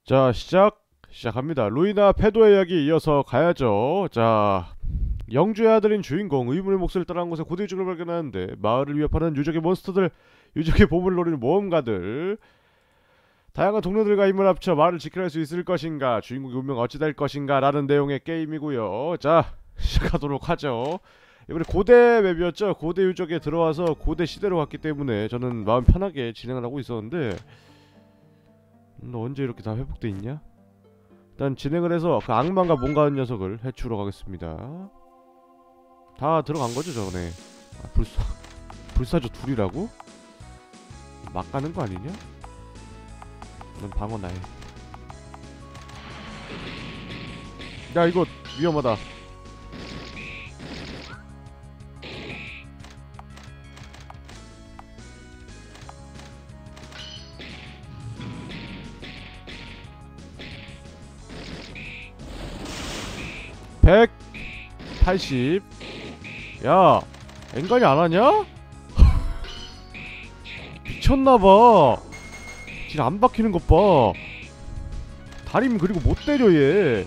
자, 시작합니다. 루이나 페도의 이야기 이어서 가야죠. 자, 영주의 아들인 주인공 의문의 몫을 따라한 곳에 고대 유적을 발견하는데 마을을 위협하는 유적의 몬스터들, 유적의 보물을 노리는 모험가들, 다양한 동료들과 힘을 합쳐 마을을 지켜낼 수 있을 것인가, 주인공의 운명 어찌 될 것인가 라는 내용의 게임이고요. 자, 시작하도록 하죠. 이번에 고대 맵이었죠. 고대 유적에 들어와서 고대 시대로 갔기 때문에 저는 마음 편하게 진행을 하고 있었는데 너 언제 이렇게 다 회복돼 있냐? 일단 진행을 해서 그 악마가 뭔가 하는 녀석을 해치우러 가겠습니다. 다 들어간 거죠 전에. 아, 불사조 둘이라고? 막 가는 거 아니냐? 넌 방어 나해. 야 이거 위험하다. 백 80. 야 앵간히 안하냐? 미쳤나봐. 길 안 박히는 것봐. 다리면 그리고 못 때려 얘.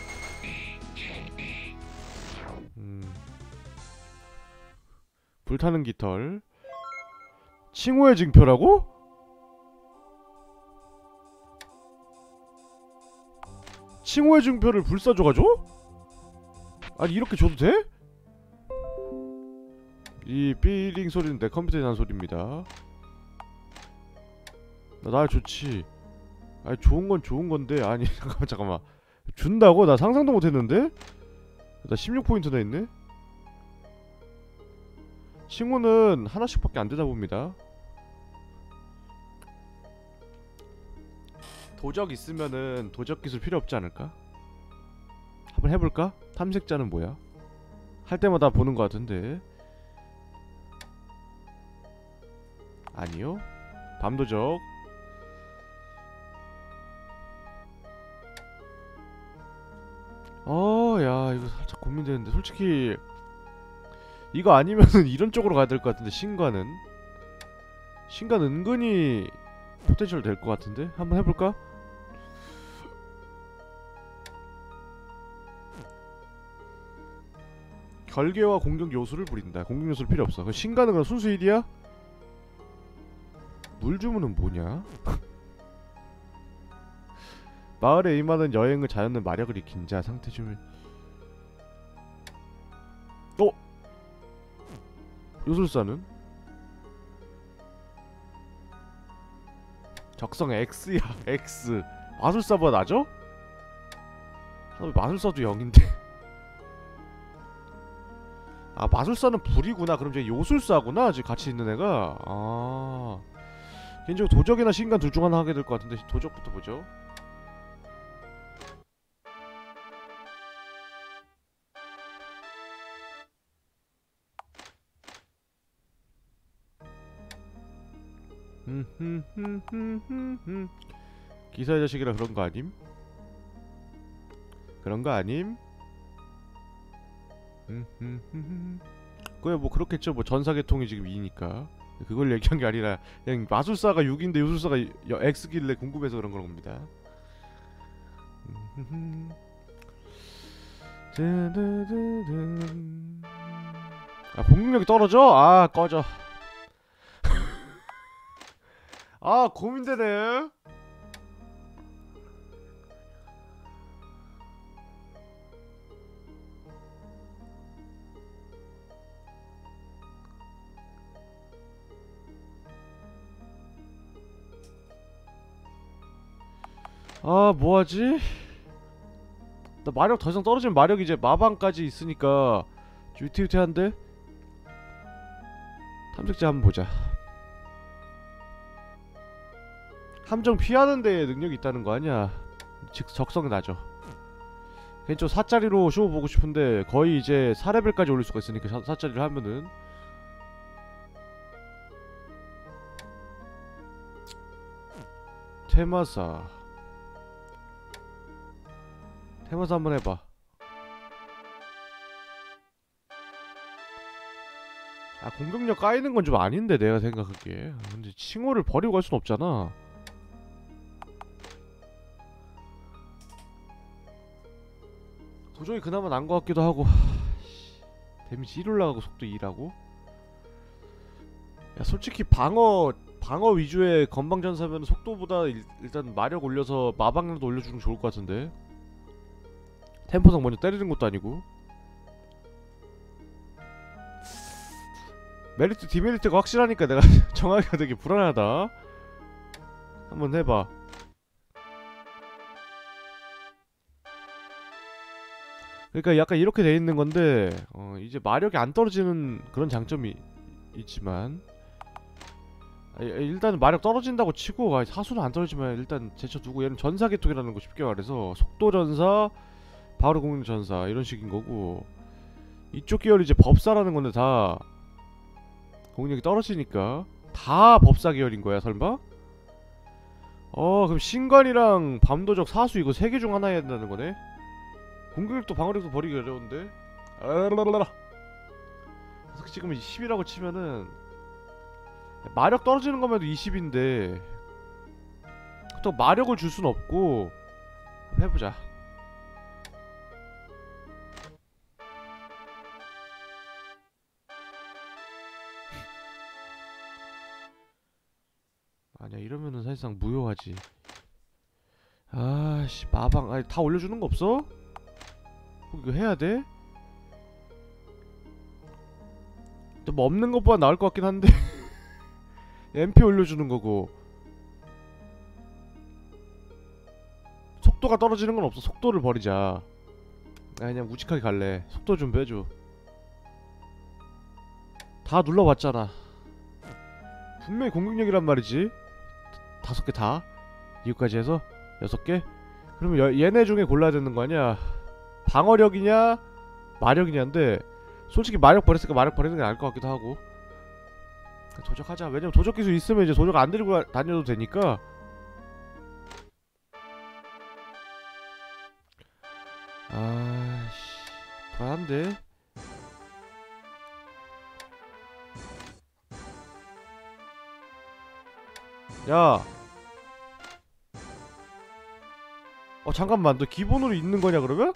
불타는 깃털. 칭호의 징표라고? 칭호의 징표를 불사조가 줘? 아니 이렇게 줘도 돼? 이 삐링 소리는 내 컴퓨터에 난 소리입니다. 나 좋지. 아니 좋은 건 좋은 건데 아니 잠깐만 준다고? 나 상상도 못했는데? 나 16포인트나 있네? 칭호는 하나씩밖에 안 되다 봅니다. 도적 있으면은 도적 기술 필요 없지 않을까? 한번 해볼까? 탐색자는 뭐야? 할 때마다 보는 것 같은데. 아니요. 밤도적. 야 이거 살짝 고민되는데 솔직히 이거 아니면은 이런 쪽으로 가야 될 것 같은데. 신관은 은근히 포텐셜 될 것 같은데. 한번 해볼까? 결계와 공격 요소를 부린다. 공격 요소를 필요 없어. 신관은 그럼 순수 1이야? 물 주문은 뭐냐? 마을에 임하는 여행을 자연은 마력을 익힌 자 상태 주문. 요술사는? 적성 X야. X. 마술사보다 나죠? 마술사도 0인데. 아 마술사는 불이구나. 그럼 이제 요술사구나 지금 같이 있는 애가. 아 개인적으로 도적이나 신간 둘 중 하나 하게 될 것 같은데 도적부터 보죠. 기사의 자식이라 그런 거 아님? 그런 거 아님? 그래 뭐 그렇겠죠. 뭐 전사계통이 지금 2니까 그걸 얘기한 게 아니라 그냥 마술사가 6인데 요술사가 X길래 궁금해서 그런 겁니다. 아 공격력이 떨어져? 아 꺼져. 아 고민되네. 아 뭐하지? 나 마력 더 이상 떨어지면 마력이 이제 마방까지 있으니까 위태위태한데? 탐색자 한번 보자. 함정 피하는 데 능력이 있다는 거 아니야. 즉 적성이 나죠. 개인적으로 4짜리로 쇼 보고 싶은데 거의 이제 4레벨까지 올릴 수가 있으니까 4짜리를 하면은 테마사 한번 해봐. 아 공격력 까이는 건 좀 아닌데 내가 생각하기에. 근데 칭호를 버리고 갈 순 없잖아. 도저히 그나마 난 것 같기도 하고. 데미지 1 올라가고 속도 2라고? 야 솔직히 방어 위주의 건방전사면 속도보다 일단 마력 올려서 마방력도 올려주는 게 좋을 것 같은데. 템포상 먼저 때리는 것도 아니고. 메리트 디메리트가 확실하니까 내가 정하기가 되게 불안하다. 한번 해봐. 그러니까 약간 이렇게 돼 있는 건데 이제 마력이 안 떨어지는 그런 장점이 있지만 일단 마력 떨어진다고 치고 사수는 안 떨어지면 일단 제쳐두고 얘는 전사계통이라는 거 쉽게 말해서 속도전사, 바로 공격전사 이런 식인 거고 이쪽 계열이 이제 법사라는 건데 다 공격력이 떨어지니까 다 법사 계열인 거야 설마? 그럼 신관이랑 밤도적 사수 이거 3개 중 하나 해야 된다는 거네? 공격력도 방어력도 버리기 어려운데? 지금 10이라고 치면은 마력 떨어지는 것만 해도 20인데 또 마력을 줄 순 없고 해보자. 아니야 이러면은 사실상 무효하지. 아씨 마방 아니 다 올려주는 거 없어? 이거 해야 돼? 또 뭐 없는 것보다 나을 것 같긴 한데. MP 올려주는 거고 속도가 떨어지는 건 없어. 속도를 버리자. 그냥 우직하게 갈래. 속도 좀 빼줘. 다 눌러봤잖아. 분명히 공격력이란 말이지. 5개 다? 이거까지 해서 6개? 그러면 얘네 중에 골라야 되는 거 아니야. 방어력이냐 마력이냐인데 솔직히 마력 버렸으니까 마력 버리는 게 나을 것 같기도 하고. 도적하자. 왜냐면 도적 기술 있으면 이제 도적 안 들고 다녀도 되니까. 아씨 불안한데. 야 잠깐만 너 기본으로 있는 거냐 그러면?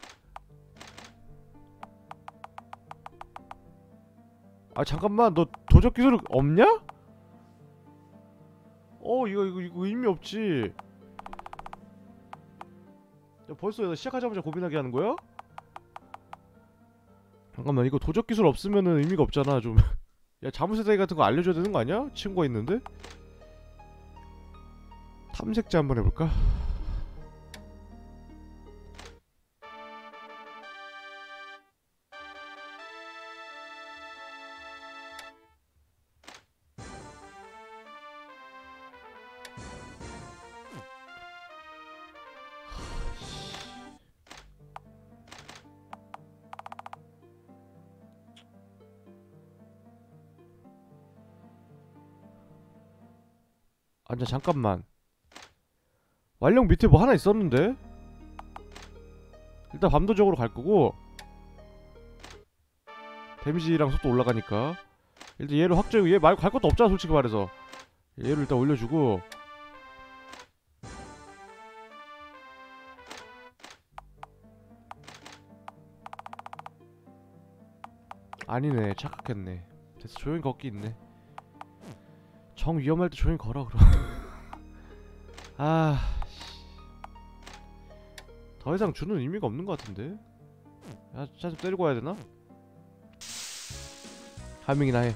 잠깐만 너 도적 기술 없냐? 이거 의미 없지. 야, 벌써 시작하자마자 고민하게 하는 거야? 잠깐만 이거 도적 기술 없으면은 의미가 없잖아 좀. 야 자물쇠 다기 같은 거 알려줘야 되는 거 아니야? 친구가 있는데? 탐색자 한번 해볼까? 아니야 잠깐만 완령 밑에 뭐 하나 있었는데? 일단 밤도적으로 갈 거고 데미지랑 속도 올라가니까 일단 얘를 확정이고 얘 말고 갈 것도 없잖아 솔직히 말해서. 얘를 일단 올려주고 아니네 착각했네. 됐어 조용히 걷기 있네. 정 위험할 때 조용히 걸어 그럼. 더 이상 주는 의미가 없는 것 같은데. 야 차좀 때리고 와야 되나? 하밍이나 해.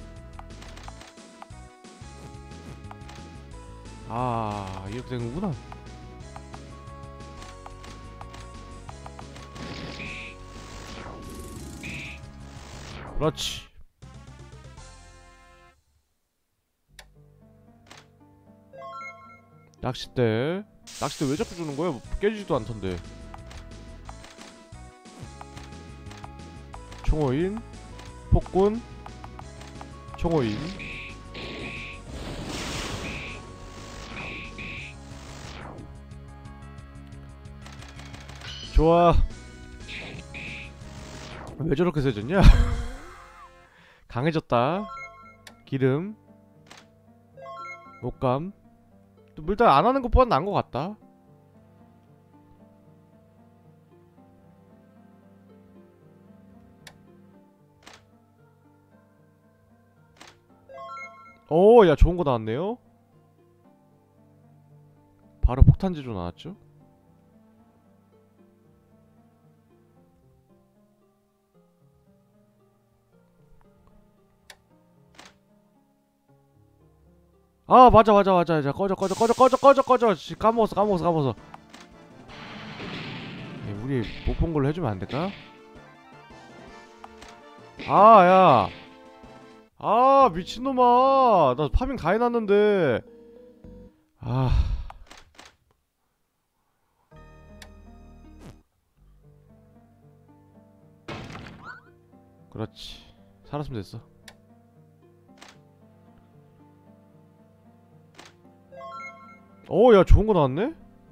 이렇게 되는구나. 그렇지. 낚싯대 왜 자꾸 주는 거야? 깨지지도 않던데. 총호인 폭군 총호인. 좋아. 왜 저렇게 세졌냐? 강해졌다. 기름 목감 일단 안하는 것보단 나은 것 같다. 오, 야, 좋은 거 나왔네요. 바로 폭탄제조 나왔죠. 아, 맞아. 자, 꺼져. 씨, 까먹었어. 우리 못 본 걸로 해주면 안 될까? 아, 야. 아, 미친놈아. 나 파밍 다 해놨는데. 아, 그렇지. 살았으면 됐어. 오, 야, 좋은 거 나왔네?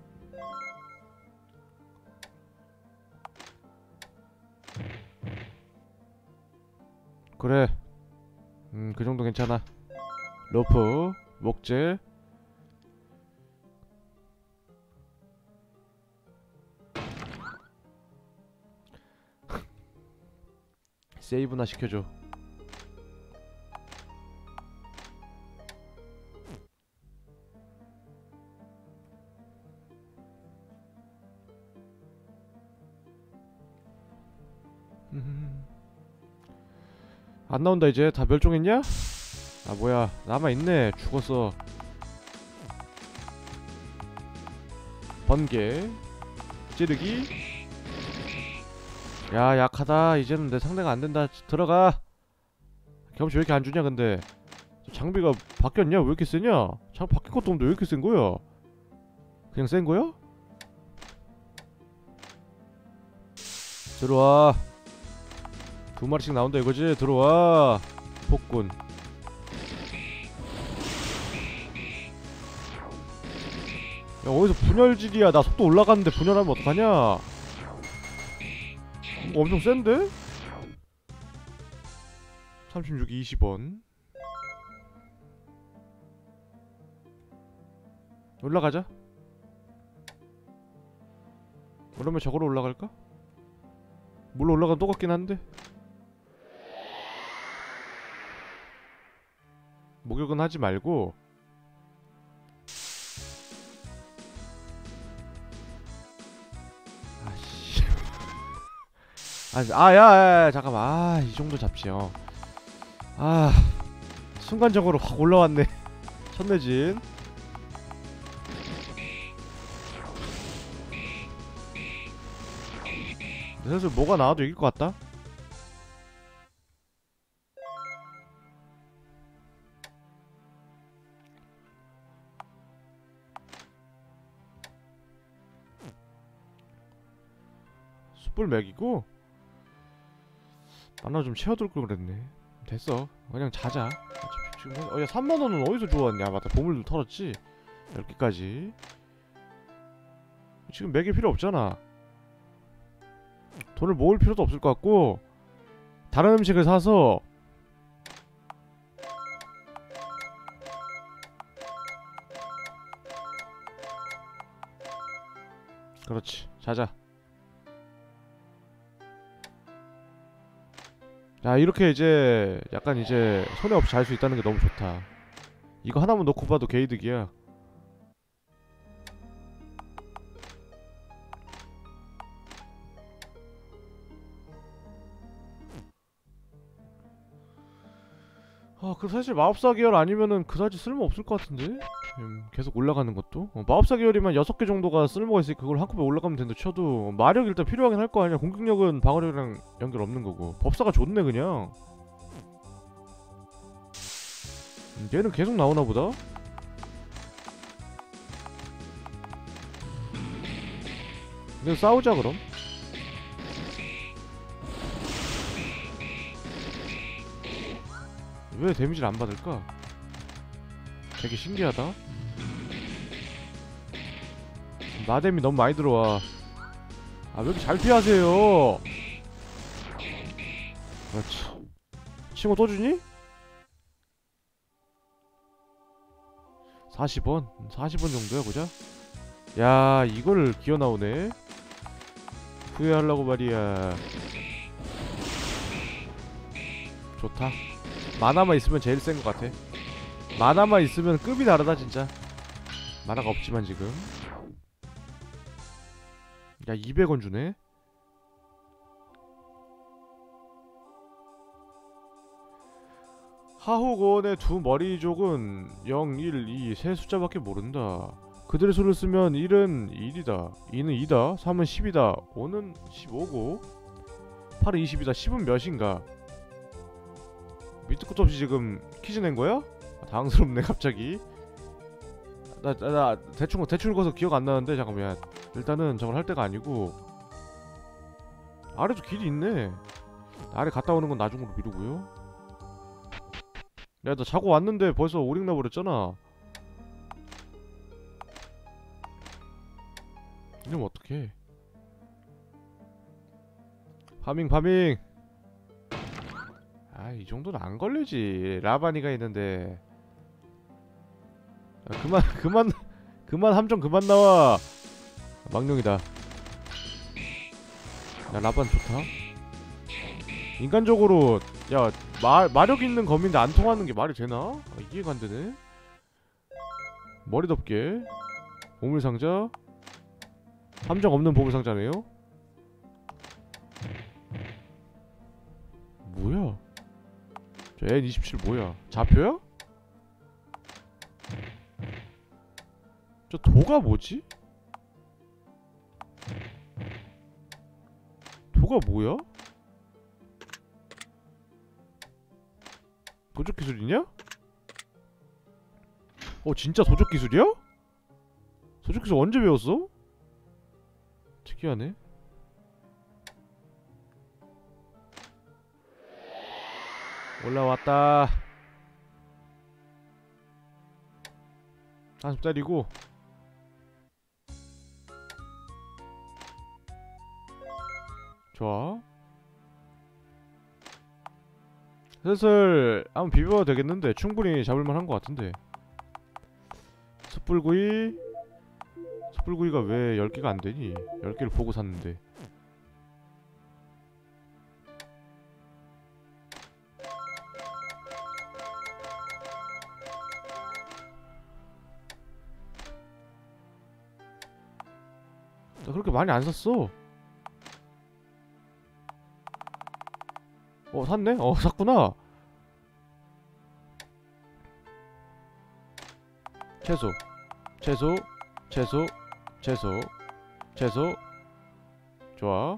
그래. 그 정도 괜찮아. 로프, 목재. 세이브나 시켜줘. 안 나온다 이제. 다 멸종했냐? 아 뭐야, 남아있네. 죽었어. 번개 찌르기. 야, 약하다. 이제는 내 상대가 안된다. 들어가. 경험치 왜 이렇게 안주냐 근데. 장비가 바뀌었냐? 왜 이렇게 세냐? 장비 바뀐 것도 없는데 왜 이렇게 센거야? 그냥 센거야? 들어와. 두 마리씩 나온다 이거지? 들어와. 폭군. 야, 어디서 분열질이야. 나 속도 올라갔는데 분열하면 어떡하냐? 엄청 센데? 36, 20원. 올라가자. 그러면 저거로 올라갈까? 물로 올라가면 똑같긴 한데. 목욕은 하지 말고. 아씨. 야, 잠깐만. 아, 이 정도 잡지요. 아, 순간적으로 확 올라왔네. 첫내진. 슬슬 뭐가 나와도 이길 것 같다. 숯불 맥이고. 만화 좀 채워둘 걸 그랬네. 됐어. 그냥 자자. 지금 야, 3만원은 어디서 주웠냐. 맞다, 보물도 털었지. 10개까지. 지금 맥이 필요 없잖아. 돈을 모을 필요도 없을 것 같고. 다른 음식을 사서. 그렇지, 자자. 자, 이렇게 이제 약간 이제 손해 없이 잘 수 있다는 게 너무 좋다. 이거 하나만 놓고 봐도 개이득이야. 아, 그 사실 마법사 계열 아니면은 그다지 쓸모 없을 것 같은데? 계속 올라가는 것도? 마법사 계열이면 6개 정도가 쓸모가 있으니 그걸 한꺼번에 올라가면 된다 쳐도 마력 일단 필요하긴 할 거 아니야. 공격력은 방어력이랑 연결 없는 거고. 법사가 좋네 그냥. 얘는 계속 나오나 보다? 근데 싸우자 그럼. 왜 데미지를 안 받을까? 되게 신기하다. 마뎀이 너무 많이 들어와. 아, 왜 이렇게 잘 피하세요? 그렇지. 친구 또 주니? 40원? 40원 정도야 보자. 야, 이걸 기어 나오네. 후회하려고 말이야. 좋다. 만화만 있으면 제일 센 것 같아. 만화만 있으면 급이 다르다 진짜. 만화가 없지만 지금. 야 200원 주네. 하호고원의 두 머리족은 0, 1, 2 세 숫자밖에 모른다. 그들의 수를 쓰면 1은 1이다, 2는 2다, 3은 10이다, 5는 15고 8은 20이다. 10은 몇인가? 밑도 끝도 없이 지금 퀴즈 낸 거야? 당황스럽네 갑자기. 나 대충 읽어서 기억 안 나는데 잠깐만. 일단은 저걸 할 때가 아니고 아래도 길이 있네. 아래 갔다 오는 건 나중으로 미루고요. 야 나 자고 왔는데 벌써 오링 나버렸잖아. 이러면 어떡해. 파밍. 아 이 정도는 안 걸리지. 라바니가 있는데. 야, 그만 함정 그만 나와. 망령이다. 야 라반 좋다. 인간적으로 야 마력 있는 검인데 안 통하는 게 말이 되나? 아, 이해가 안 되네. 머리 덮개, 보물상자, 함정 없는 보물상자네요. 뭐야? 저 N27 뭐야? 좌표야? 저 도가 뭐지? 도가 뭐야? 도적 기술이냐? 진짜 도적 기술이야? 도적 기술 언제 배웠어? 특이하네. 올라왔다. 한숨 때리고. 좋아. 슬슬 한번 비벼도 되겠는데 충분히 잡을만한 것 같은데. 숯불구이가 왜 10개가 안되니? 10개를 보고 샀는데. 나 그렇게 많이 안 샀어. 샀네? 샀구나. 채소 좋아.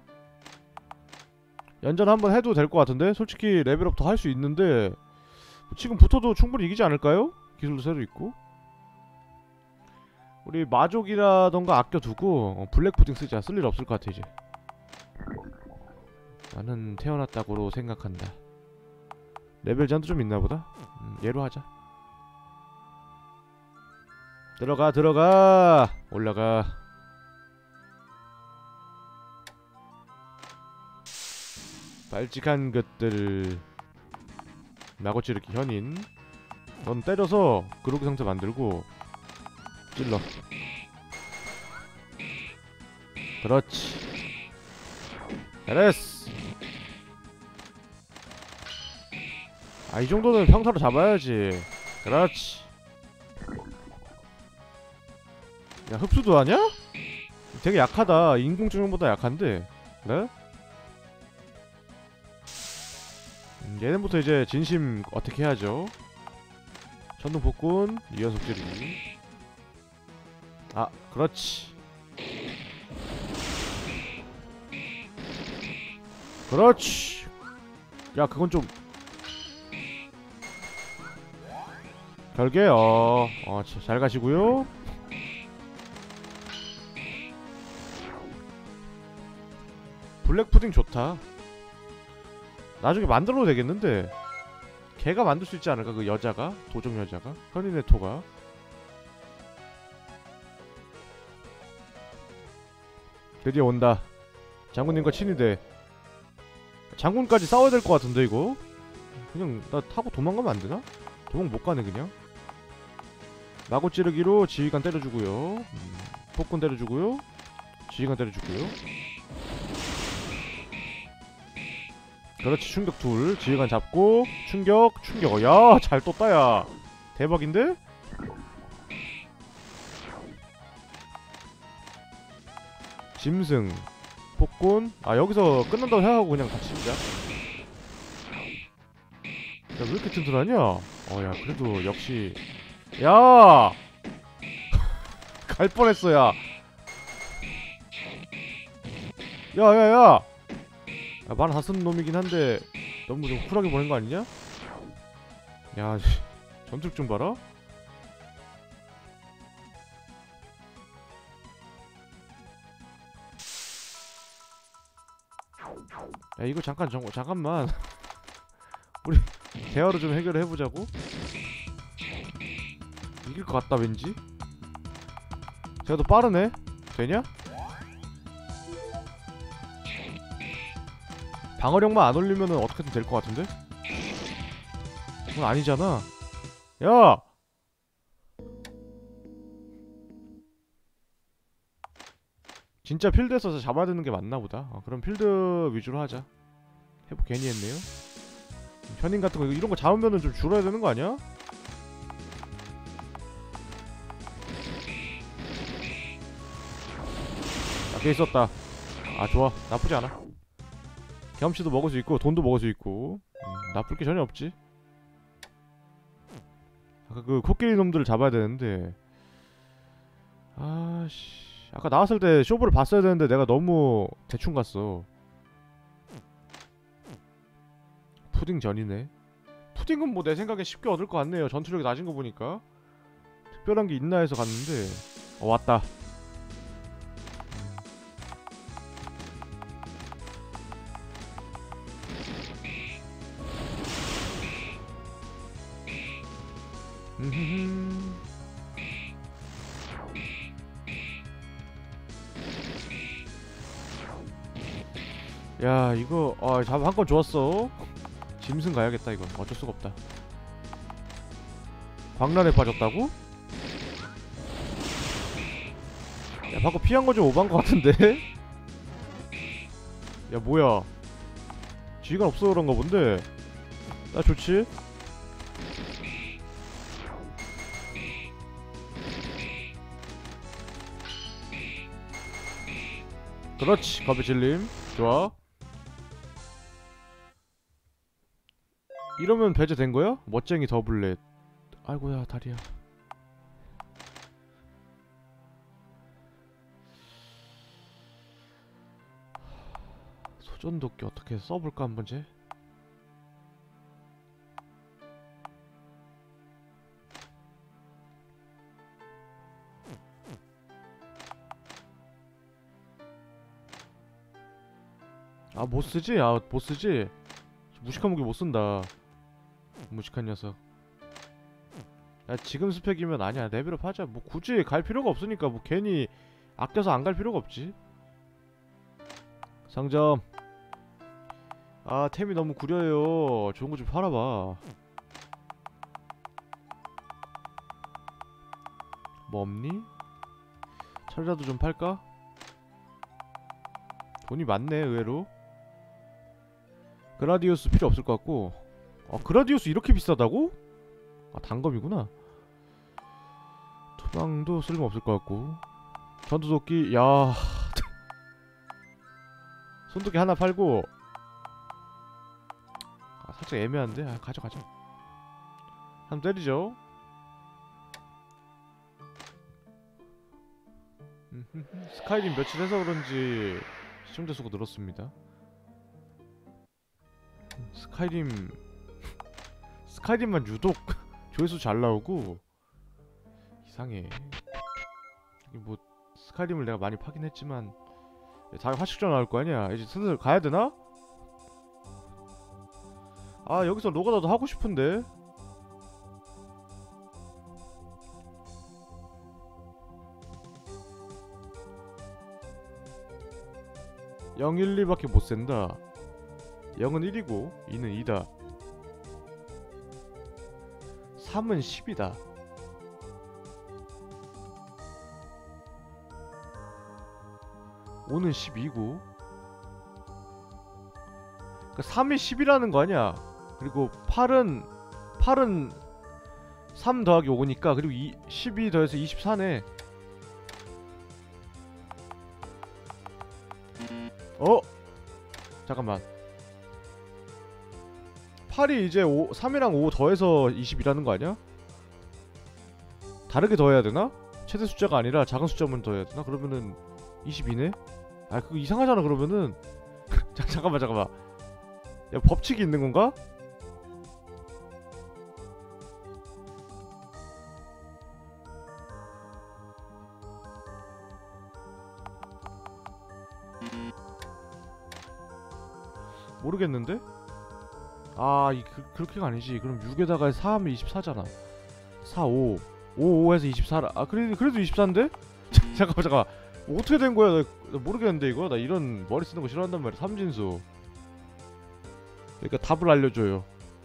연전 한번 해도 될 것 같은데? 솔직히 레벨업 더 할 수 있는데 지금 붙어도 충분히 이기지 않을까요? 기술도 새로 있고. 우리 마족이라던가 아껴두고 블랙푸딩 쓰자. 쓸 일 없을 것 같아 이제. 나는 태어났다고로 생각한다. 레벨 제한도 좀 있나보다. 얘로 하자. 들어가 올라가. 발칙한 것들. 마고 찌르기 현인. 넌 때려서 그로기 상자 만들고 찔러. 그렇지. 잘했어. 이 정도는 평타로 잡아야지. 그렇지. 야 흡수도 하냐? 되게 약하다. 인공지능보다 약한데. 그래? 얘는부터 이제 진심 어떻게 해야죠? 천둥 폭군, 이연속 찌르기. 그렇지. 그렇지. 야 그건 좀 별개. 잘 가시고요. 블랙푸딩 좋다. 나중에 만들어도 되겠는데. 걔가 만들 수 있지 않을까? 그 여자가? 도적 여자가? 현인의 토가. 드디어 온다. 장군님과 친위대. 장군까지 싸워야 될 것 같은데 이거? 그냥 나 타고 도망가면 안 되나? 도망 못 가네 그냥. 마구 찌르기로 지휘관 때려주고요. 폭군 때려주고요. 지휘관 때려주고요. 그렇지. 충격 둘. 지휘관 잡고 충격. 야 잘 떴다 야. 대박인데? 짐승 폭군. 아 여기서 끝난다고 생각하고 그냥 같이 치자. 야 왜 이렇게 튼튼하냐? 야 그래도 역시 야! 갈 뻔했어 야. 야야야! 말 다 쓰는 놈이긴 한데 너무 좀 쿨하게 보낸 거 아니냐? 야 전투력 좀 봐라. 야 이거 잠깐만 우리 대화로 좀 해결을 해보자고. 이길 것 같다 왠지. 제가 더 빠르네. 되냐? 방어력만 안 올리면은 어떻게든 될 것 같은데? 그건 아니잖아. 야! 진짜 필드에서 잡아야 되는 게 맞나 보다. 그럼 필드 위주로 하자. 회복 괜히 했네요. 현인 같은 거 이런 거 잡으면은 좀 줄어야 되는 거 아니야? 꽤 있었다. 아 좋아. 나쁘지 않아. 경험치도 먹을 수 있고 돈도 먹을 수 있고 나쁠 게 전혀 없지. 아까 그 코끼리 놈들을 잡아야 되는데 아씨 아까 나왔을 때 쇼부를 봤어야 되는데 내가 너무 대충 갔어. 푸딩 전이네. 푸딩은 뭐 내 생각에 쉽게 얻을 것 같네요. 전투력이 낮은 거 보니까. 특별한 게 있나 해서 갔는데 왔다. 야 이거 잡 한 건 좋았어. 짐승 가야겠다 이건. 어쩔 수가 없다. 광란에 빠졌다고? 야 방금 피한 거 좀 오반 거 같은데? 야 뭐야 지휘관 없어 그런가 본데. 나 좋지? 그렇지 겁의 질림 좋아. 이러면 배제된 거야? 멋쟁이 더블렛. 아이고야 다리야. 소전도끼 어떻게 써볼까 한번 제. 아 못쓰지? 아 못쓰지? 무식한 무기 못쓴다. 무식한 녀석. 야 지금 스펙이면 아니야. 레벨업 하자. 뭐 굳이 갈 필요가 없으니까 뭐 괜히 아껴서 안 갈 필요가 없지. 상점. 아 템이 너무 구려요. 좋은 거 좀 팔아봐. 뭐 없니? 철이라도 좀 팔까? 돈이 많네 의외로. 그라디우스 필요 없을 것 같고. 그라디우스 이렇게 비싸다고? 단검이구나. 투망도 쓸모없을 것 같고. 전투도끼 야 손도끼 하나 팔고. 살짝 애매한데? 가져가자. 한번 때리죠. 스카이림 며칠 해서 그런지 시청자 수가 늘었습니다. 스카이림만 유독 조회수 잘 나오고 이상해. 뭐 스카이림을 내가 많이 파긴 했지만 다음에 화식전 나올 거 아니야. 이제 슬슬 가야 되나? 여기서 로가다도 하고 싶은데. (0, 1, 2밖에 못 센다). 0은 1이고 2는 2다. 3은 10이다. 5는 12고. 그러니까 3이 10이라는 거 아니야. 그리고 8은 3 더하기 5니까 그리고 12 더해서 24네. 잠깐만. 8이 이제 3이랑 5 더해서 20이라는 거 아니야? 다르게 더해야 되나? 최대 숫자가 아니라 작은 숫자만 더해야 되나? 그러면은 22네? 아 그거 이상하잖아 그러면은. 잠깐만. 야 법칙이 있는 건가? 모르겠는데? 그렇게가 아니지. 그럼 6에다가 4 하면 24잖아. 4, 5 5 해서 24라. 그래도 24인데? 잠깐만. 어떻게 된 거야? 나 모르겠는데 이거? 나 이런 머리 쓰는 거 싫어한단 말이야. 삼진수. 그러니까 답을 알려줘요.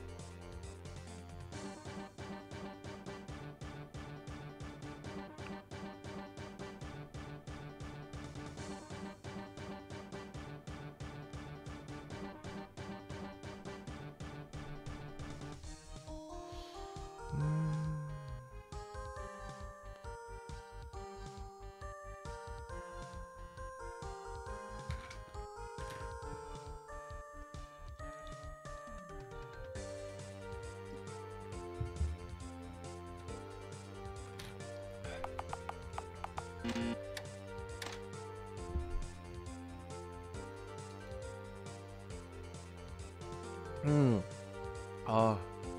아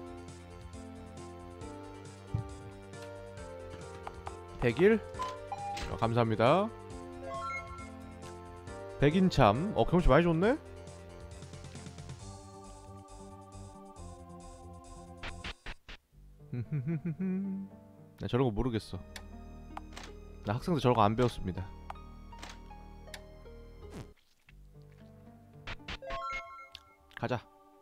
100일? 감사합니다. 백인참. 경치 많이 좋네? 나 저런거 모르겠어. 나 학생들 저런거 안 배웠습니다. 가자.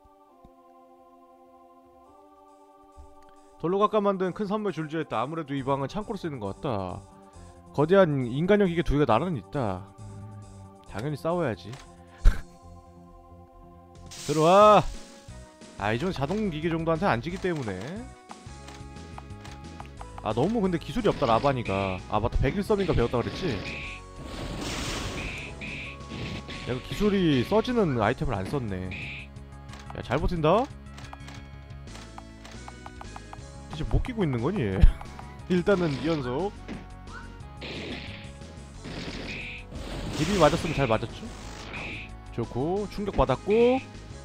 돌로 깎아 만든 큰 선물 줄지어있다. 아무래도 이 방은 창고로 쓰이는 것 같다. 거대한 인간형 기계 두 개가 나란히 있다. 당연히 싸워야지. 들어와. 이 정도 자동 기계 정도한테 안 지기 때문에. 너무 근데 기술이 없다 라바니가. 맞다 101썸인가 배웠다 그랬지? 내가 기술이 써지는 아이템을 안 썼네. 야 잘 버틴다? 지금 못 끼고 있는 거니? 일단은 2연속 딜이 맞았으면 잘 맞았죠? 좋고 충격 받았고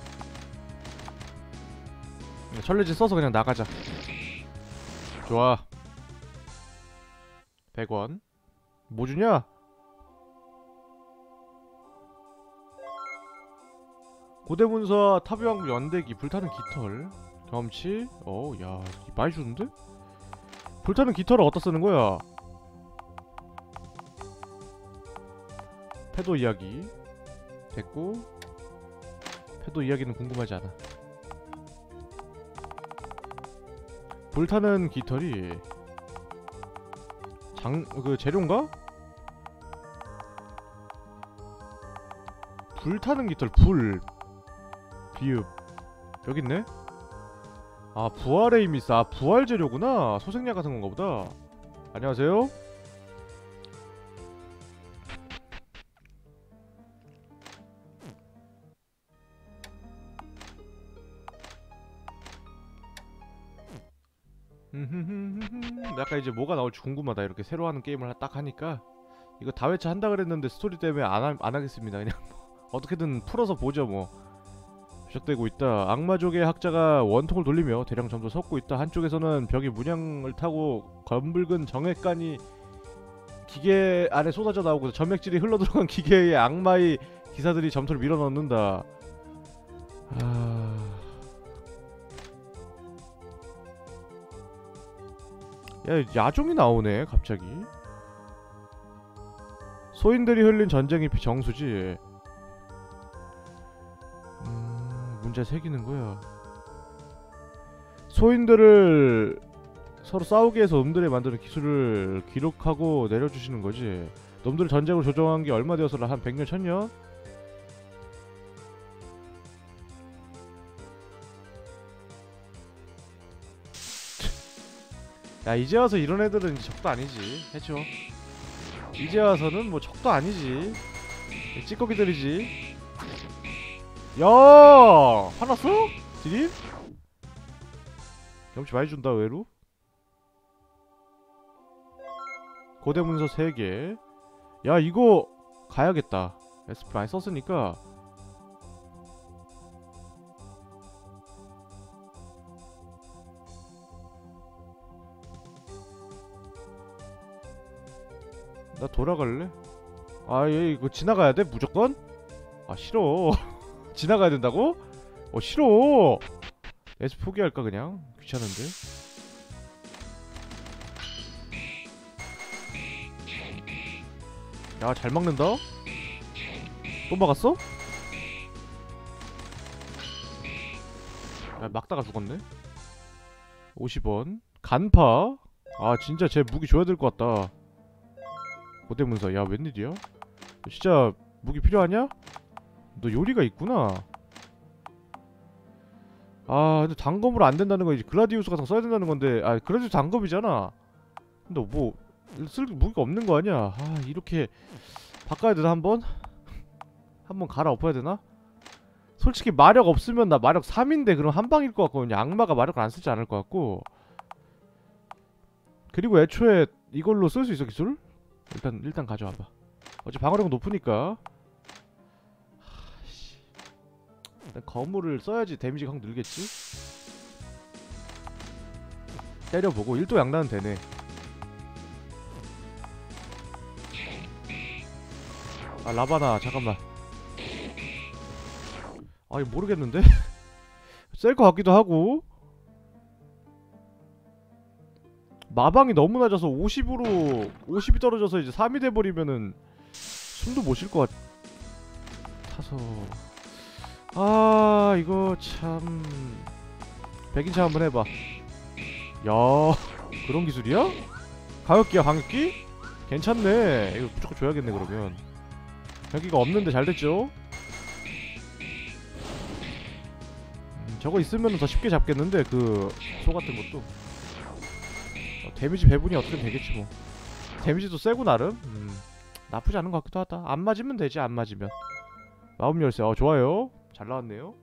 철레지 써서 그냥 나가자. 좋아. 100원 뭐 주냐? 고대문서 탑유왕국 연대기 불타는 깃털 경험치. 야 많이 주는데? 불타는 깃털을 어디다 쓰는 거야? 패도 이야기 됐고 패도 이야기는 궁금하지 않아. 불타는 깃털이 재료인가? 불타는 깃털 비읍 여깄네? 부활의 힘이 있어. 부활 재료구나. 소생약 같은 건가 보다. 안녕하세요? 약간 이제 뭐가 나올지 궁금하다. 이렇게 새로 하는 게임을 딱 하니까. 이거 다회차 한다 그랬는데 스토리 때문에 안 하겠습니다. 그냥 어떻게든 풀어서 보죠 뭐. 시작되고 있다. 악마족의 학자가 원통을 돌리며 대량 점도 섞고 있다. 한쪽에서는 벽이 문양을 타고 검붉은 정액간이 기계 안에 쏟아져 나오고 점액질이 흘러들어간 기계의 악마의 기사들이 점토를 밀어넣는다. 야 야종이 나오네 갑자기. 소인들이 흘린 전쟁의 피 정수지. 문제 새기는 거야. 소인들을 서로 싸우게 해서 놈들이 만드는 기술을 기록하고 내려주시는 거지. 놈들을 전쟁으로 조종한 게 얼마 되어서라? 한 100년 1000년? 야 이제 와서 이런 애들은 이제 적도 아니지. 해줘. 이제 와서는 뭐 적도 아니지. 찌꺼기들이지. 야 화났어? 드림? 경치 많이 준다 의외로. 고대 문서 3개. 야 이거 가야겠다. SP 많이 썼으니까. 나 돌아갈래? 아 얘 이거 지나가야 돼? 무조건? 아 싫어. 지나가야 된다고? 싫어. S 포기할까 그냥? 귀찮은데. 야 잘 막는다? 또 막았어? 야 막다가 죽었네. 50원 간파. 아 진짜 쟤 무기 줘야 될 것 같다. 고대 문서. 야 웬일이야? 진짜 무기 필요하냐? 너 요리가 있구나. 아 근데 단검으로 안 된다는 거 이제 글라디우스 같은 거 써야 된다는 건데. 아 그래도 단검이잖아. 근데 뭐 쓸 무기가 없는 거 아니야? 아 이렇게 바꿔야 되나 한번? 한번 갈아엎어야 되나? 솔직히 마력 없으면 나 마력 3인데 그럼 한방일 것 같거든요. 악마가 마력을 안 쓰지 않을 것 같고. 그리고 애초에 이걸로 쓸 수 있어 기술? 일단 가져와봐. 어차피 방어력은 높으니까. 하씨. 일단 거물을 써야지 데미지가 확 늘겠지? 때려보고 1도 양단은 되네. 아 라바나 잠깐만. 아 이거 모르겠는데? 셀 것 같기도 하고. 마방이 너무 낮아서 50으로 50이 떨어져서 이제 3이 돼버리면은 숨도 못 쉴 것 같아서. 아 이거 참. 백인차 한번 해봐. 야 그런 기술이야? 가격기야 강격기? 괜찮네. 이거 무조건 줘야겠네 그러면. 여기가 없는데 잘됐죠? 저거 있으면 더 쉽게 잡겠는데 그 소 같은 것도. 데미지 배분이 어떻게 되겠지 뭐. 데미지도 세고 나름. 나쁘지 않은 것 같기도 하다. 안 맞으면 되지. 안 맞으면. 마법 열쇠. 좋아요. 잘 나왔네요.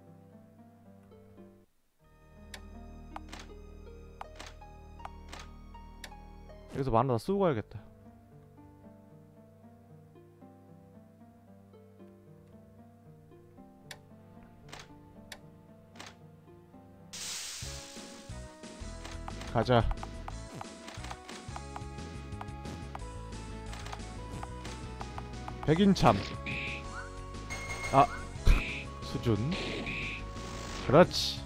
여기서 만화 다 쓰고 가야겠다. 가자. 백인참. 아 수준. 그렇지.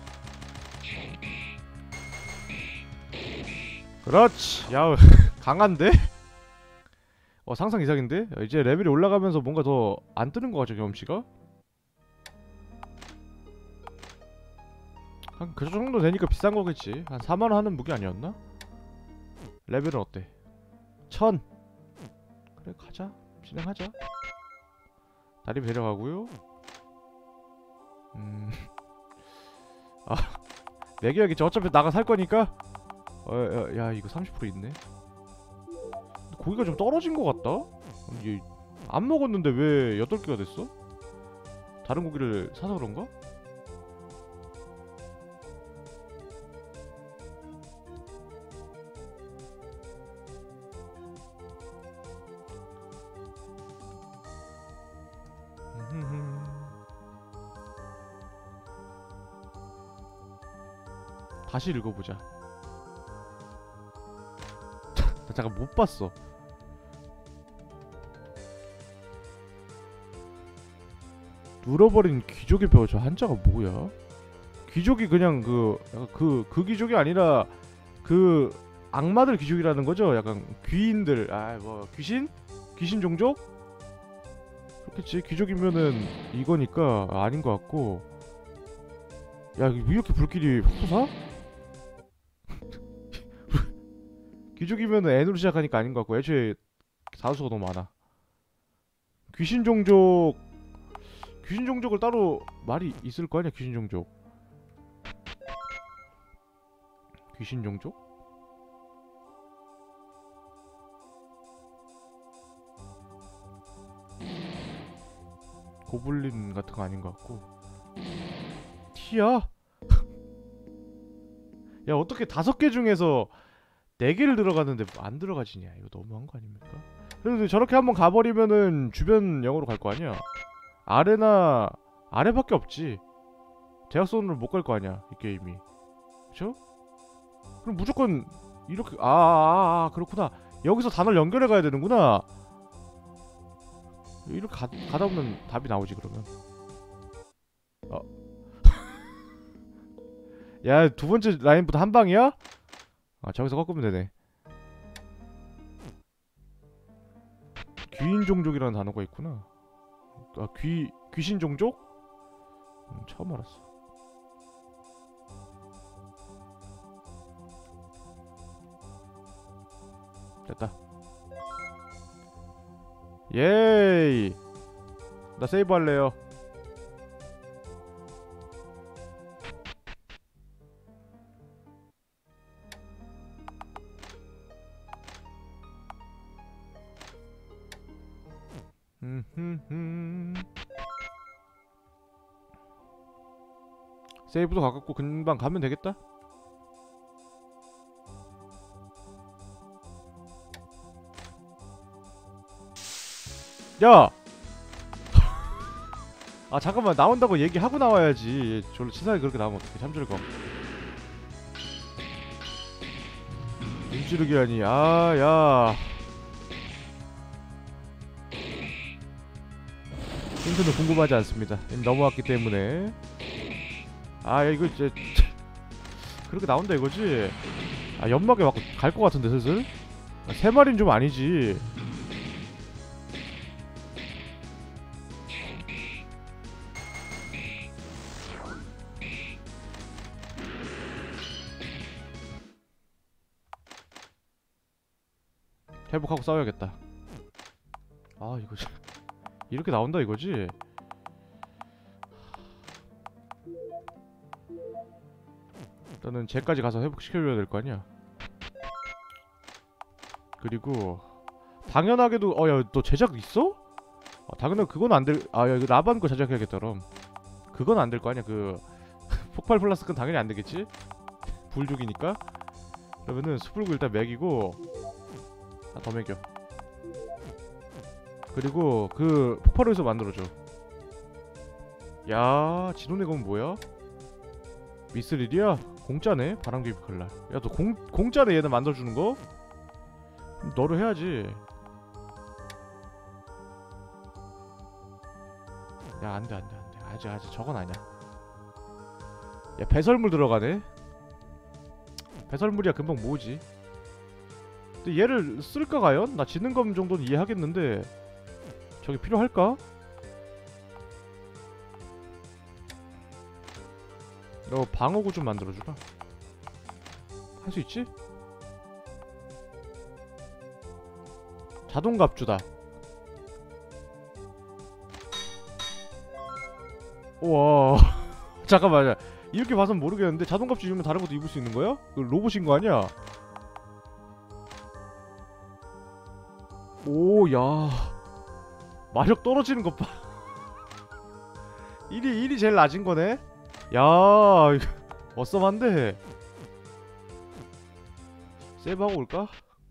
그렇지. 야우 강한데? 상상 이상인데? 이제 레벨이 올라가면서 뭔가 더 안 뜨는 거 같죠 경험치가? 한 그 정도 되니까 비싼 거겠지. 한 4만원 하는 무기 아니었나? 레벨은 어때? 1000. 그래 가자. 진행하자. 다리 데려가고요. 아 매겨야겠지. 어차피 나가 살 거니까. 야 이거 30% 있네. 고기가 좀 떨어진 것 같다? 이게 안 먹었는데 왜 8개가 됐어? 다른 고기를 사서 그런가? 다시 읽어보자. 나 잠깐 못 봤어. 눌어버린 귀족의 뼈. 저 한자가 뭐야? 귀족이 그냥 그 귀족이 아니라 그 악마들 귀족이라는 거죠? 약간 귀인들. 뭐 귀신? 귀신 종족? 그렇겠지. 귀족이면은 이거니까 아닌 것 같고. 야 왜 이렇게 불길이 확 솟아? 귀족이면은 N으로 시작하니까 아닌 것 같고. 애초에 다수가 너무 많아. 귀신 종족을 따로 말이 있을 거 아니야. 귀신 종족. 귀신 종족? 고블린 같은 거 아닌 것 같고. 티야? 야 어떻게 5개 중에서 4개를 들어갔는데 안 들어가지냐. 이거 너무한 거 아닙니까? 그래도 저렇게 한번 가버리면은 주변 영어로 갈 거 아니야. 아래나 아래밖에 없지. 대학선으로 못 갈 거 아니야 이 게임이. 그쵸? 그럼 무조건 이렇게 그렇구나. 여기서 단어를 연결해 가야 되는구나. 이렇게 가다 보면 답이 나오지 그러면. 야, 2번째 라인부터 한 방이야? 아, 저기서 꺾으면 되네. 귀인종족이라는 단어가 있구나. 아, 귀신종족? 처음 알았어. 됐다. 예이. 나 세이브 할래요. 세이브도 가깝고 금방 가면 되겠다. 야! 아 잠깐만, 나온다고 얘기하고 나와야지. 저로 치사하게 그렇게 나오면 어떡해. 잠들거. 눈찌르기라니. 아 야, 힌트는 궁금하지 않습니다. 이미 넘어왔기 때문에. 아 야, 이거 이제 그렇게 나온다 이거지. 아 연막에 막 갈 것 같은데 슬슬. 3마리는 좀 아니지. 회복하고 싸워야겠다. 아 이거 이렇게 나온다 이거지. 일단은 쟤까지 가서 회복시켜줘야 될 거 아니야. 그리고 당연하게도 야 너 제작 있어? 당연히 그건 안 될. 야 이거 라반 거 제작해야겠다 그럼. 그건 안 될 거 아니야. 그 폭발 플라스크는 당연히 안 되겠지? 불족이니까. 그러면은 숯불구 일단 먹이고. 더 먹여. 그리고 그 폭발호에서 만들어줘. 야 진원의 검은 뭐야? 미스릴이야? 공짜네? 바람개비 칼날. 야 너 공짜네 얘는 만들어주는 거? 너로 해야지. 야 안돼 안돼 안돼. 아직 저건 아니야. 야 배설물 들어가네? 배설물이야 금방 모으지. 근데 얘를 쓸까 과연? 나 지능검 정도는 이해하겠는데 저게 필요할까? 너 방어구 좀 만들어주라. 할 수 있지? 자동갑주다. 우와 잠깐만. 이렇게 봐선 모르겠는데 자동갑주 입으면 다른 것도 입을 수 있는 거야? 그 로봇인 거 아니야? 오, 야. 마력 떨어지는 것 봐. 1이 제일 낮은 거네? 야, 이거 어썸한데? 세이브하고 올까?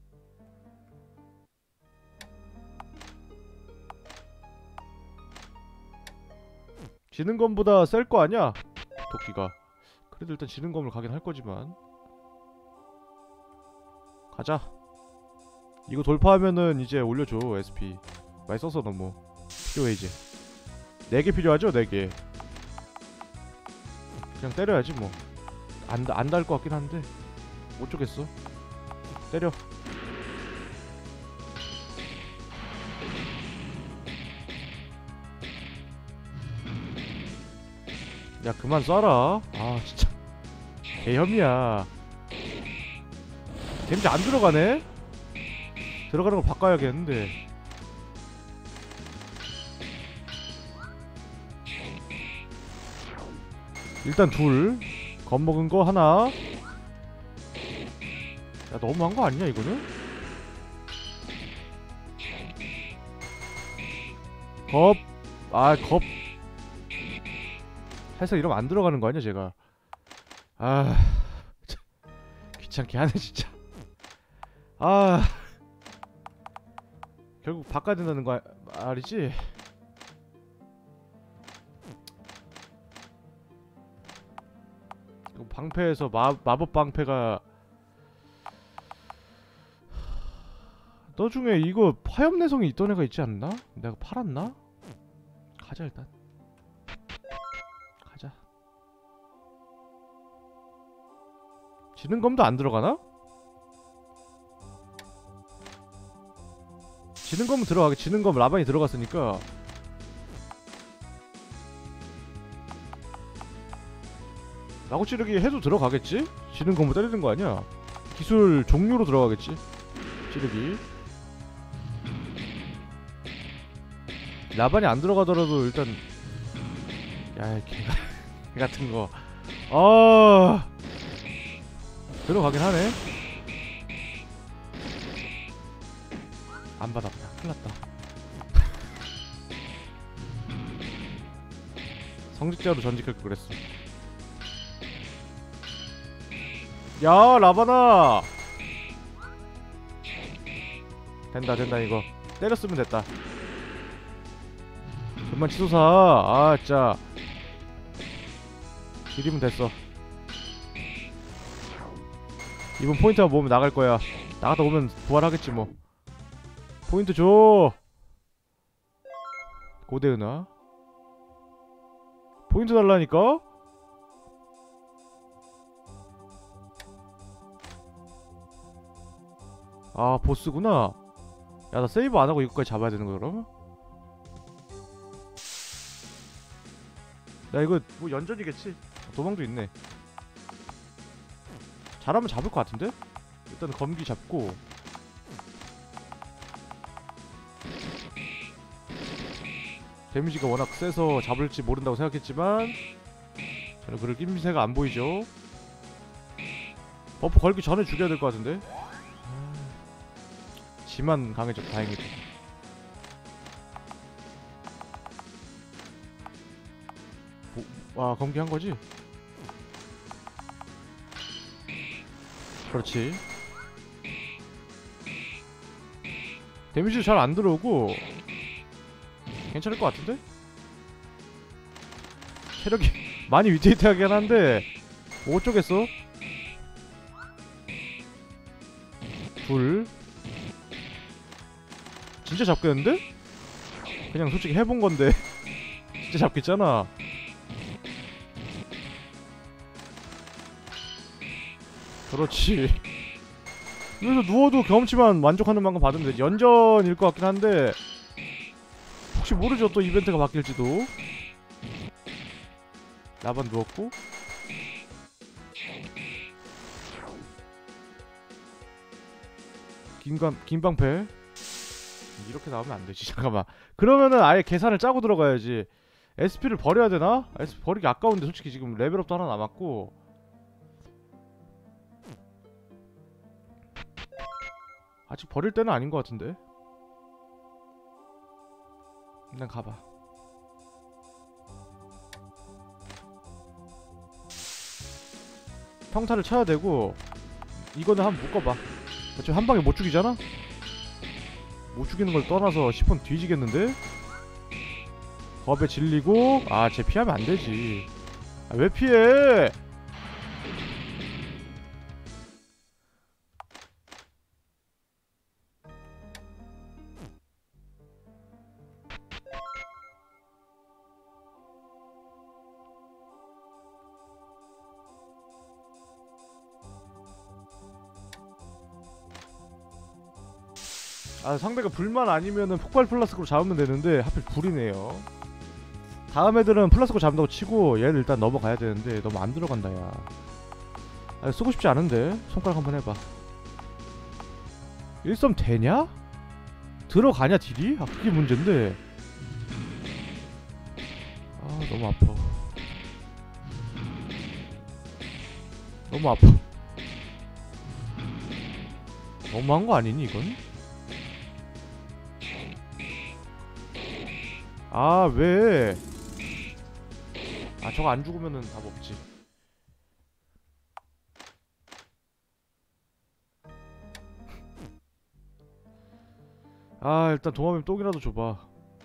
지능검보다 셀 거 아니야? 도끼가. 그래도 일단 지능검을 가긴 할 거지만. 가자. 이거 돌파하면은 이제 올려줘 SP. 많이 써서 너무 필요해 이제. 4개 필요하죠? 4개. 그냥 때려야지 뭐. 안 닿을 것 같긴 한데 못 쪼겠어. 때려. 야 그만 쏴라. 아 진짜 개혐이야. 데미지 안 들어가네? 들어가는 걸 바꿔야겠는데. 일단 둘. 겁먹은 거 하나. 야 너무한 거 아니냐 이거는? 겁 아, 겁. 살짝 이러면 안 들어가는 거 아니야, 제가. 아, 참, 귀찮게 하네, 진짜. 아, 결국 바꿔야 된다는 거 말이지? 방패에서 마법 방패가 너 중에 이거 화염내성이 있던 애가 있지 않나? 내가 팔았나? 가자 일단. 가자. 지능검도 안 들어가나? 지능검은 들어가게. 지능검 라반이 들어갔으니까. 라고 찌르기 해도 들어가겠지? 지능검을 때리는 거 아니야? 기술 종류로 들어가겠지? 찌르기. 라반이 안 들어가더라도 일단 야, 개가 같은 거. 들어가긴 하네. 안 받았다. 큰일났다. 성직자로 전직할 걸 그랬어. 야, 라바나. 된다 이거. 때렸으면 됐다. 그만 치솟아. 아, 진짜. 길이면 됐어. 이번 포인트가 모으면 나갈 거야. 나갔다 오면 부활하겠지 뭐. 포인트 줘. 고대은하. 포인트 달라니까? 아, 보스구나. 야, 나 세이브 안하고 이거까지 잡아야 되는 거야 그럼? 야, 이거 뭐 연전이겠지? 도망도 있네. 잘하면 잡을 것 같은데? 일단 검기 잡고. 데미지가 워낙 세서 잡을지 모른다고 생각했지만 저는 그럴 낌새가 안 보이죠. 버프 걸기 전에 죽여야 될 것 같은데? 지만 강해져. 다행이다. 와, 검기 한 거지? 그렇지. 데미지도 잘 안 들어오고 괜찮을 것 같은데? 체력이 많이 위태위태하긴 한데 뭐 어쩌겠어? 둘. 진짜 잡겠는데? 그냥 솔직히 해본 건데 진짜 잡겠잖아. 그렇지. 그래서 누워도 경험치만 만족하는 만큼 받으면 되지. 연전일 것 같긴 한데 혹시 모르죠, 또 이벤트가 바뀔지도. 라반 누웠고. 긴방패. 이렇게 나오면 안되지. 잠깐만. 그러면은 아예 계산을 짜고 들어가야지. SP를 버려야 되나? SP 버리기 아까운데 솔직히 지금 레벨업도 하나 남았고. 아직 버릴 때는 아닌 것 같은데. 일단 가봐. 평타를 쳐야 되고. 이거는 한번 묶어봐. 어차피 한 방에 못 죽이잖아? 못 죽이는 걸 떠나서 10번 뒤지겠는데? 겁에 질리고. 아, 쟤 피하면 안 되지. 아, 왜 피해? 아, 상대가 불만 아니면은 폭발 플라스크로 잡으면 되는데 하필 불이네요. 다음 애들은 플라스크 잡는다고 치고 얘를 일단 넘어가야 되는데 너무 안 들어간다. 야, 아, 쓰고 싶지 않은데. 손가락 한번 해봐. 1썸 되냐? 들어가냐 딜이? 아, 그게 문제인데. 아, 너무 아파. 너무 아파. 너무한 거 아니니 이건? 아 왜? 아 저거 안 죽으면은 답 없지. 아 일단 도마뱀 똥이라도 줘봐.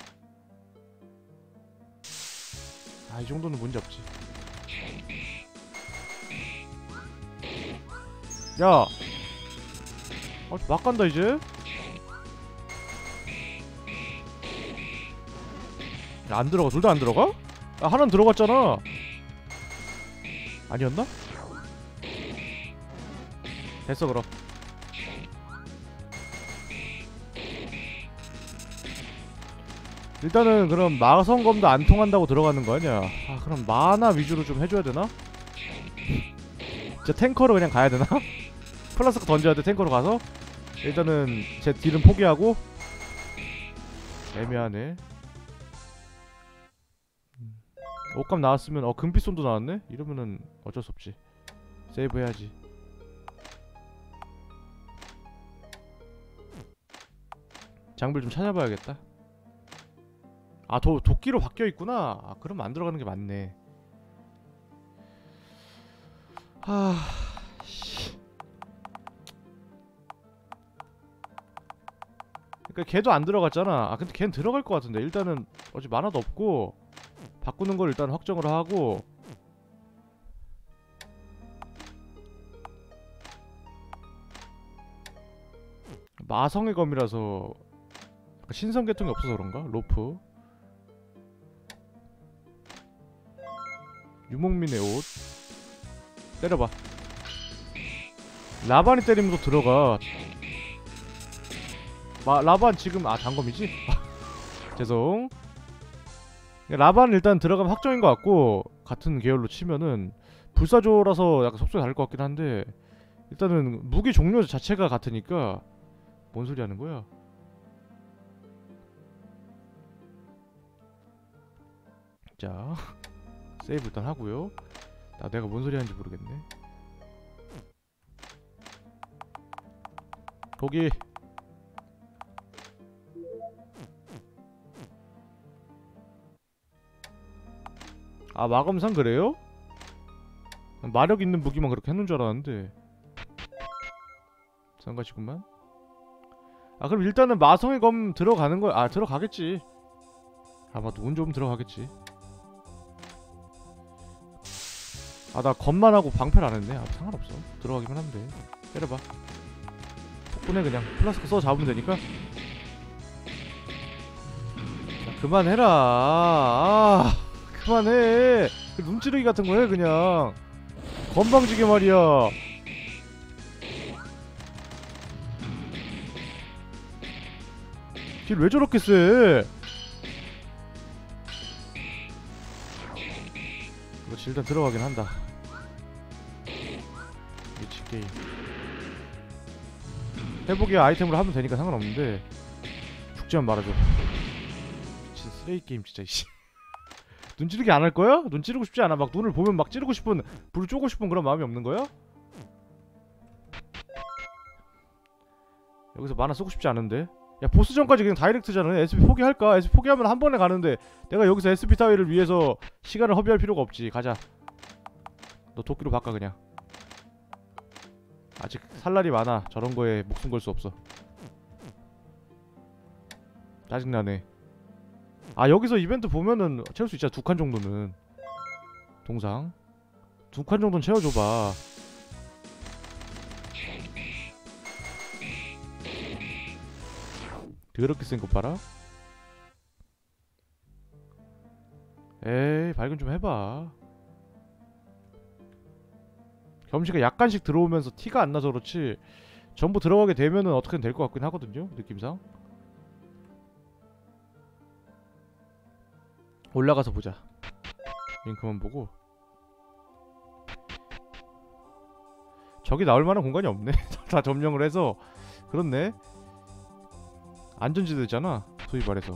아 이 정도는 문제 없지. 야! 막 간다 이제? 야, 안 들어가. 둘 다 안 들어가? 아 하나는 들어갔잖아. 아니었나? 됐어 그럼. 일단은 그럼 마성검도 안 통한다고 들어가는 거 아니야. 아 그럼 마나 위주로 좀 해줘야 되나? 진짜 탱커로 그냥 가야 되나? 플라스크 던져야 돼. 탱커로 가서 일단은 제 딜은 포기하고. 애매하네. 옷감 나왔으면 금빛손도 나왔네? 이러면은 어쩔 수 없지. 세이브 해야지. 장비를 좀 찾아봐야겠다. 아 도끼로 바뀌어있구나. 아 그러면 안 들어가는 게 맞네. 하... 그니까 걔도 안 들어갔잖아. 아 근데 걔는 들어갈 것 같은데. 일단은 어차피 만화도 없고 바꾸는 걸 일단 확정을 하고. 마성의 검이라서 신성 계통이 없어서 그런가? 로프 유목민의 옷 때려봐. 라반이 때리면 또 들어가. 라반 지금 단검이지? 죄송. 라반은 일단 들어가면 확정인 것 같고, 같은 계열로 치면은 불사조라서 약간 속성이 다를 것 같긴 한데, 일단은 무기 종류 자체가 같으니까. 뭔 소리 하는 거야? 자 세이브 일단 하고요. 내가 뭔 소리 하는지 모르겠네. 거기 마검상 그래요? 마력 있는 무기만 그렇게 해놓은 줄 알았는데 상가시구만. 그럼 일단은 마성의 검 들어가는 거야. 들어가겠지. 아마도 운 좋으면 들어가겠지. 나 검만 하고 방패를 안 했네. 상관없어. 들어가기만 하면 돼. 때려봐. 폭분해 그냥. 플라스크 써 잡으면 되니까. 그만해라. 그만해. 눈찌르기 같은 거 해 그냥. 건방지게 말이야. 길 왜 저렇게 세? 그렇지 일단 들어가긴 한다. 미친 게임. 회복의 아이템으로 하면 되니까 상관없는데 죽지만 말아줘. 미친 쓰레기 게임 진짜 이씨. 눈 찌르기 안 할 거야? 눈 찌르고 싶지 않아? 막 눈을 보면 막 찌르고 싶은, 불을 쪼고 싶은 그런 마음이 없는 거야? 여기서 만화 쓰고 싶지 않은데. 야 보스전까지 그냥 다이렉트잖아. SP 포기할까? SP 포기하면 한 번에 가는데 내가 여기서 SP 타위를 위해서 시간을 허비할 필요가 없지. 가자. 너 도끼로 바꿔 그냥. 아직 살 날이 많아. 저런 거에 목숨 걸 수 없어. 짜증나네. 여기서 이벤트 보면은 채울 수 있잖아. 2칸 정도는. 동상 2칸 정도는 채워줘봐. 더럽게 센 것 봐라. 에이 발견 좀 해봐. 겸시가 약간씩 들어오면서 티가 안 나서 그렇지 전부 들어가게 되면은 어떻게든 될 것 같긴 하거든요. 느낌상. 올라가서 보자. 링크만 보고. 저기 나올 만한 공간이 없네. 다 점령을 해서. 그렇네. 안전지대잖아 소위 말해서.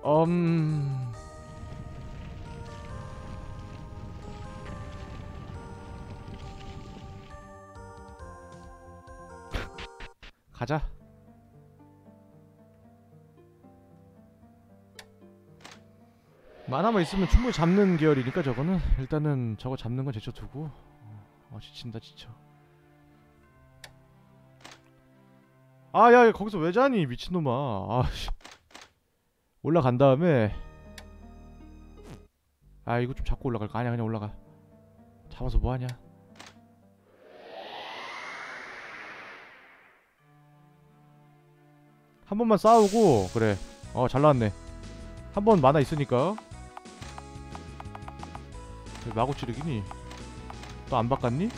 가자. 만화만 있으면 충분히 잡는 계열이니까 저거는 일단은 저거 잡는 건 제쳐두고. 지친다 지쳐. 야 거기서 왜 자니 미친놈아. 올라간 다음에 이거 좀 잡고 올라갈까? 아니야 그냥 올라가. 잡아서 뭐하냐. 한 번만 싸우고. 그래 잘 나왔네. 한 번 만화 있으니까. 마구 찌르기니? 또 안 바꿨니?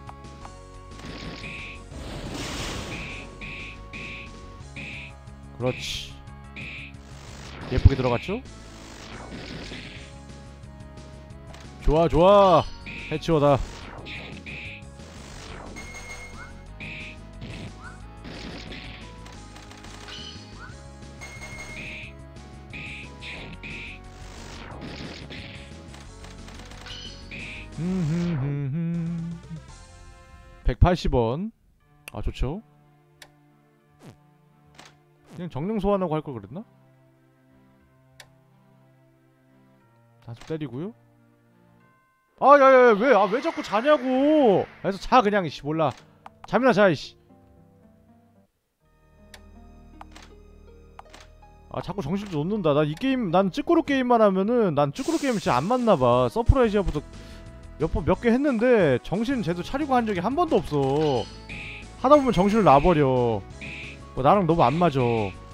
그렇지. 예쁘게 들어갔죠? 좋아 좋아. 해치워다. 흠흠흠흠 180원. 좋죠. 그냥 정령 소환하고 할 걸 그랬나? 단속 때리고요. 야야야 왜 자꾸 자냐고. 그래서 자 그냥 이씨 몰라. 잠이나 자 이씨. 자꾸 정신을 놓는다. 난 이 게임 난 찌꾸루 게임만 하면은 난 찌꾸루 게임 진짜 안 맞나봐. 서프라이즈부터 몇 개 했는데 정신 제대로 차리고 한 적이 한 번도 없어. 하다보면 정신을 놔버려. 나랑 너무 안 맞아.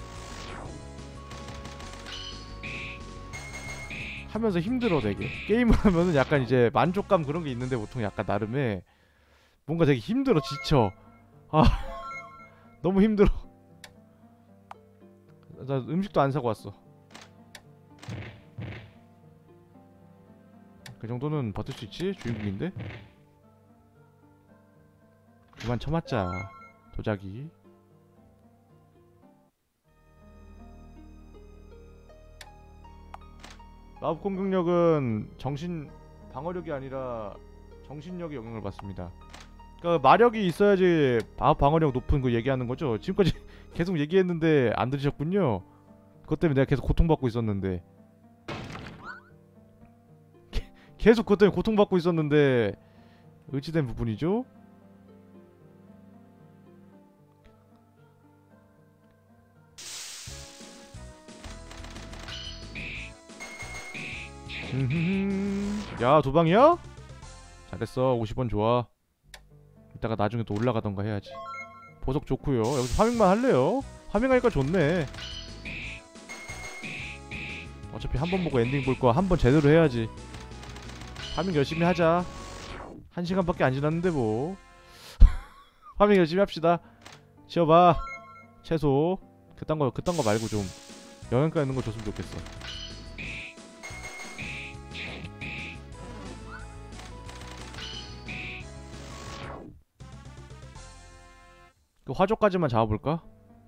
하면서 힘들어 되게. 게임을 하면은 약간 이제 만족감 그런 게 있는데 보통 약간 나름의 뭔가 되게 힘들어. 지쳐. 너무 힘들어. 나 음식도 안 사고 왔어. 그 정도는 버틸 수 있지? 주인공인데? 그만 쳐맞자. 도자기. 마법 공격력은 정신 방어력이 아니라 정신력에 영향을 받습니다. 그러니까 마력이 있어야지 방어력 높은 거 얘기하는 거죠. 지금까지 계속 얘기했는데 안 들으셨군요. 그것 때문에 내가 계속 고통받고 있었는데. 계속 그것 때문에 고통받고 있었는데 의지된 부분이죠. 야 도방이야? 잘했어. 50원 좋아. 이따가 나중에 또 올라가던가 해야지. 보석 좋구요. 여기서 파밍만 할래요? 파밍하니까 좋네. 어차피 한 번 보고 엔딩 볼 거 한 번 제대로 해야지. 파밍 열심히 하자. 1시간밖에 안 지났는데 뭐. 파밍 열심히 합시다. 지어봐. 채소. 그딴 거 말고 좀 영양가 있는 거 줬으면 좋겠어. 그 화조까지만 잡아볼까?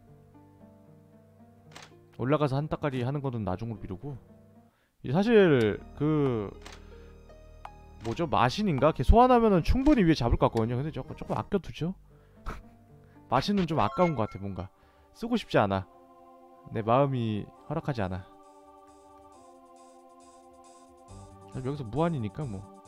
올라가서 한 따까리 하는 거는 나중으로 미루고. 사실 그 뭐죠? 마신인가? 걔 소환하면은 충분히 위에 잡을 것 같거든요. 근데 조금 아껴두죠. 마신은 좀 아까운 것 같아. 뭔가 쓰고 싶지 않아. 내 마음이 허락하지 않아. 여기서 무한이니까 뭐.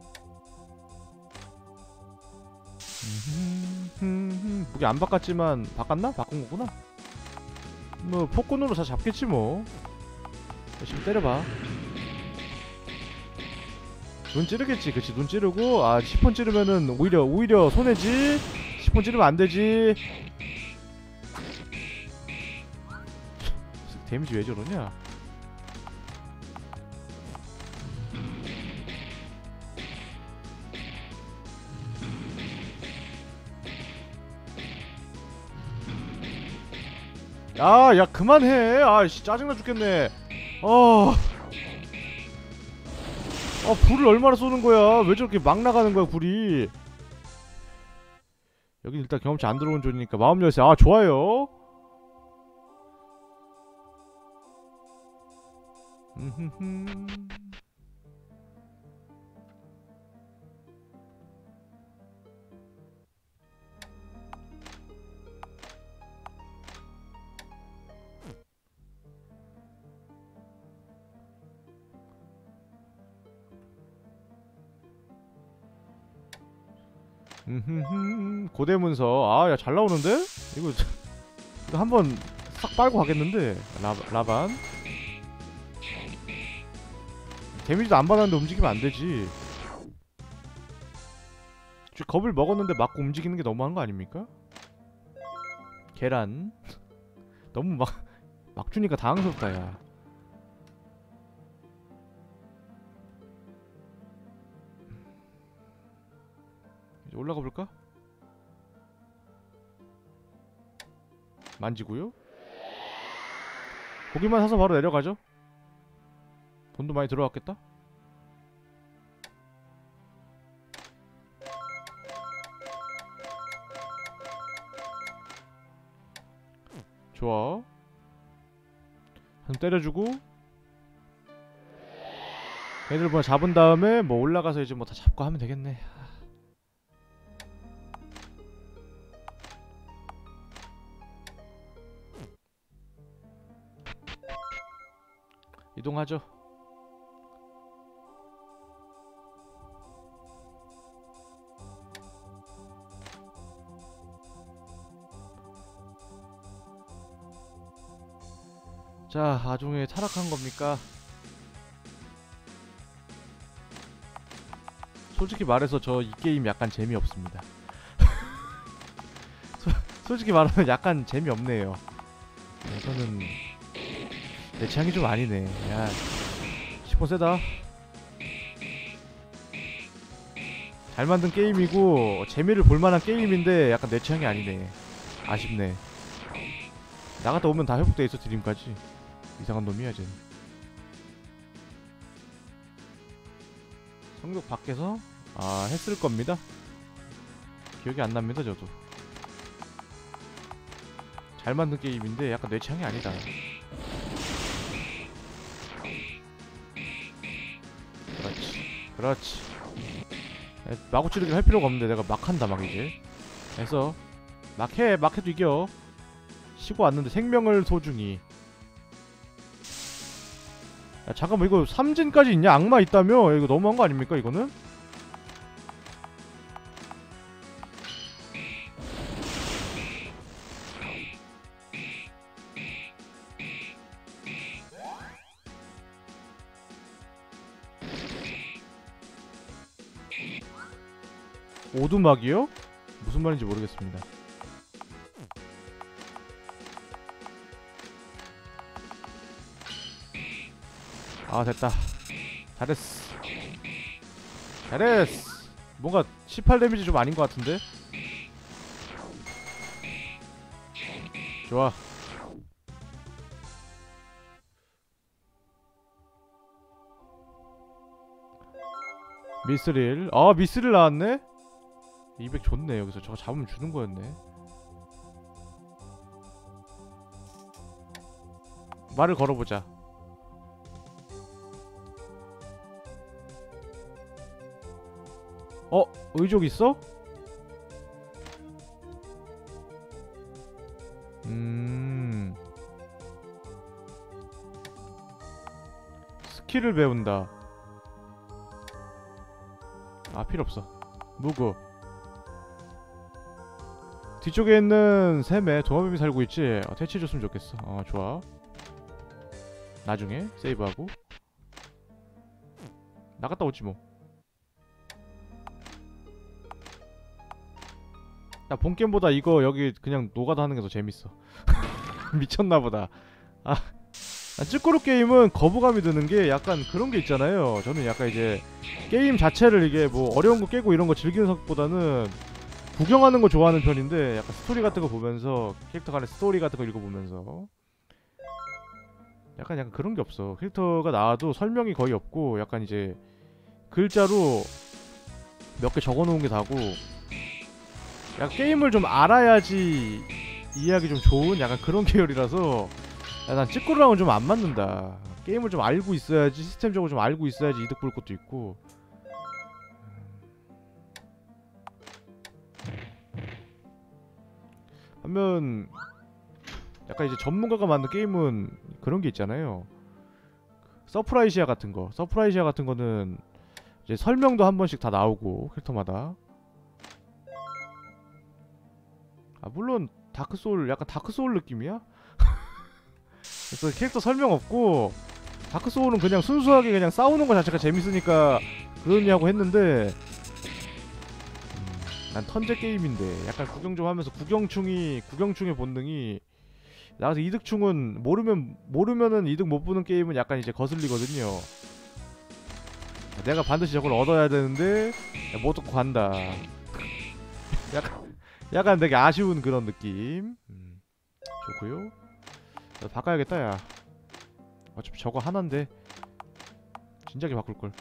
무게 안 바꿨지만 바꿨나? 바꾼 거구나. 뭐 폭군으로 다 잡겠지 뭐. 열심히 때려봐. 눈 찌르겠지. 그치 눈 찌르고 10번 찌르면은 오히려 손해지. 10번 찌르면 안 되지. 데미지 왜 저러냐? 야 그만해. 씨 짜증나 죽겠네. 불을 얼마나 쏘는 거야? 왜 저렇게 막 나가는 거야 불이? 여긴 일단 경험치 안 들어온 존이니까 마법 열쇠. 좋아요. 고대 문서. 아, 야, 잘 나오는데? 이거 한번 싹 빨고 가겠는데. 라반. 데미지도 안 받았는데 움직이면 안 되지. 겁을 먹었는데 맞고 움직이는 게 너무한 거 아닙니까? 계란. 너무 막 주니까 당황스럽다, 야. 이제 올라가 볼까? 만지고요. 고기만 사서 바로 내려가죠. 돈도 많이 들어왔겠다. 좋아. 한 때려주고 애들 뭐 잡은 다음에 뭐 올라가서 이제 뭐 다 잡고 하면 되겠네. 이동하죠. 자, 아종에 타락한 겁니까? 솔직히 말해서 저 이 게임 약간 재미없습니다. 솔직히 말하면 약간 재미없네요. 이거는 내 취향이 좀 아니네. 야, 10번 세다. 잘 만든 게임이고 재미를 볼만한 게임인데 약간 내 취향이 아니네. 아쉽네. 나갔다 오면 다 회복돼 있어. 드림까지. 이상한 놈이야 쟤는. 성벽 밖에서 했을 겁니다. 기억이 안 납니다 저도. 잘 만든 게임인데 약간 내 취향이 아니다. 그렇지. 마구 찌르기 할 필요가 없는데 내가 막 한다 막 이제. 해서 막 해도 이겨. 쉬고 왔는데 생명을 소중히. 야, 잠깐만 이거 삼진까지 있냐? 악마 있다며? 이거 너무한 거 아닙니까 이거는? 오두막이요? 무슨 말인지 모르겠습니다. 아 됐다. 잘했어. 잘했어. 뭔가 18 데미지 좀 아닌 것 같은데? 좋아. 미스릴. 미스릴 나왔네? 200 좋네. 여기서 저거 잡으면 주는 거였네. 말을 걸어보자. 의족 있어? 스킬을 배운다. 필요 없어. 무구. 뒤쪽에 있는 샘에 도마뱀이 살고 있지? 퇴치해줬으면 좋겠어. 좋아. 나중에 세이브하고 나갔다 오지 뭐. 나 본게임보다 이거 여기 그냥 노가다 하는 게 더 재밌어. 미쳤나보다. 찌꾸루 게임은 거부감이 드는 게 약간 그런 게 있잖아요. 저는 약간 이제 게임 자체를 이게 뭐 어려운 거 깨고 이런 거 즐기는 성격보다는 구경하는 거 좋아하는 편인데, 약간 스토리 같은 거 보면서, 캐릭터 간의 스토리 같은 거 읽어보면서 약간 그런 게 없어. 캐릭터가 나와도 설명이 거의 없고 약간 이제 글자로 몇 개 적어놓은 게 다고, 약간 게임을 좀 알아야지 이해하기 좀 좋은 약간 그런 계열이라서 야, 난 찌꾸루랑은 좀 안 맞는다. 게임을 좀 알고 있어야지, 시스템적으로 좀 알고 있어야지 이득 볼 것도 있고. 반면 약간 이제 전문가가 만든 게임은 그런 게 있잖아요. 서프라이시아 같은 거. 서프라이시아 같은 거는 이제 설명도 한 번씩 다 나오고 캐릭터마다. 아 물론 다크소울 약간 다크소울 느낌이야? 그래서 캐릭터 설명 없고 다크소울은 그냥 순수하게 그냥 싸우는 거 자체가 재밌으니까 그러냐고 했는데 난 턴제 게임인데 약간 구경 좀 하면서 구경충의 본능이 나가서 이득충은 모르면은 이득 못 보는 게임은 약간 이제 거슬리거든요. 내가 반드시 저걸 얻어야 되는데 못 얻고 간다. 약간 되게 아쉬운 그런 느낌. 좋고요. 나도 바꿔야겠다 야. 어차피 저거 하나인데 진작에 바꿀걸.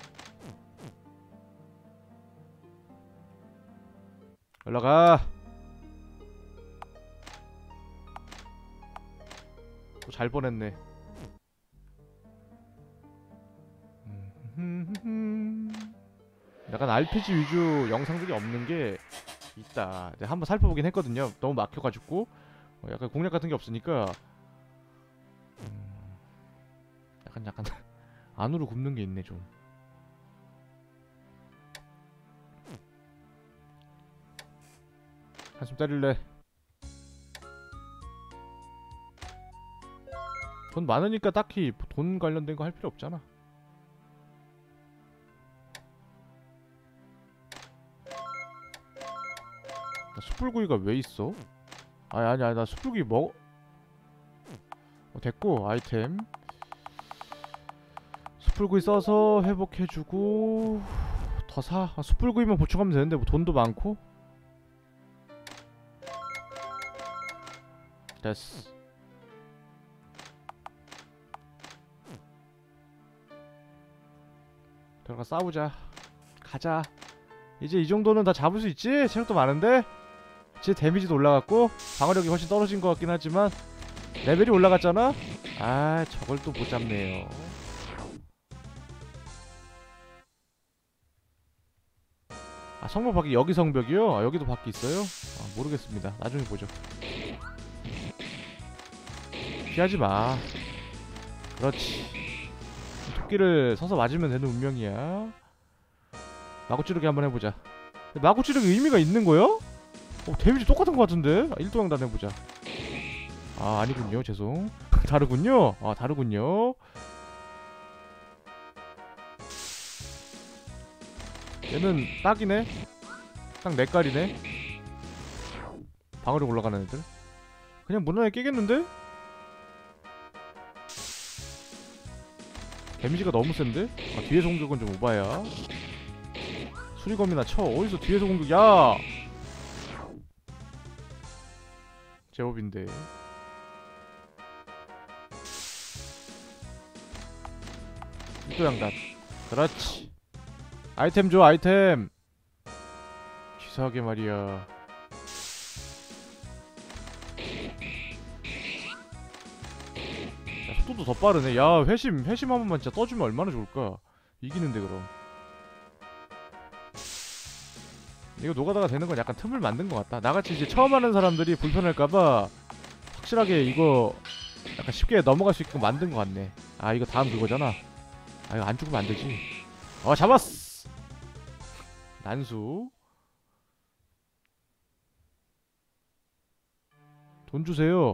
올라가. 또 잘 뻔했네. 약간 RPG 위주 영상들이 없는 게 있다. 내가 한번 살펴보긴 했거든요. 너무 막혀가지고 약간 공략 같은 게 없으니까 약간 안으로 굽는 게 있네 좀. 한숨 때릴래. 돈 많으니까 딱히 돈 관련된 거 할 필요 없잖아. 나 숯불구이가 왜 있어? 아니야 나 숯불구이 됐고 아이템 숯불구이 써서 회복해주고 더 사? 숯불구이만 보충하면 되는데 뭐 돈도 많고? 됐어. 들어가 싸우자. 가자. 이제 이 정도는 다 잡을 수 있지? 체력도 많은데? 제 데미지도 올라갔고 방어력이 훨씬 떨어진 것 같긴 하지만 레벨이 올라갔잖아? 아 저걸 또 못 잡네요. 아 성벽 밖에 여기 성벽이요? 아, 여기도 밖에 있어요? 아, 모르겠습니다. 나중에 보죠. 피하지마. 그렇지. 토끼를 서서 맞으면 되는 운명이야. 마구 찌르기 한번 해보자. 마구 찌르기 의미가 있는 거야? 데미지 똑같은 거 같은데? 1도양단 해보자. 아 아니군요. 죄송. 다르군요. 아 다르군요. 얘는 딱이네. 딱 내 깔이네. 방어력 올라가는 애들. 그냥 무난하게 깨겠는데? 데미지가 너무 센데? 아 뒤에서 공격은 좀 오바야. 수리검이나 쳐. 어디서 뒤에서 공격? 야! 제법인데. 이도양단. 그렇지. 아이템 줘 아이템. 치사하게 말이야. 야, 속도도 더 빠르네. 야 회심 한 번만 진짜 떠주면 얼마나 좋을까. 이기는데 그럼. 이거 노가다가 되는 건 약간 틈을 만든 것 같다. 나같이 이제 처음 하는 사람들이 불편할까봐 확실하게 이거 약간 쉽게 넘어갈 수 있게끔 만든 것 같네. 아 이거 다음 그거잖아. 아 이거 안 죽으면 안 되지. 잡았어. 난수. 돈 주세요.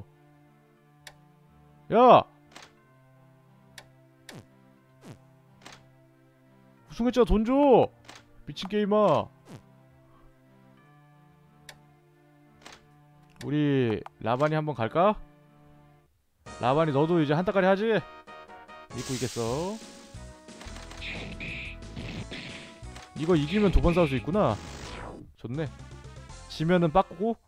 야! 우승했잖아. 돈 줘. 미친 게임아. 우리 라반이 한번 갈까? 라반이 너도 이제 한타까리 하지? 믿고 있겠어. 이거 이기면 2번 싸울 수 있구나. 좋네. 지면은 빠꾸고.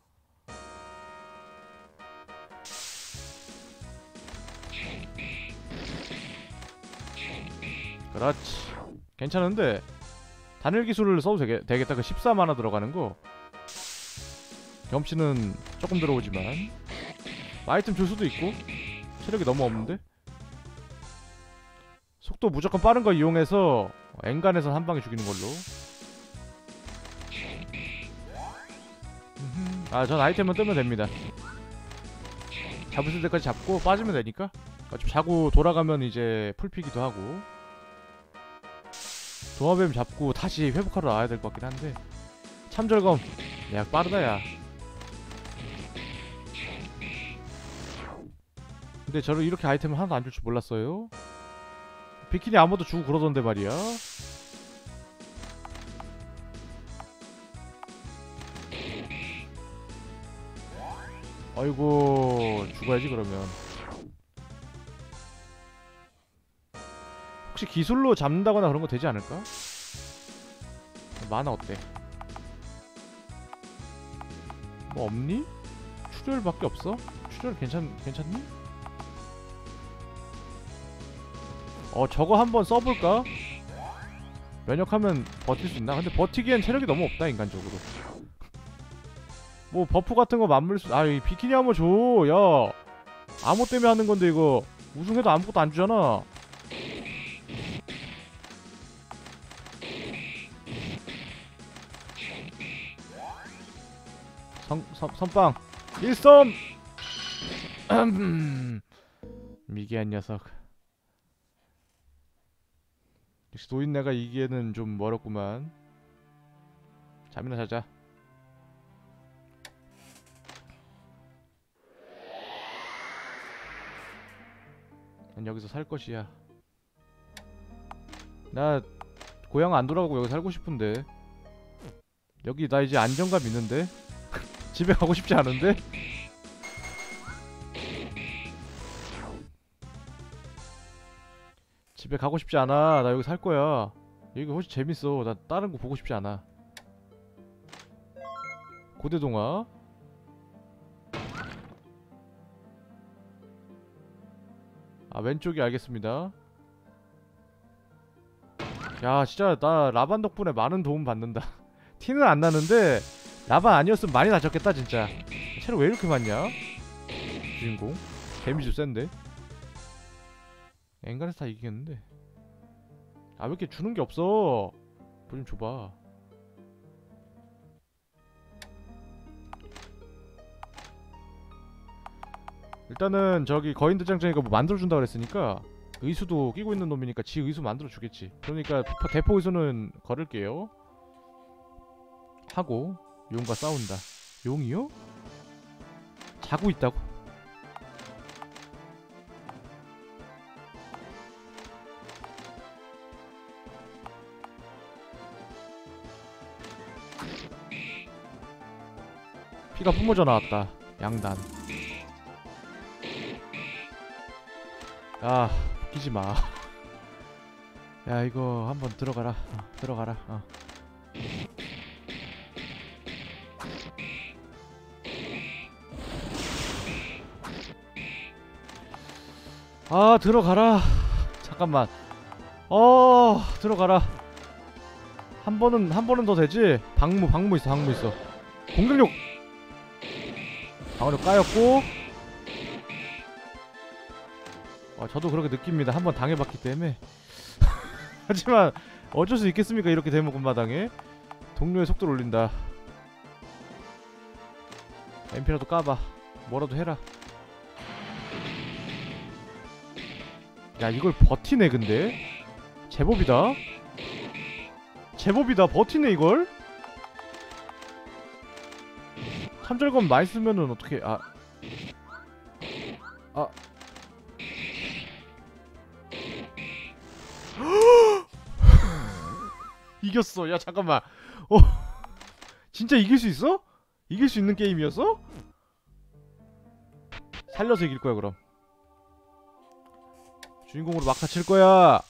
그렇지. 괜찮은데 단일 기술을 써도 되겠다. 그 14만화 들어가는 거. 경험치는 조금 들어오지만 아이템 줄 수도 있고 체력이 너무 없는데? 속도 무조건 빠른 거 이용해서 엔간에서 한 방에 죽이는 걸로. 아, 전 아이템만 뜨면 됩니다. 잡으실 때까지 잡고 빠지면 되니까. 좀 자고 돌아가면 이제 풀피기도 하고. 도마뱀 잡고 다시 회복하러 나와야 될 것 같긴 한데. 참절검 야 빠르다 야. 근데 저를 이렇게 아이템을 하나도 안 줄 줄 몰랐어요. 비키니 아무도 주고 그러던데 말이야. 아이고 죽어야지 그러면. 혹시 기술로 잡는다거나 그런 거 되지 않을까? 만화 어때? 뭐 없니? 출혈밖에 없어? 출혈 괜찮니? 저거 한번 써볼까? 면역하면 버틸 수 있나? 근데 버티기엔 체력이 너무 없다 인간적으로. 뭐 버프 같은 거 맞물 수... 이 비키니 한번 줘! 야! 암호 때문에 하는 건데 이거 우승해도 아무것도 안 주잖아. 선빵! 일섬! 미개한 녀석. 역시 노인네가 이기에는 좀 멀었구만. 잠이나 자자. 난 여기서 살 것이야. 나 고향 안 돌아가고 여기 살고 싶은데. 여기 나 이제 안정감 있는데? 집에 가고 싶지 않은데? 집에 가고 싶지 않아. 나 여기 살 거야. 여기가 훨씬 재밌어. 나 다른 거 보고 싶지 않아. 고대동화. 왼쪽이 알겠습니다. 야 진짜 나 라반 덕분에 많은 도움 받는다. 티는 안 나는데 라반 아니었으면 많이 낮췄겠다 진짜. 체력 왜 이렇게 많냐? 주인공 데미지 센데. 엔간에서 다 이기겠는데. 왜 이렇게 주는 게 없어? 뭐 좀 줘봐. 일단은 저기 거인대장정이가 뭐 만들어준다 그랬으니까 의수도 끼고 있는 놈이니까 지 의수 만들어주겠지. 그러니까 대포 의수는 걸을게요. 하고 용과 싸운다. 용이요? 자고 있다고? 피가 뿜어져 나왔다. 양단. 야 웃기지마. 야 이거 한번 들어가라. 들어가라. 들어가라. 잠깐만. 들어가라. 한 번은 더 되지? 방무 있어. 공격력 방어력 까였고. 저도 그렇게 느낍니다. 한번 당해봤기 때문에. 하지만 어쩔 수 있겠습니까? 이렇게 되면 군마당에 동료의 속도를 올린다. MP라도 까봐. 뭐라도 해라. 야 이걸 버티네. 근데 제법이다. 버티네 이걸. 참절검 많이 쓰면은 어떻게 이겼어. 야 잠깐만. 진짜 이길 수 있어? 이길 수 있는 게임이었어? 살려서 이길 거야 그럼. 주인공으로 막타 칠 거야.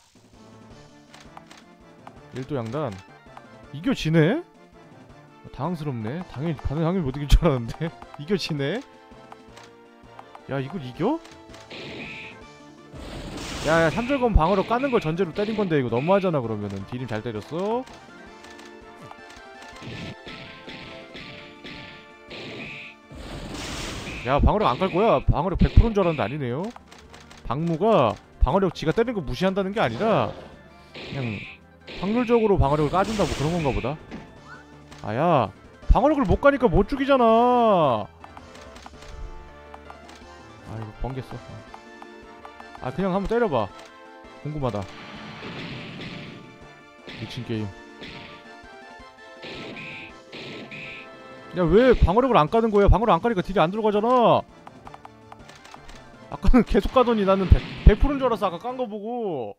일도양단. 이겨지네? 당황스럽네. 당연히 못 이길 줄 알았는데. 이겨지네? 야 이걸 이겨? 야 3절검 방어로 까는 걸 전제로 때린 건데 이거 너무하잖아. 그러면은 디림 잘 때렸어. 야 방어력 안 깔 거야. 방어력 100%인 줄 알았는데 아니네요. 박무가 방어력 지가 때리는 거 무시한다는 게 아니라 그냥 확률적으로 방어력을 까준다 뭐 그런 건가 보다. 아야, 방어력을 못 가니까 못 죽이잖아. 아 이거 번개써. 아 그냥 한번 때려봐. 궁금하다. 미친 게임. 야 왜 방어력을 안 까는 거야? 방어력 안 까니까 딜이 안 들어가잖아. 아까는 계속 가더니 나는 100%인 줄 알았어. 아까 깐 거 보고.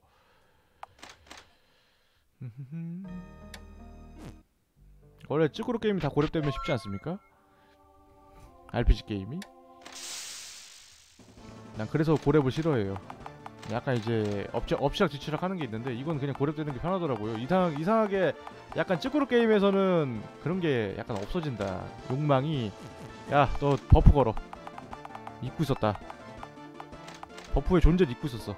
원래 찌그로 게임이 다 고렙되면 쉽지 않습니까? RPG 게임이? 난 그래서 고렙을 싫어해요. 약간 이제 엎치락뒤치락 하는 게 있는데 이건 그냥 고렙되는 게 편하더라고요. 이상하게 약간 찌그로 게임에서는 그런 게 약간 없어진다. 욕망이. 야 너 버프 걸어. 잊고 있었다. 버프의 존재를 잊고 있었어.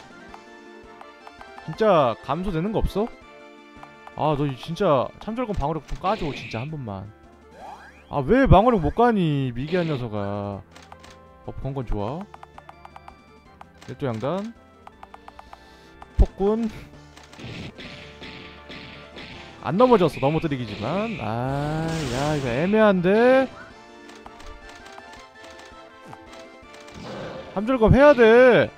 진짜 감소되는 거 없어? 아 너 진짜 참절검 방어력 좀 까줘 진짜 한 번만. 아 왜 방어력 못 까니 미개한 녀석아. 버프 건 건 좋아. 일도양단 폭군 안 넘어졌어. 넘어뜨리기지만. 아 야 이거 애매한데. 함절검 해야돼.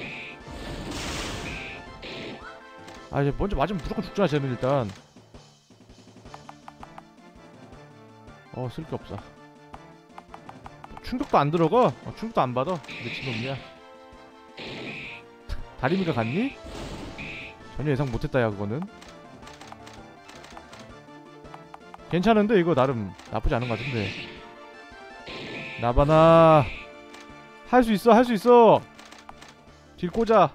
아 이제 먼저 맞으면 무조건 죽잖아 쟤는 일단. 쓸 게 없어. 충격도 안 들어가. 충격도 안 받아. 미친놈이야. 다리미가 갔니? 전혀 예상 못했다 야 그거는. 괜찮은데 이거 나름 나쁘지 않은 것 같은데. 나바나 할 수 있어 할 수 있어. 딜 꽂아.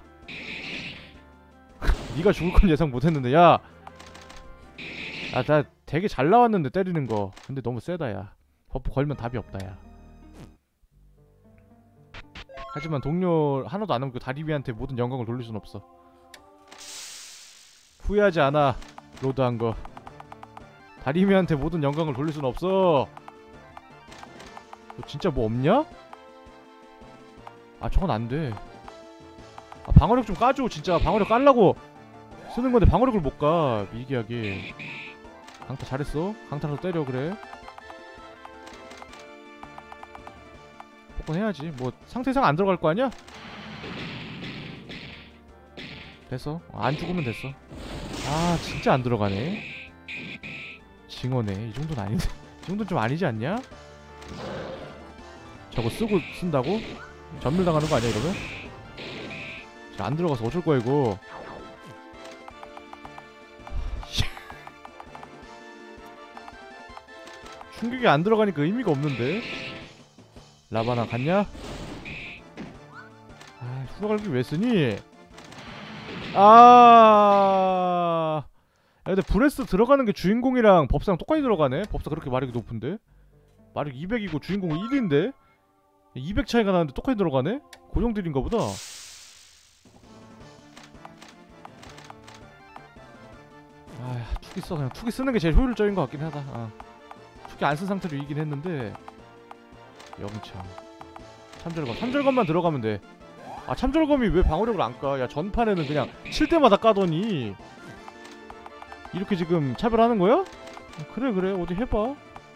니가 죽을 건 예상 못했는데 야. 아 나 되게 잘 나왔는데 때리는 거. 근데 너무 세다 야. 버프 걸면 답이 없다 야. 하지만 동료 하나도 안 남고 다리비한테 모든 영광을 돌릴 순 없어. 후회하지 않아. 로드한 거. 다리미한테 모든 영광을 돌릴 순 없어. 너 진짜 뭐 없냐? 아 저건 안돼. 아 방어력 좀 까줘. 진짜 방어력 깔라고 쓰는 건데 방어력을 못 까. 미개하게. 강타 잘했어. 강타라도 때려 그래. 해야지. 뭐 상태 이상 안 들어갈 거 아니야? 됐어. 안 죽으면 됐어. 아 진짜 안 들어가네. 징어네. 이 정도는 아닌데. 이 정도는 좀 아니지 않냐? 저거 쓰고 쓴다고? 전멸 당하는 거 아니야 이러면? 안 들어가서 어쩔 거야 이거. 충격이 안 들어가니까 의미가 없는데. 라바나 갔냐? 아, 후라갈기 왜 쓰니? 아, 야, 근데 브레스 들어가는 게 주인공이랑 법사랑 똑같이 들어가네? 법사 그렇게 마력이 높은데? 마력 200이고 주인공은 1인데? 200 차이가 나는데 똑같이 들어가네? 고정들인가 보다. 아, 투기 써. 그냥 투기 쓰는 게 제일 효율적인 것 같긴 하다. 투기 안 쓴 상태로 이기긴 했는데. 영창 참절검만 들어가면 돼. 아 참절검이 왜 방어력을 안 까? 야 전판에는 그냥 칠 때마다 까더니 이렇게 지금 차별하는 거야? 그래 그래 어디 해봐.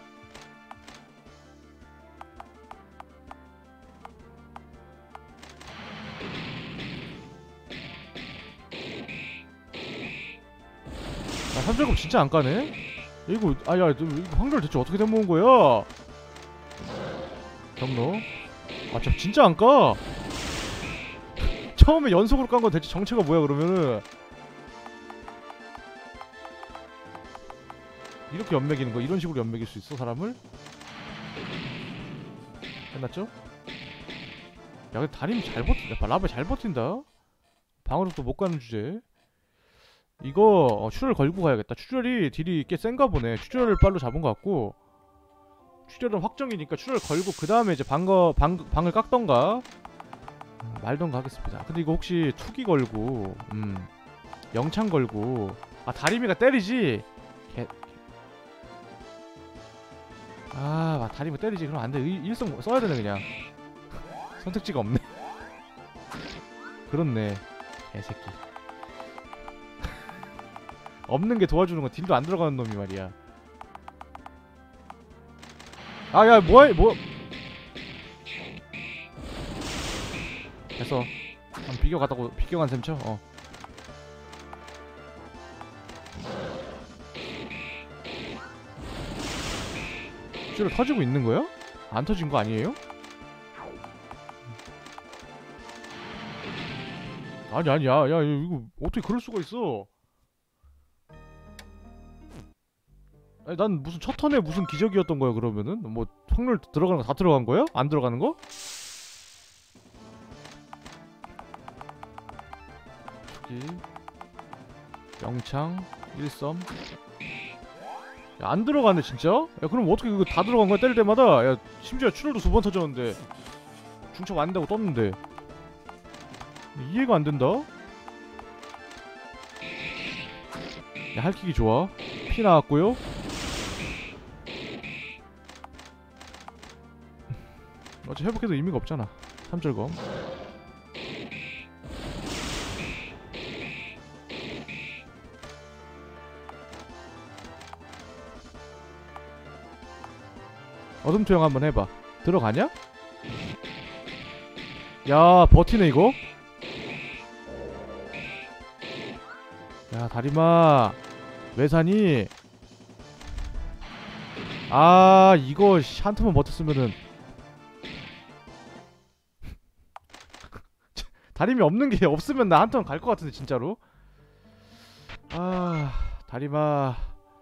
아 참절검 진짜 안 까네? 이거 아야 이거 확률 대체 어떻게 된 모은 거야? 경로. 아 진짜 안 까. 처음에 연속으로 깐 건 대체 정체가 뭐야 그러면은. 이렇게 연맥이는 거. 이런 식으로 연맥일 수 있어 사람을? 끝났죠? 야 근데 다림이 잘 버틴다. 라바 잘 버틴다. 방어력도 못 가는 주제. 이거 출혈 걸고 가야겠다. 출혈이 딜이 꽤 센가 보네. 출혈을 빨로 잡은 것 같고. 출혈은 확정이니까 출혈 걸고 그 다음에 이제 방을 깎던가 말던가 하겠습니다. 근데 이거 혹시 투기 걸고 영창 걸고 다리미가 때리지? 다리미 때리지. 그럼 안돼. 일성 써야 되네 그냥. 선택지가 없네. 그렇네. 개새끼. 없는 게 도와주는 거 딜도 안 들어가는 놈이 말이야. 아, 야, 뭐야, 뭐. 됐어. 한번 비껴갔다고, 비껴간 셈 쳐. 실제로 터지고 있는 거야? 안 터진 거 아니에요? 아니, 아니, 야, 이거 어떻게 그럴 수가 있어? 아니, 난 무슨 첫 턴에 무슨 기적이었던 거야, 그러면은? 뭐, 확률 들어가는 거 다 들어간 거야? 안 들어가는 거? 저기 영창 1썸. 야, 안 들어가네 진짜? 야, 그럼 어떻게 그거 다 들어간 거야 때릴 때마다? 야, 심지어 출혈도 2번 터졌는데 중첩 안 된다고 떴는데 이해가 안 된다? 야, 할킥이 좋아. 피 나왔고요. 어차피 회복해도 의미가 없잖아. 3절검. 어둠 투영 한번 해봐. 들어가냐? 야, 버티네 이거. 야, 다리마 왜 사니? 아, 이거 한 턴만 버텼으면은 다림이 없는 게 없으면 나 한 턴 갈 것 같은데 진짜로. 아, 다리마.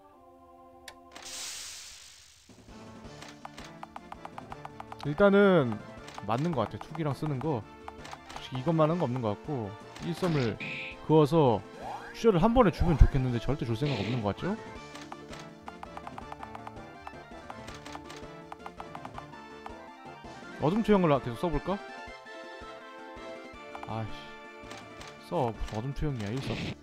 일단은 맞는 것 같아. 투기랑 쓰는 거 솔직히 이것만한 거 없는 것 같고 1썸을 그어서 슈어를 한 번에 주면 좋겠는데 절대 줄 생각 없는 것 같죠? 어둠 투영을 계속 써볼까? 아이씨, 써. 무슨 어둠 투영이야. 1썸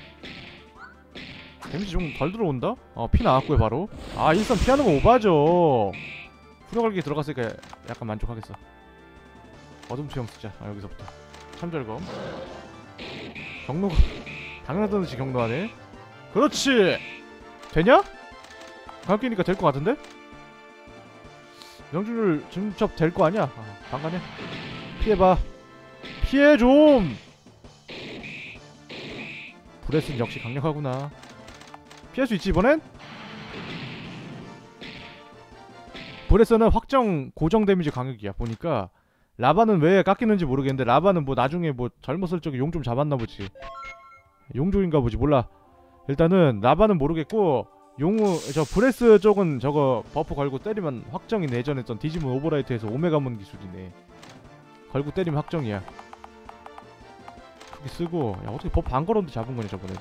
데미지 좀 덜 들어온다? 피 나왔고요 바로. 아, 1썸 피하는 거 오바죠. 후려갈기 들어갔으니까 약간 만족하겠어. 어둠 투영 쓰자. 여기서부터 참절검. 경로가 당연하던 듯이 경로하네. 그렇지! 되냐? 가격기니까 될 것 같은데? 명중률 중첩 될 거 아니야? 방간해. 피해봐. 피해 좀! 브레스는 역시 강력하구나. 피할 수 있지 이번엔? 브레스는 확정 고정 데미지 강력이야. 보니까 라바는 왜 깎이는지 모르겠는데 라바는 뭐 나중에 뭐 젊었을 적에 용 좀 잡았나보지. 용족인가보지 몰라. 일단은 라바는 모르겠고 용우 저 브레스 쪽은 저거 버프 걸고 때리면 확정이 예전에 했던 디지몬 오버라이트에서 오메가몬 기술이네. 걸고 때리면 확정이야. 그렇게 쓰고. 야, 어떻게 버프 안 걸었는데 잡은 거냐 저번에는.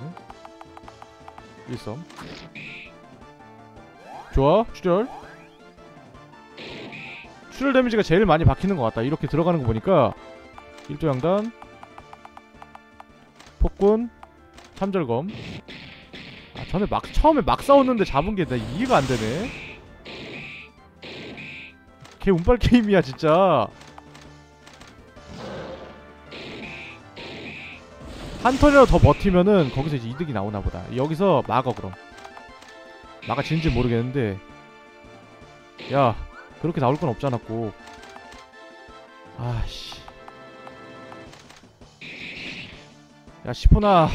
1썸 좋아. 출혈 데미지가 제일 많이 박히는 것 같다. 이렇게 들어가는 거 보니까. 1도 양단 폭군 참절검. 아, 전에 처음에 막 싸웠는데 잡은 게 나 이해가 안 되네. 걔 운빨 게임이야 진짜. 한 턴이라도 더 버티면은 거기서 이제 이득이 나오나 보다. 여기서 막어. 그럼 막아지는지 모르겠는데. 야, 그렇게 나올 건 없잖아 꼭. 아씨. 야, 시포나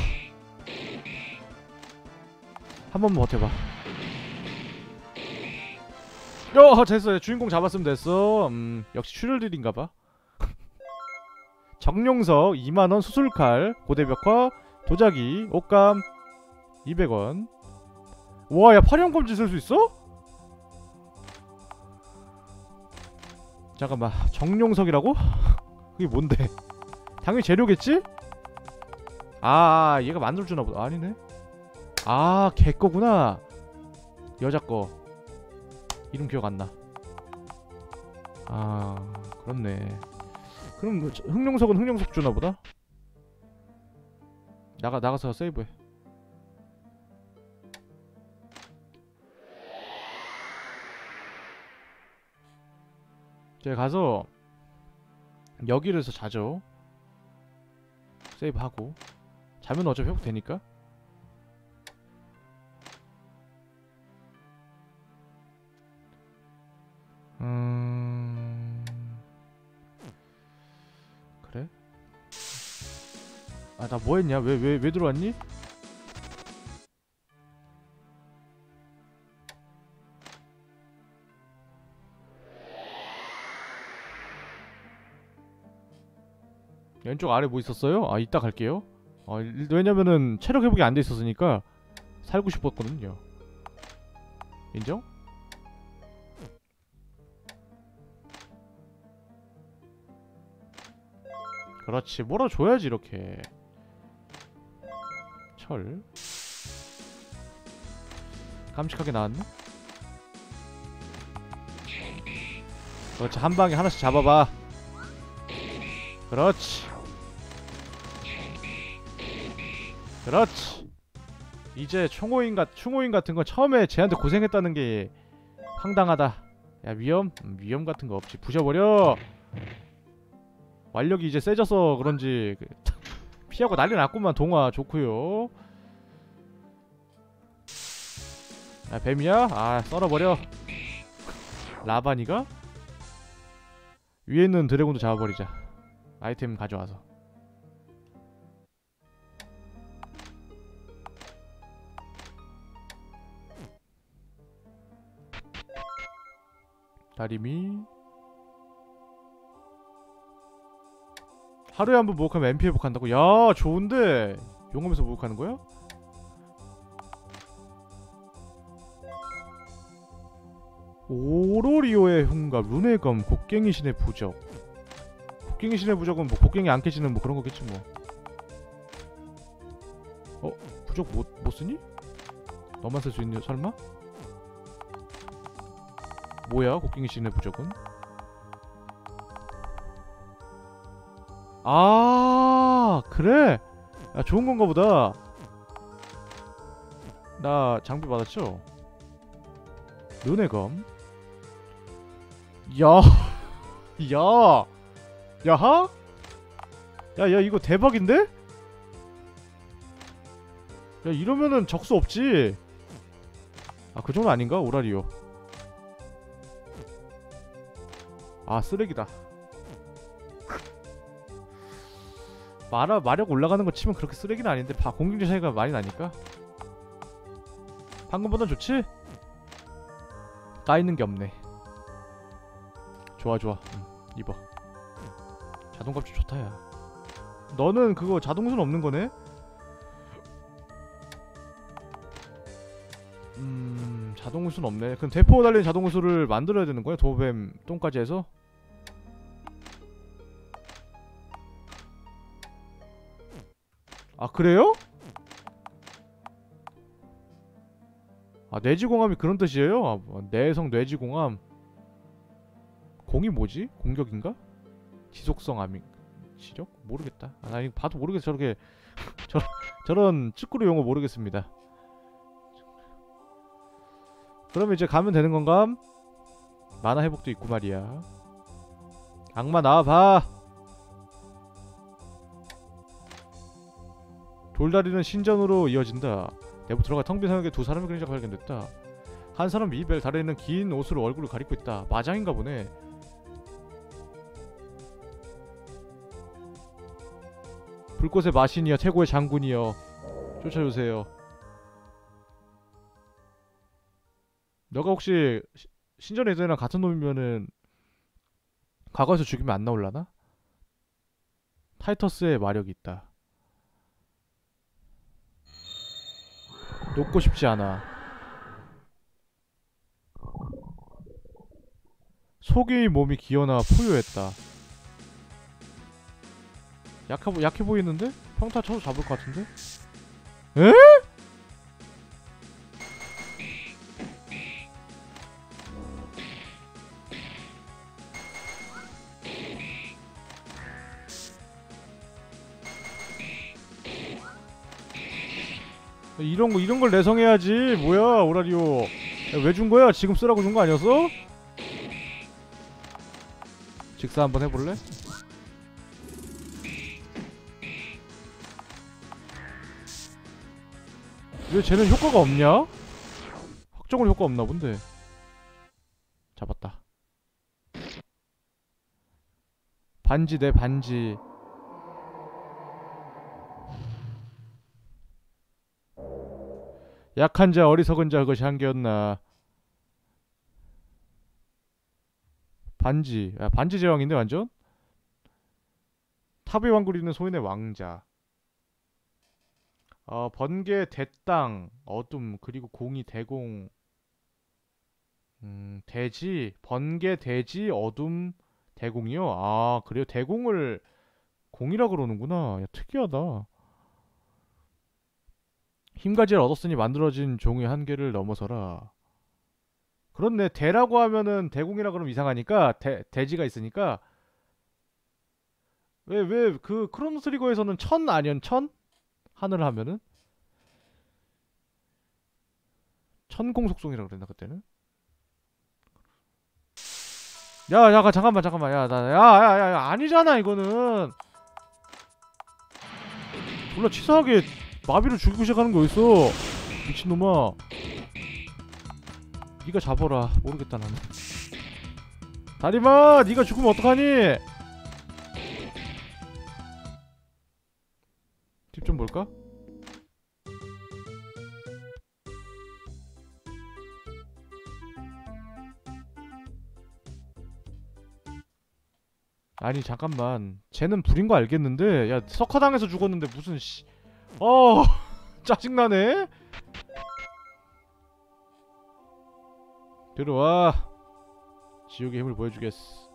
한 번만 버텨봐. 됐어. 주인공 잡았으면 됐어. 역시 출혈들인가봐. 정룡석 2만원, 수술칼, 고대벽화, 도자기, 옷감 200원. 와, 야, 파령검지 쓸 수 있어? 잠깐만, 정룡석이라고? 그게 뭔데? 당연히 재료겠지? 아, 얘가 만들어주나 보다. 아니네. 아, 걔 거구나. 여자 거 이름 기억 안 나. 아, 그렇네. 그럼 흑룡석은 흑룡석 주나 보다. 나가서 세이브해. 제가 가서 여기를 해서 자죠. 세이브하고 자면 어차피 회복되니까. 그래? 아, 나 뭐했냐? 왜 들어왔니? 왼쪽 아래 뭐 있었어요? 아, 이따 갈게요. 왜냐면은 체력 회복이 안 돼 있었으니까 살고 싶었거든요. 인정? 그렇지, 몰아줘야지 이렇게. 철 깜찍하게 나왔네? 그렇지, 한 방에 하나씩 잡아봐. 그렇지. 그렇지. 이제 충호인 같은 건 처음에 쟤한테 고생했다는 게 황당하다. 야, 위험 같은 거 없지. 부셔버려. 완력이 이제 세져서 그런지 피하고 난리 났구만. 동화 좋구요. 야, 뱀이야? 아, 썰어버려. 라바니가? 위에 있는 드래곤도 잡아버리자. 아이템 가져와서. 다리미. 하루에 한 번 목욕하면 MP 회복한다고? 야, 좋은데. 용암에서 목욕하는 거야? 오로리오의 흉갑, 룬의 검, 곡괭이 신의 부적. 곡괭이 신의 부적은 뭐 곡괭이 안 깨지는 뭐 그런 거겠지 뭐. 부적 못 쓰니? 너만 쓸 수 있니 설마? 뭐야 곡괭이 신의 부적은? 아, 그래? 야, 좋은 건가 보다. 나 장비 받았죠? 룬의 검. 야, 야, 야하? 야, 이거 대박인데? 야, 이러면은 적수 없지. 아, 그 정도 아닌가? 오라리오. 아, 쓰레기다. 마력 올라가는 거 치면 그렇게 쓰레기는 아닌데 공격력 차이가 많이 나니까. 방금보단 좋지? 까이는 게 없네. 좋아. 입어. 자동 값이 좋다, 야. 너는 그거 자동수는 없는 거네? 자동수는 없네. 그럼 대포 달린 자동수를 만들어야 되는 거야? 도뱀 똥까지 해서? 아, 그래요? 아, 뇌지공함이 그런 뜻이에요? 아, 내성 뇌지공함. 공이 뭐지? 공격인가? 지속성 암이 시력? 모르겠다. 아, 나 이거 봐도 모르겠어. 저렇게 저런 찌꾸루 용어 모르겠습니다. 그럼 이제 가면 되는 건가? 만화 회복도 있고 말이야. 악마 나와봐. 돌다리는 신전으로 이어진다. 내부 들어가 텅 빈 사역에 두 사람의 그림자가 발견됐다. 한 사람 이별, 다리에는 긴 옷으로 얼굴을 가리고 있다. 마장인가 보네. 불꽃의 마신이여, 최고의 장군이여, 쫓아주세요. 너가 혹시 신전 애들이랑 같은 놈이면은 과거에서 죽이면 안 나올라나? 타이터스의 마력이 있다. 놓고 싶지 않아. 속이 몸이 기어나 포효했다. 약해 보이는데? 평타 쳐도 잡을 것 같은데? 에? 이런 걸 내성해야지. 뭐야, 오라리오. 왜 준 거야? 지금 쓰라고 준 거 아니었어? 직사 한번 해볼래? 왜 쟤는 효과가 없냐? 확정으로 효과 없나 본데. 잡았다. 반지 내 반지. 약한 자 어리석은 자 그것이 한계였나. 반지. 야, 반지 제왕인데 완전? 탑의 왕구리는 소인의 왕자. 번개 대땅 어둠 그리고 공이 대공. 대지 번개 대지 어둠 대공이요? 아 그래요? 대공을 공이라 그러는구나. 야 특이하다. 힘가지를 얻었으니 만들어진 종의 한계를 넘어서라. 그렇네. 대라고 하면은 대공이라 그러면 이상하니까 대지가 있으니까. 왜 그 크로노 트리거에서는 천 아니면 천? 하늘 하면은 천공 속성이라 그랬나 그때는? 야 잠깐만 야야야야 아니잖아 이거는. 몰라 치사하게 마비로 죽이고 시작하는 거 어딨어. 미친놈아. 니가 잡아라. 모르겠다 나는. 다리마 니가 죽으면 어떡하니. 팁 좀 볼까? 아니 잠깐만 쟤는 불인 거 알겠는데 야 석화당해서 죽었는데 무슨 씨. 짜증나네. 들어와. 지옥의 힘을 보여주겠어.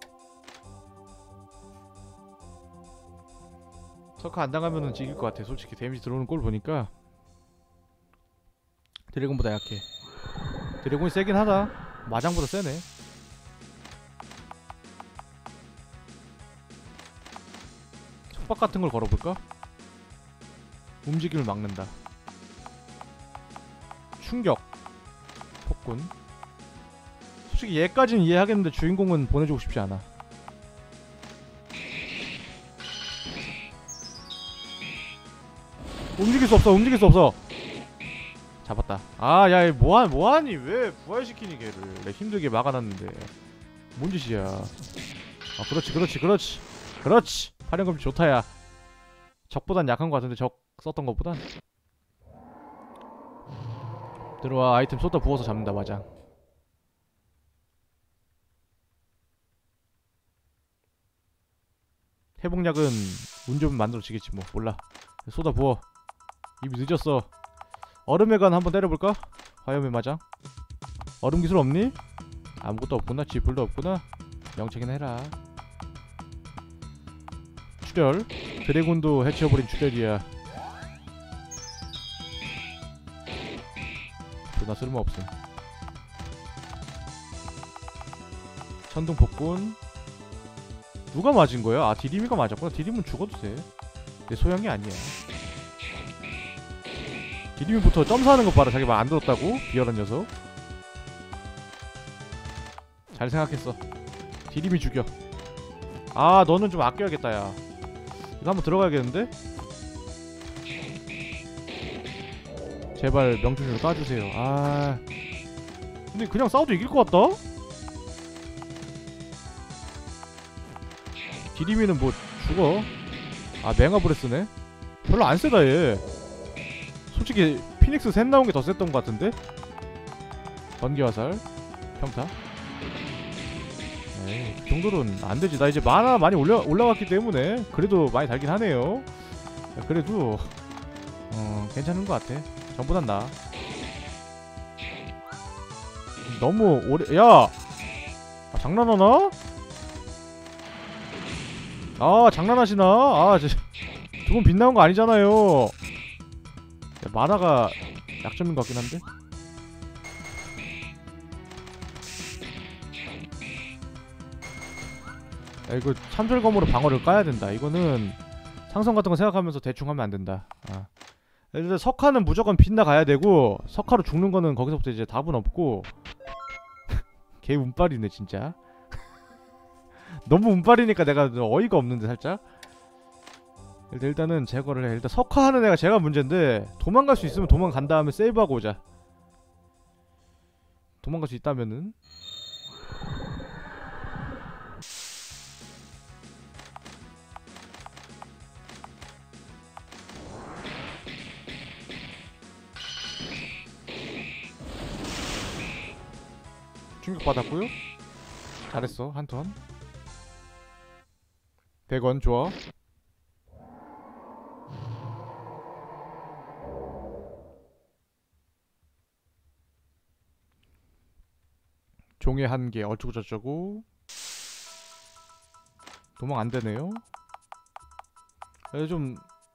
석화 안 당하면은 이길 것 같아. 솔직히 데미지 들어오는 꼴 보니까 드래곤보다 약해. 드래곤이 세긴 하다. 마장보다 세네. 속박 같은 걸 걸어볼까? 움직임을 막는다. 충격. 폭군. 솔직히 얘까지는 이해하겠는데 주인공은 보내주고 싶지 않아. 움직일 수 없어. 잡았다. 아, 야, 뭐하니? 왜 부활시키니 걔를? 내가 힘들게 막아놨는데. 뭔 짓이야? 아, 그렇지. 활용검지 좋다, 야. 적보단 약한 거 같은데 적 썼던 것보단. 들어와. 아이템 쏟아 부어서 잡는다. 마장. 회복약은 운 좀 만들어지겠지 뭐. 몰라. 쏟아 부어. 이미 늦었어. 얼음의 간 한번 때려볼까? 화염의 마장. 얼음 기술 없니? 아무것도 없구나. 지불도 없구나. 영책이나 해라. 출혈. 드래곤도 해치워버린 출혈이야. 존나 쓸모없음. 천둥 폭군. 누가 맞은 거야? 아 디디미가 맞았구나. 디디미는 죽어도 돼. 내 소양이 아니야. 디디미부터 점사하는 것 봐라. 자기 말 안 들었다고? 비열한 녀석. 잘 생각했어. 디디미 죽여. 아 너는 좀 아껴야겠다 야. 이거 한번 들어가야겠는데? 제발 명중률 까주세요. 아 근데 그냥 싸워도 이길 것 같다? 디디미는 뭐 죽어. 아 맹아브레스네? 별로 안 세다 얘. 솔직히 피닉스 셋 나온 게 더 셌던 것 같은데? 번개화살 평타. 에이 그 정도는 안 되지. 나 이제 만화 많이 올라갔기 때문에 그래도 많이 달긴 하네요. 야, 그래도 괜찮은 것 같아. 전보단 나아. 너무 오래. 야! 아, 장난하나? 아 장난하시나? 아 두 번 빗나온 거 아니잖아요. 야, 만화가 약점인 것 같긴 한데? 야, 이거 참철검으로 방어를 까야 된다. 이거는 상성 같은 거 생각하면서 대충 하면 안 된다. 아. 일단 석화는 무조건 빗나가야 되고 석화로 죽는 거는 거기서부터 이제 답은 없고. 개 운빨이네 진짜. 너무 운빨이니까 내가 어이가 없는데 살짝. 일단은 제거를 해. 일단 석화하는 애가 제가 문제인데 도망갈 수 있으면 도망간 다음에 세이브하고 오자. 도망갈 수 있다면은. 충격받았고요. 잘했어. 한 턴. 100원 좋아. 종의 한계 어쩌고저쩌고. 도망 안되네요. 좀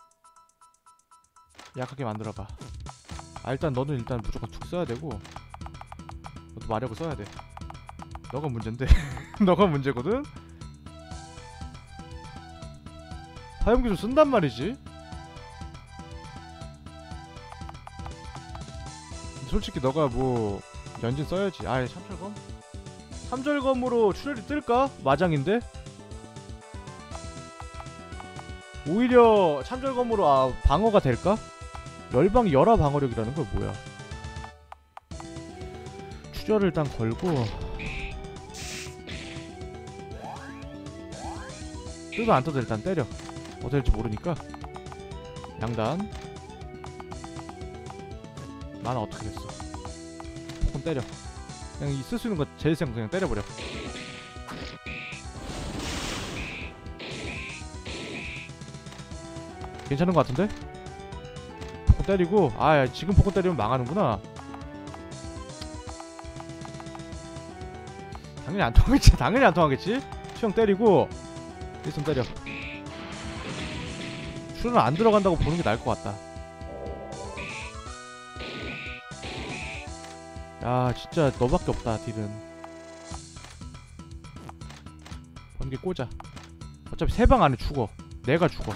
약하게 만들어봐. 일단 너는 일단 무조건 툭 써야되고 너도 마력을 써야돼. 너가 문제인데. 너가 문제거든? 화염기술 쓴단 말이지. 솔직히 너가 뭐 연진 써야지. 참철검? 참철검으로 출혈이 뜰까? 마장인데? 오히려 참철검으로 방어가 될까? 열방 열화 방어력이라는 건 뭐야? 출혈을 일단 걸고 뜨도 안 떠도 일단 때려. 어떻게 될지 모르니까. 양단 만화 어떻게 됐어? 폭은 때려. 그냥 쓸 수 있는 거 제일 센 거 그냥 때려버려. 괜찮은 거 같은데? 폭은 때리고. 지금 폭은 때리면 망하는구나. 당연히 안 통하겠지. 당연히 안 통하겠지. 수영 때리고 1손 때려. 출혈은 안 들어간다고 보는 게 나을 것 같다. 야 진짜 너밖에 없다 딜은. 번개 꽂아. 어차피 3방 안에 죽어. 내가 죽어.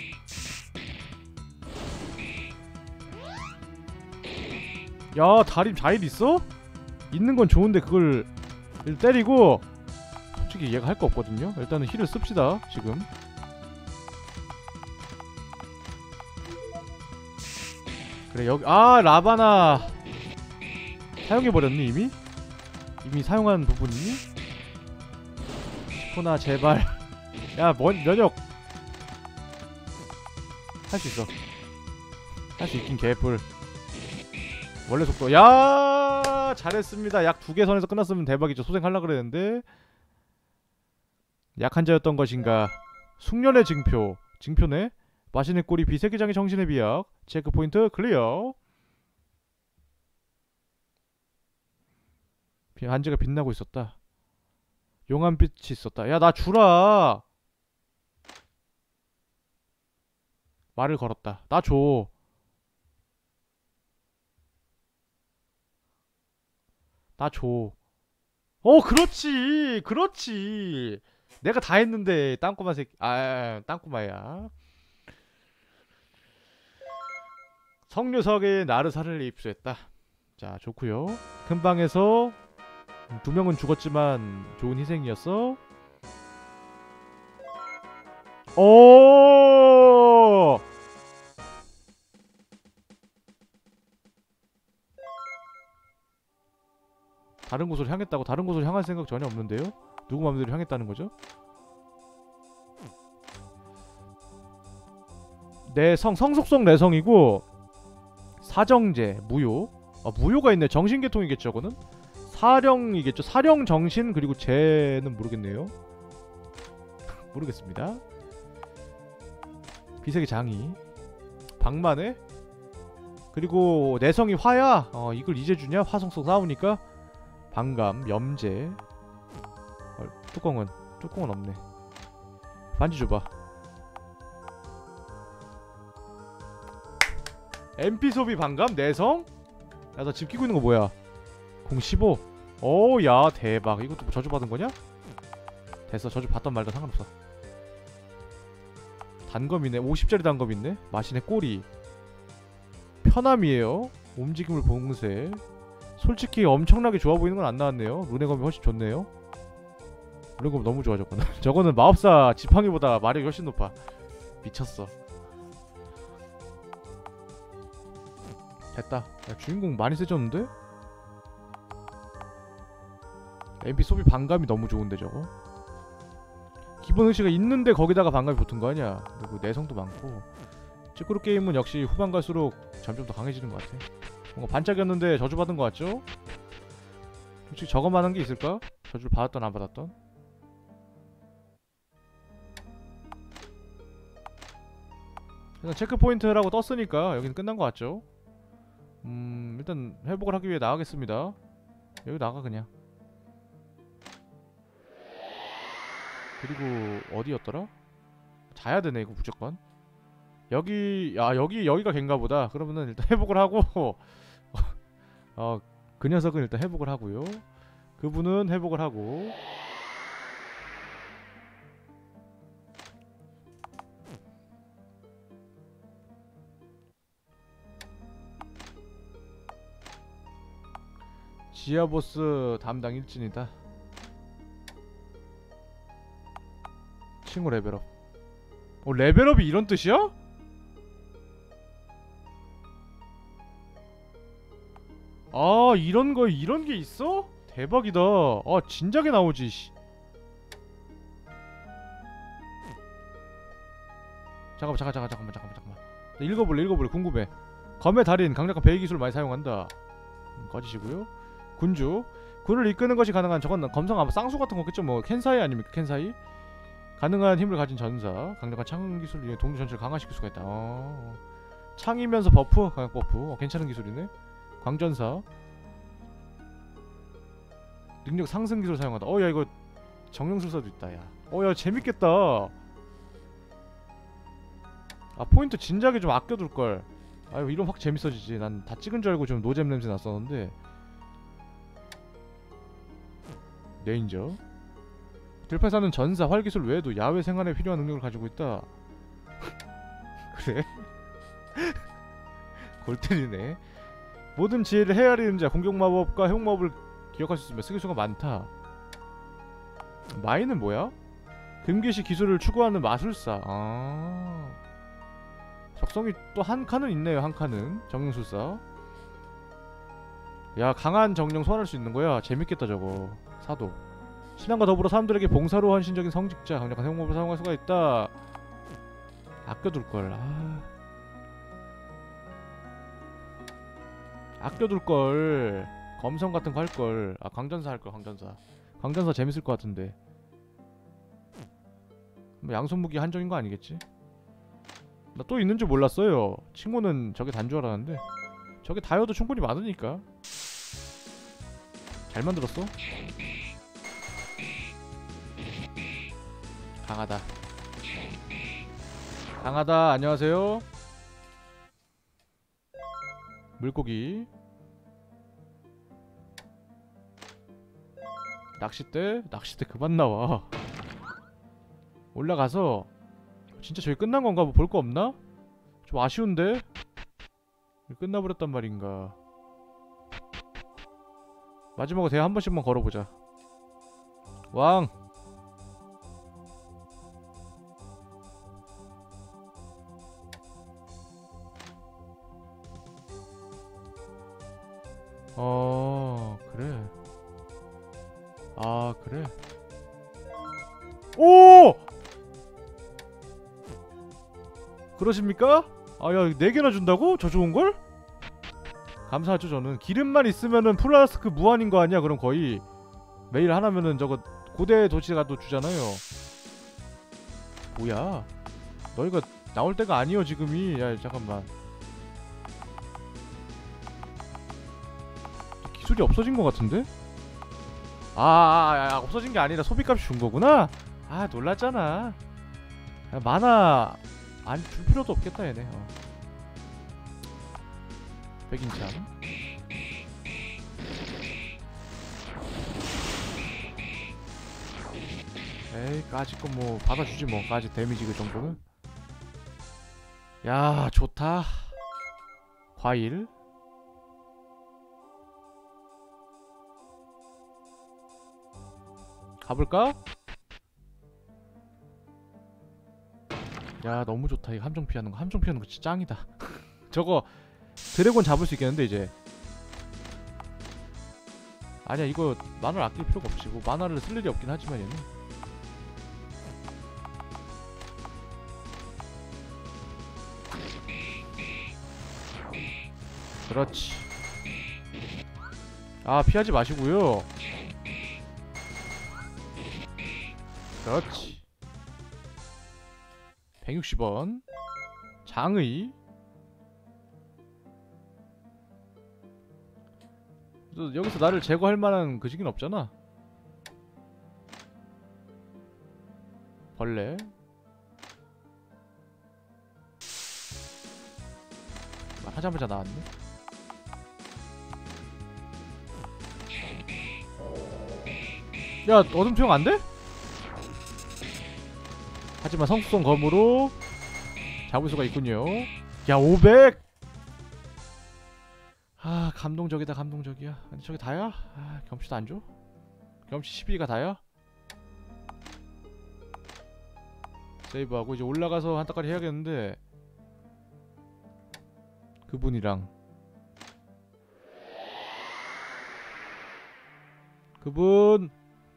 야 다림 자일 있어? 있는 건 좋은데 그걸 때리고. 솔직히 얘가 할 거 없거든요. 일단은 힐을 씁시다 지금. 그래 여기 라바나 사용해버렸니 이미? 이미 사용한 부분이니? 시코나 제발. 야 면역 할 수 있어. 할 수 있긴 개뿔. 원래 속도. 야 잘했습니다. 약 2개 선에서 끝났으면 대박이죠. 소생하려고 그랬는데 약한 자였던 것인가. 숙련의 증표. 증표네. 마신의 꼬리 비세기장의 정신의 비약. 체크포인트 클리어. 한지가 빛나고 있었다. 용암빛이 있었다. 야 나 주라. 말을 걸었다. 나 줘. 나 줘. 그렇지. 그렇지. 내가 다 했는데 땅꼬마 새끼. 땅꼬마야. 성류석에 나르사를 입수했다. 자 좋구요. 큰방에서 2명은 죽었지만 좋은 희생이었어. 오 다른 곳으로 향했다고? 다른 곳으로 향할 생각 전혀 없는데요? 누구 맘대로 향했다는 거죠? 내성, 성속성 내성이고 사정제, 무효. 무효가 있네. 정신계통이겠죠 그거는? 사령이겠죠. 사령 정신 그리고 제는 모르겠네요. 모르겠습니다. 비색의 장이 방만해? 그리고 내성이 화야? 이걸 이제 주냐? 화성성 싸우니까. 방감, 염제. 뚜껑은 없네. 반지 줘봐. MP 소비 방감? 내성? 야 나 지금 끼고 있는 거 뭐야? 015. 오 야 대박. 이것도 뭐 저주 받은 거냐? 됐어. 저주 받던 말도 상관없어. 단검이네. 50짜리 단검 있네. 마신의 꼬리. 편함이에요. 움직임을 봉쇄. 솔직히 엄청나게 좋아 보이는 건 안 나왔네요. 룬의검이 훨씬 좋네요. 룬의검 너무 좋아 저거는. 저거는 마법사 지팡이보다 마력이 훨씬 높아. 미쳤어. 됐다. 야, 주인공 많이 세졌는데? MP 소비 반감이 너무 좋은데 저거? 기본 의식가 있는데 거기다가 반감이 붙은 거 아니야. 그리고 내성도 많고. 찌꾸루 게임은 역시 후반 갈수록 점점 더 강해지는 것 같아. 뭔가 반짝였는데 저주받은 것 같죠? 솔직히 저것만한 게 있을까? 저주를 받았던 안 받았던? 일단 체크포인트라고 떴으니까 여기는 끝난 것 같죠? 일단 회복을 하기 위해 나가겠습니다. 여기 나가 그냥. 그리고 어디였더라? 자야 되네 이거 무조건. 여기가 걘가 보다. 그러면은 일단 회복을 하고 그 녀석은 일단 회복을 하고요. 그분은 회복을 하고. 지하보스 담당 일진이다. 친구 레벨업. 레벨업이 이런 뜻이야? 아 이런 게 있어? 대박이다. 아 진작에 나오지. 씨. 잠깐만. 읽어볼래 궁금해. 검의 달인 강력한 베이 기술을 많이 사용한다. 꺼지시고요. 군주 군을 이끄는 것이 가능한 저건 검성 아마 쌍수 같은 거겠죠. 뭐 켄사이 아닙니까 켄사이? 가능한 힘을 가진 전사 강력한 창 기술을 이용해 동료 전체를 강화시킬 수가 있다. 창이면서 버프 강력 버프 괜찮은 기술이네. 광전사 능력 상승 기술 사용한다. 야 이거 정령술사도 있다. 야 재밌겠다. 아 포인트 진작에 좀 아껴둘걸. 아유 이런 확 재밌어지지. 난 다 찍은 줄 알고 좀 노잼 냄새 났었는데. 레인저 들판사는 전사, 활기술 외에도 야외 생활에 필요한 능력을 가지고 있다. 그래? 골 때리네. 모든 지혜를 헤아리는 자, 공격 마법과 회복 마법을 기억할 수 있으며 쓰기 수가 많다. 마이는 뭐야? 금기시 기술을 추구하는 마술사. 적성이 또 한 칸은 있네요. 한 칸은 정령술사. 야 강한 정령 소환할 수 있는 거야. 재밌겠다 저거. 사도 신앙과 더불어 사람들에게 봉사로 헌신적인 성직자 강력한 회복법을 사용할 수가 있다. 아껴둘걸. 아껴둘걸. 검성 같은 거 할걸. 광전사 할걸. 광전사 재밌을 것 같은데. 뭐 양손무기 한정인 거 아니겠지? 나 또 있는 줄 몰랐어요. 친구는 저게 단 줄 알았는데 저게 다여도 충분히 많으니까. 잘 만들었어. 강하다. 안녕하세요. 물고기. 낚싯대 그만 나와. 올라가서 진짜 저기 끝난 건가? 뭐 볼 거 없나? 좀 아쉬운데? 끝나버렸단 말인가. 마지막으로 대화 한 번씩만 걸어보자. 왕! 그래. 그래. 오! 그러십니까? 야 4개나 준다고? 저 좋은걸? 감사하죠. 저는 기름만 있으면은 플라스크 무한인 거 아니야? 그럼 거의 매일 하나면은 저거 고대 도시가도 주잖아요. 뭐야? 너희가 나올 때가 아니여 지금이. 야 잠깐만. 기술이 없어진 거 같은데? 없어진 게 아니라 소비값이 준 거구나? 놀랐잖아. 만화 안 줄 필요도 없겠다 얘네. 백인참. 에이 까짓 거 뭐 받아주지 뭐. 까짓 데미지 그 정도는. 야 좋다. 과일. 가볼까? 야 너무 좋다. 이거 함정 피하는 거 진짜 짱이다. 저거 드래곤 잡을 수 있겠는데 이제. 아니야 이거 만화를 아낄 필요가 없지. 뭐 만화를 쓸 일이 없긴 하지만 얘는. 그렇지. 아 피하지 마시고요. 그렇지. 160원 장의. 여기서 나를 제거할 만한 그 시기는 없잖아. 벌레. 하자마자 나왔네. 야 어둠 투영 안 돼? 하지만 성숙성 검으로 잡을 수가 있군요. 야 500! 아 감동적이다. 감동적이야. 아니 저게 다야? 아 경치도 안 줘? 경치 12가 다야? 세이브하고 이제 올라가서 한타까리 해야겠는데 그분이랑 그분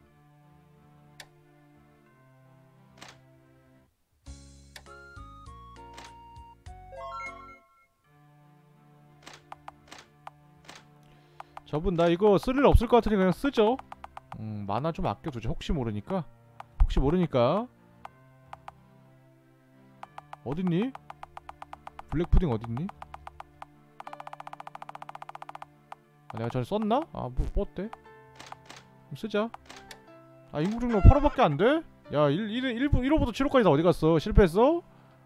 저분 나 이거 쓸 일 없을 것 같으니 그냥 쓰죠. 만화 좀 아껴두죠. 혹시 모르니까. 혹시 모르니까. 어딨니? 블랙푸딩 어딨니? 아, 내가 전에 썼나? 아 뭐 어때? 쓰자. 아 인구중력 8호밖에 안 돼? 야 1호부터 7호까지 다 어디갔어? 실패했어?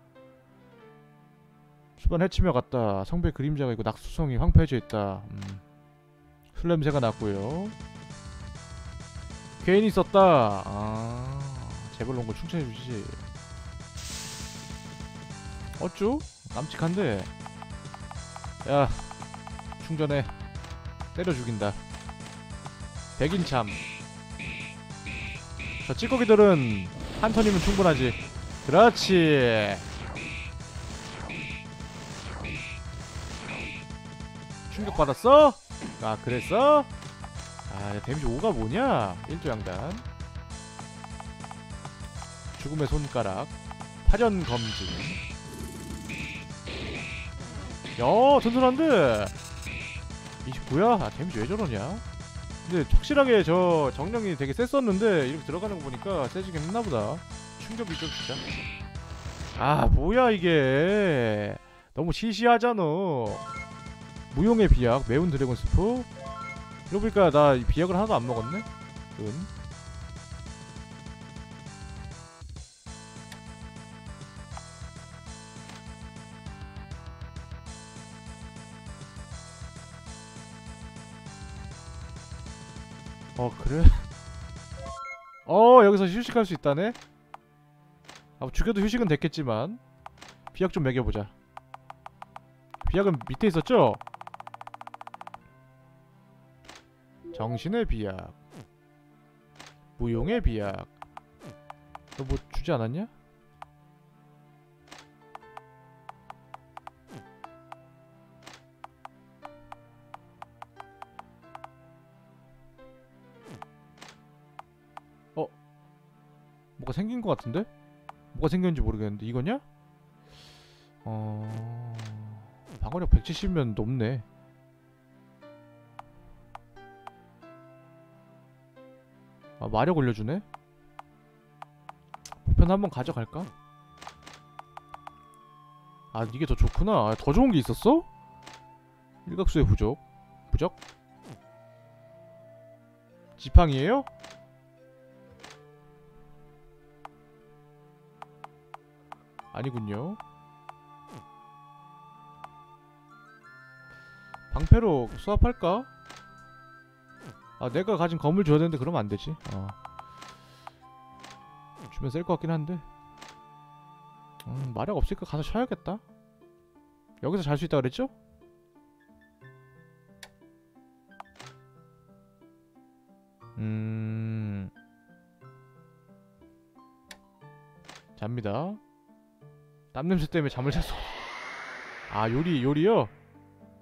수반 해치며 갔다. 성배 그림자가 있고 낙수성이 황폐해져 있다. 술 냄새가 났고요. 괜히 썼다. 아 제발 놓은 거 칭찬해주지. 어쭈? 깜찍한데. 야 충전해. 때려 죽인다. 백인참. 저 찌꺼기들은 한 턴이면 충분하지. 그렇지. 충격받았어? 아 그랬어? 아 데미지 5가 뭐냐? 1조 양단. 죽음의 손가락. 파련 검증. 야 튼튼한데? 29야? 아 데미지 왜 저러냐? 근데 확실하게 저 정령이 되게 셌었는데 이렇게 들어가는 거 보니까 세지긴 했나보다. 충격이 좀 진짜. 아 뭐야 이게. 너무 시시하잖아. 무용의 비약, 매운 드래곤 스프. 이러고 보니까 나 비약을 하나도 안 먹었네? 그래? 여기서 휴식할 수 있다네? 아 죽여도 휴식은 됐겠지만 비약 좀 먹여보자. 비약은 밑에 있었죠? 정신의 비약, 무용의 비약. 너 뭐 주지 않았냐? 뭐가 생긴 것 같은데? 뭐가 생겼는지 모르겠는데 이거냐? 방어력 170이면 높네. 아 마력 올려주네? 보편 한번 가져갈까? 아 이게 더 좋구나. 아, 더 좋은 게 있었어? 일각수의 부적. 부적? 지팡이에요? 아니군요. 방패로 수합할까? 아 내가 가진 검을 줘야 되는데 그러면 안되지. 주면 셀 것 같긴 한데 마력 없으니까 가서 쉬어야겠다. 여기서 잘 수 있다 그랬죠? 잡니다. 땀냄새 때문에 잠을 잤어. 아 요리요?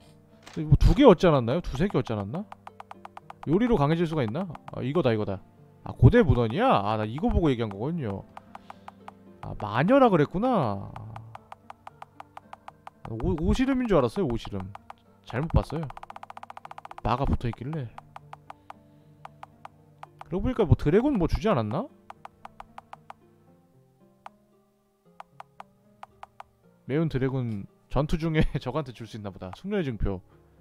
뭐 2개 얻지 않았나요? 2~3개 얻지 않았나? 요리로 강해질 수가 있나? 아 이거다 이거다. 아 고대 문헌이야? 아 나 이거 보고 얘기한 거거든요. 아 마녀라 그랬구나. 오시름인 줄 알았어요. 오시름 잘못 봤어요. 마가 붙어있길래. 그러고 보니까 뭐 드래곤 뭐 주지 않았나? 매운 드래곤 전투 중에 적한테 줄 수 있나보다. 숙련의 증표.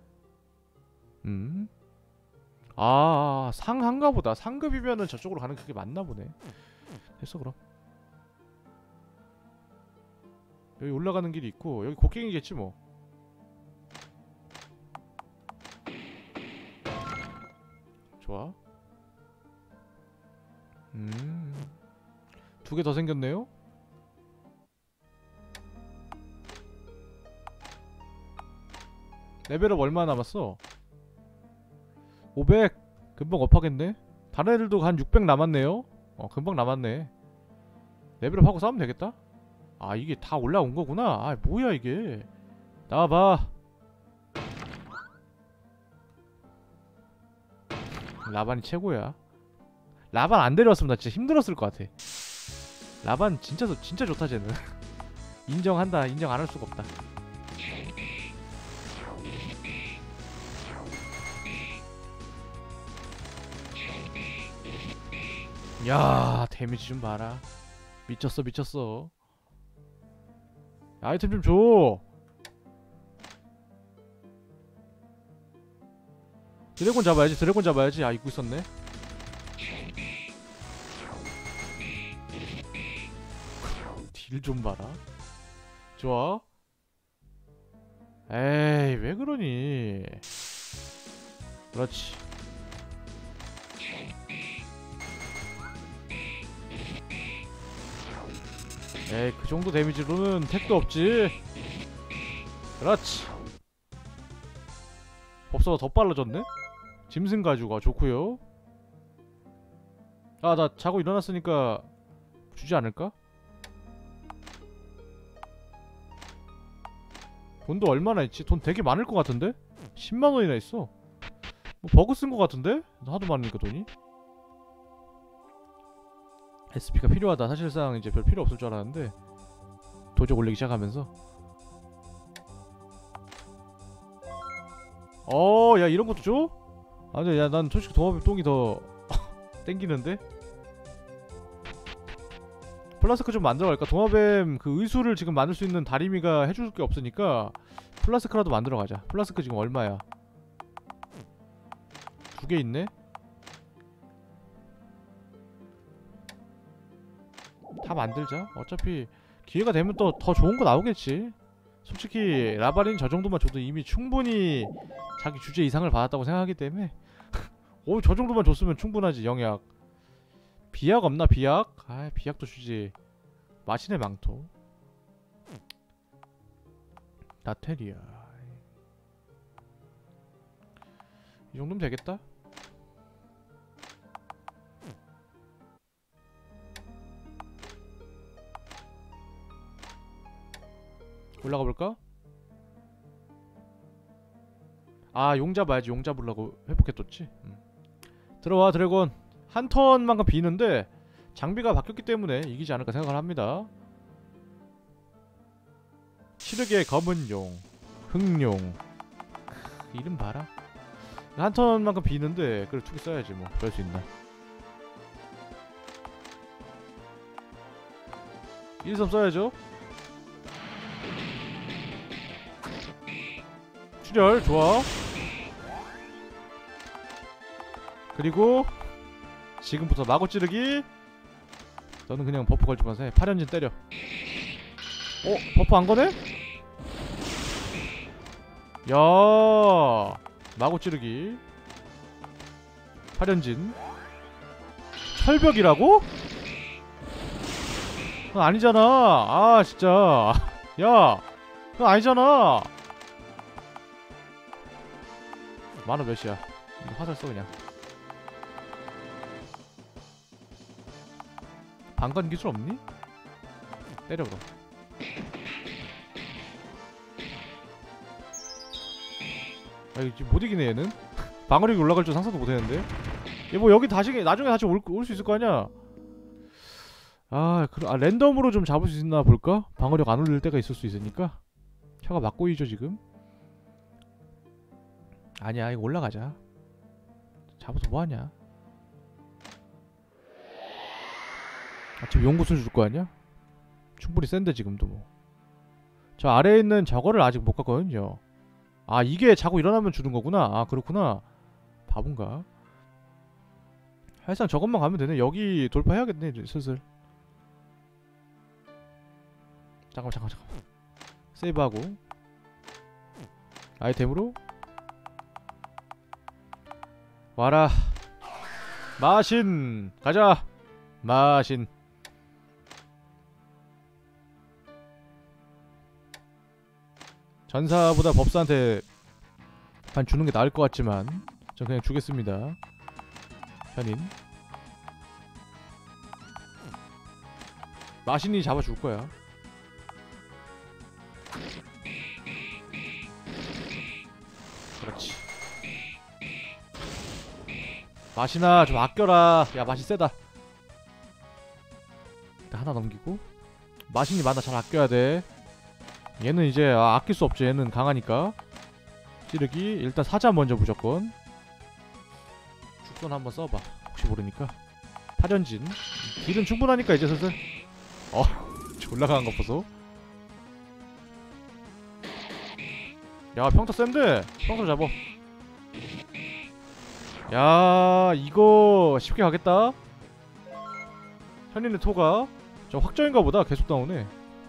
아 상한가보다. 상급이면은 저쪽으로 가는 그게 맞나보네. 됐어 그럼. 여기 올라가는 길이 있고 여기 곡괭이겠지 뭐. 좋아. 2개 더 생겼네요. 레벨업 얼마 남았어? 500. 금방 업하겠네. 다른 애들도 한 600 남았네요. 금방 남았네. 레벨업 하고 싸우면 되겠다. 아 이게 다 올라온 거구나. 아 뭐야 이게. 나와봐. 라반이 최고야. 라반 안 데려왔으면 나 진짜 힘들었을 것 같아. 라반 진짜 좋다 쟤는. 인정한다. 인정 안 할 수가 없다. 야 데미지 좀 봐라. 미쳤어 미쳤어. 아이템 좀 줘. 드래곤 잡아야지. 드래곤 잡아야지. 아 입고 있었네. 딜 좀 봐라. 좋아. 에이 왜 그러니. 그렇지. 에이 그 정도 데미지로는 택도 없지. 그렇지. 법사가 더 빨라졌네? 짐승 가죽아 좋구요. 아 나 자고 일어났으니까 주지 않을까? 돈도 얼마나 있지? 돈 되게 많을 것 같은데? 10만원이나 있어. 뭐 버그 쓴 것 같은데? 하도 많으니까 돈이. SP가 필요하다. 사실상 이제 별 필요 없을 줄 알았는데 도적 올리기 시작하면서 야 이런 것도 줘? 아니 야 난 솔직히 도마뱀 똥이 더 땡기는데? 플라스크 좀 만들어갈까? 도마뱀 그 의수를 지금 만들 수 있는 다리미가 해줄 게 없으니까 플라스크라도 만들어가자. 플라스크 지금 얼마야? 2개 있네? 다 만들자. 어차피 기회가 되면 또 더 좋은 거 나오겠지. 솔직히 라바린 저 정도만 줘도 이미 충분히 자기 주제 이상을 받았다고 생각하기 때문에 저 정도만 줬으면 충분하지. 영약 비약 없나 비약? 아 비약도 주지. 마신의 망토 나테리아 이 정도면 되겠다. 올라가 볼까? 아 용 잡아야지. 용 잡으려고 회복해뒀지. 들어와 드래곤. 한 턴만큼 비는데 장비가 바뀌었기 때문에 이기지 않을까 생각을 합니다. 치르게 검은 용 흑용 이름 봐라. 한 턴만큼 비는데 그래 투기 써야지 뭐. 그럴 수 있나. 1섬 써야죠. 출혈 좋아. 그리고 지금부터 마구 찌르기. 너는 그냥 버프 걸지마서 해. 8연진 때려. 버프 안 거네? 야 마구 찌르기 8연진 철벽이라고? 그건 아니잖아. 아 진짜 야 그건 아니잖아. 만화 몇이야? 화살 써 그냥. 방관 기술 없니? 때려 그럼. 아 이거 지금 못 이기네 얘는. 방어력이 올라갈 줄 상상도 못했는데. 얘 뭐 여기 다시 나중에 다시 올 수 있을 거 아니야. 랜덤으로 좀 잡을 수 있나 볼까? 방어력 안 올릴 때가 있을 수 있으니까. 혀가 막고이죠 지금. 아니야 이거 올라가자. 잡아서 뭐하냐. 지금 용구술 줄 거 아니야? 충분히 센데 지금도 뭐. 저 아래에 있는 저거를 아직 못 갔거든요. 아 이게 자고 일어나면 주는 거구나. 아 그렇구나. 바본가? 사실상 저것만 가면 되네. 여기 돌파해야겠네 이제 슬슬. 잠깐만. 세이브하고 아이템으로 와라. 마신 가자. 마신. 전사보다 법사한테 반 주는 게 나을 것 같지만 전 그냥 주겠습니다. 현인. 마신이 잡아줄 거야. 그렇지. 마신아 좀 아껴라. 야 마신 세다. 일단 하나 넘기고. 마신이 만나 잘 아껴야 돼. 얘는 이제 아낄 수 없지. 얘는 강하니까. 찌르기 일단 사자 먼저 무조건. 죽선 한번 써봐. 혹시 모르니까. 파련진. 딜은 충분하니까 이제 슬슬. 졸라 강한 거 보소. 야 평타 센데. 평타 잡어. 야 이거 쉽게 가겠다. 현인의 토가 저 확정인가 보다. 계속 나오네.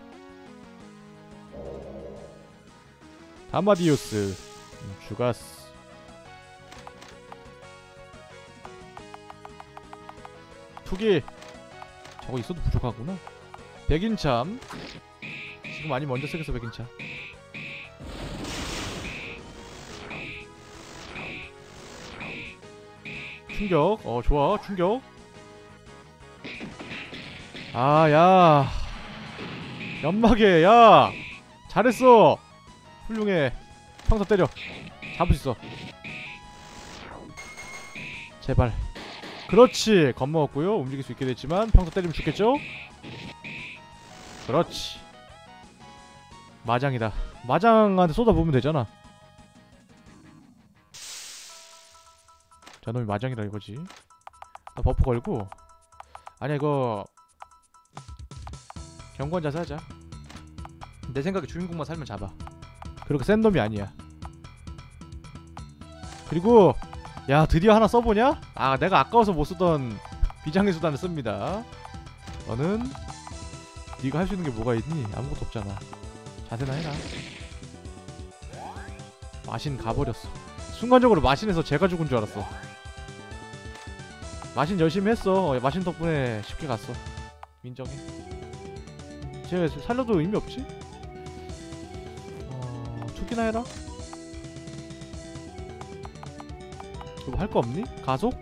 다마디우스 죽았어. 투기 저거 있어도 부족하구나. 백인참 지금 많이 먼저 쓰겠어. 백인참 충격. 좋아 충격. 야 연막에 야 잘했어. 훌륭해. 평타 때려. 잡을 수 있어. 제발. 그렇지. 겁먹었고요. 움직일 수 있게 됐지만 평타 때리면 죽겠죠? 그렇지. 마장이다. 마장한테 쏟아부으면 되잖아. 저놈이 마장이라 이거지. 나 버프 걸고. 아니야 이거 경고한 자세 하자. 내 생각에 주인공만 살면 잡아. 그렇게 센 놈이 아니야. 그리고 야 드디어 하나 써보냐? 내가 아까워서 못쓰던 비장의 수단을 씁니다. 너는 네가 할 수 있는 게 뭐가 있니? 아무것도 없잖아. 자세나 해라. 마신 가버렸어. 순간적으로 마신에서 제가 죽은 줄 알았어. 마신 열심히 했어. 마신 덕분에 쉽게 갔어. 인정해. 쟤 살려도 의미 없지? 투기나 해라. 뭐 할 거 없니? 가속?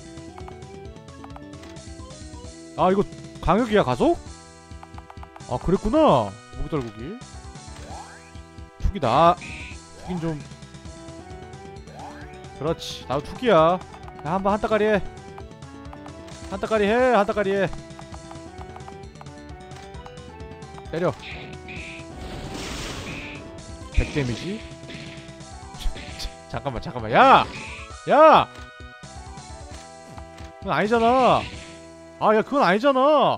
이거 강력이야 가속? 그랬구나. 모기떨구기. 투기다. 투긴 좀. 그렇지. 나도 투기야. 야 한번 한따까리 해. 한따까리 해. 한따까리 해. 때려. 100 데미지. 잠깐만. 야! 그건 아니잖아. 야 그건 아니잖아.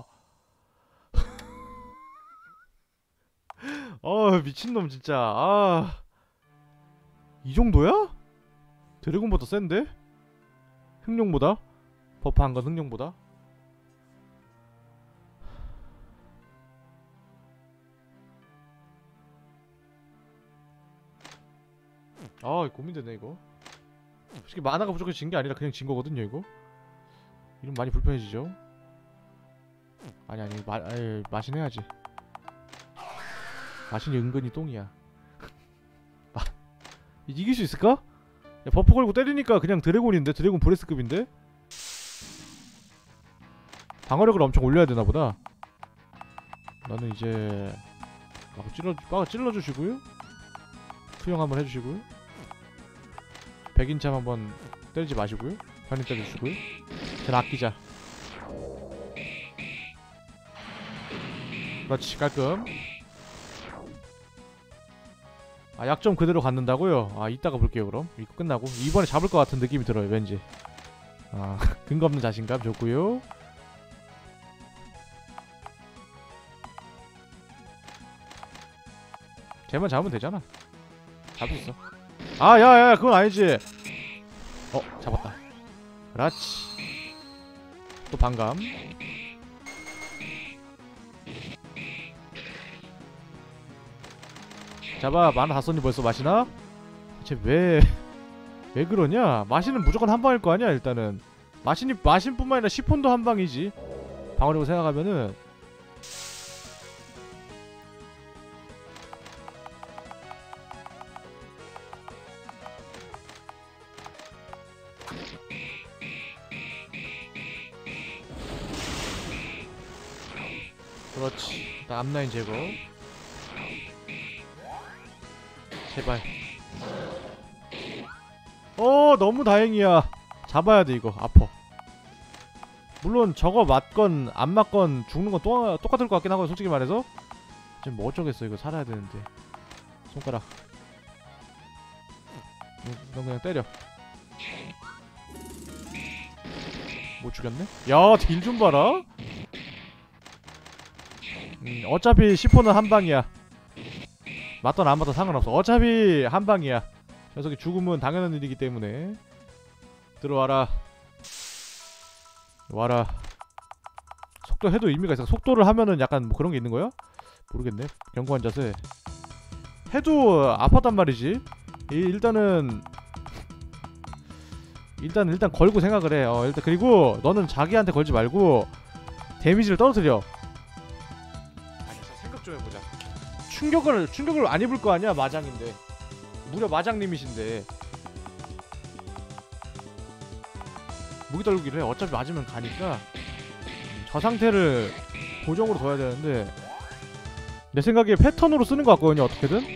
미친놈 진짜. 이 정도야? 드래곤보다 센데? 흑룡보다? 버프한 건 흑룡보다? 고민되네 이거. 솔직히 만화가 부족해서 진 게 아니라 그냥 진 거거든요 이거. 이러면 많이 불편해지죠. 아니 마신 해야지. 마신이 은근히 똥이야. 이길 수 있을까? 야, 버프 걸고 때리니까 그냥 드래곤인데? 드래곤 브레스급인데? 방어력을 엄청 올려야 되나 보다. 나는 이제 막 찔러주시고요. 투영 한번 해주시고요. 백인참 한번 때리지 마시고요. 편히 때려주시고요. 전 아끼자. 그렇지, 깔끔. 아, 약점 그대로 갖는다고요? 아, 이따가 볼게요. 그럼 이거 끝나고 이번에 잡을 것 같은 느낌이 들어요, 왠지. 아, 근거 없는 자신감 좋고요. 쟤만 잡으면 되잖아. 잡을 수 있어. 아, 야야야, 그건 아니지. 잡았다. 그렇지. 또 반감. 잡아. 만화 다 썼니 벌써? 마시나? 쟤 왜 그러냐? 마시는 무조건 한 방일 거 아니야. 일단은 마신뿐만 아니라 시폰도 한 방이지. 방어력을 생각하면은. 그렇지. 일단 앞라인 제거. 제발. 너무 다행이야. 잡아야 돼 이거. 아파. 물론 저거 맞건 안 맞건 죽는 건 똑같을 것 같긴 하고, 솔직히 말해서. 지금 뭐 어쩌겠어. 이거 살아야 되는데. 손가락. 넌 그냥 때려. 못 죽였네? 야, 딜 좀 봐라. 어차피 10호는 한 방이야. 맞던 안 맞던 상관없어. 어차피 한 방이야. 녀석이 죽으면 당연한 일이기 때문에. 들어와라. 와라. 속도 해도 의미가 있어. 속도를 하면은 약간 뭐 그런 게 있는 거야? 모르겠네. 견고한 자세. 해도 아팠단 말이지. 일단 걸고 생각을 해. 일단 그리고 너는 자기한테 걸지 말고 데미지를 떨어뜨려. 아니, 생각 좀 해보자. 충격을 안 입을 거 아니야. 마장인데. 무려 마장님이신데 무기 떨구기를 해. 어차피 맞으면 가니까 저 상태를 고정으로 둬야 되는데, 내 생각에 패턴으로 쓰는 것 같거든요. 어떻게든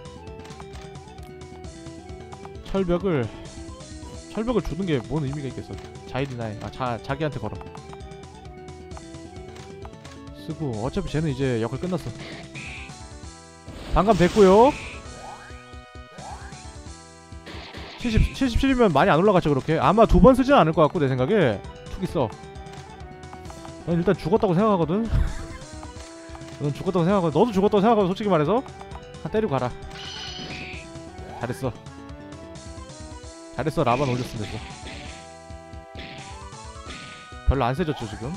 철벽을 주는 게 뭔 의미가 있겠어. 자일이나 자기한테 걸어 쓰고. 어차피 쟤는 이제 역할 끝났어. 반감 됐고요. 77이면 많이 안 올라갔죠. 그렇게 아마 두 번 쓰진 않을 것 같고, 내 생각에. 툭 있어. 난 일단 죽었다고 생각하거든. 넌 죽었다고 생각하고, 너도 죽었다고 생각하고, 솔직히 말해서 한 때리고 가라. 잘했어. 라반 올렸으면 됐어. 별로 안 세졌죠 지금.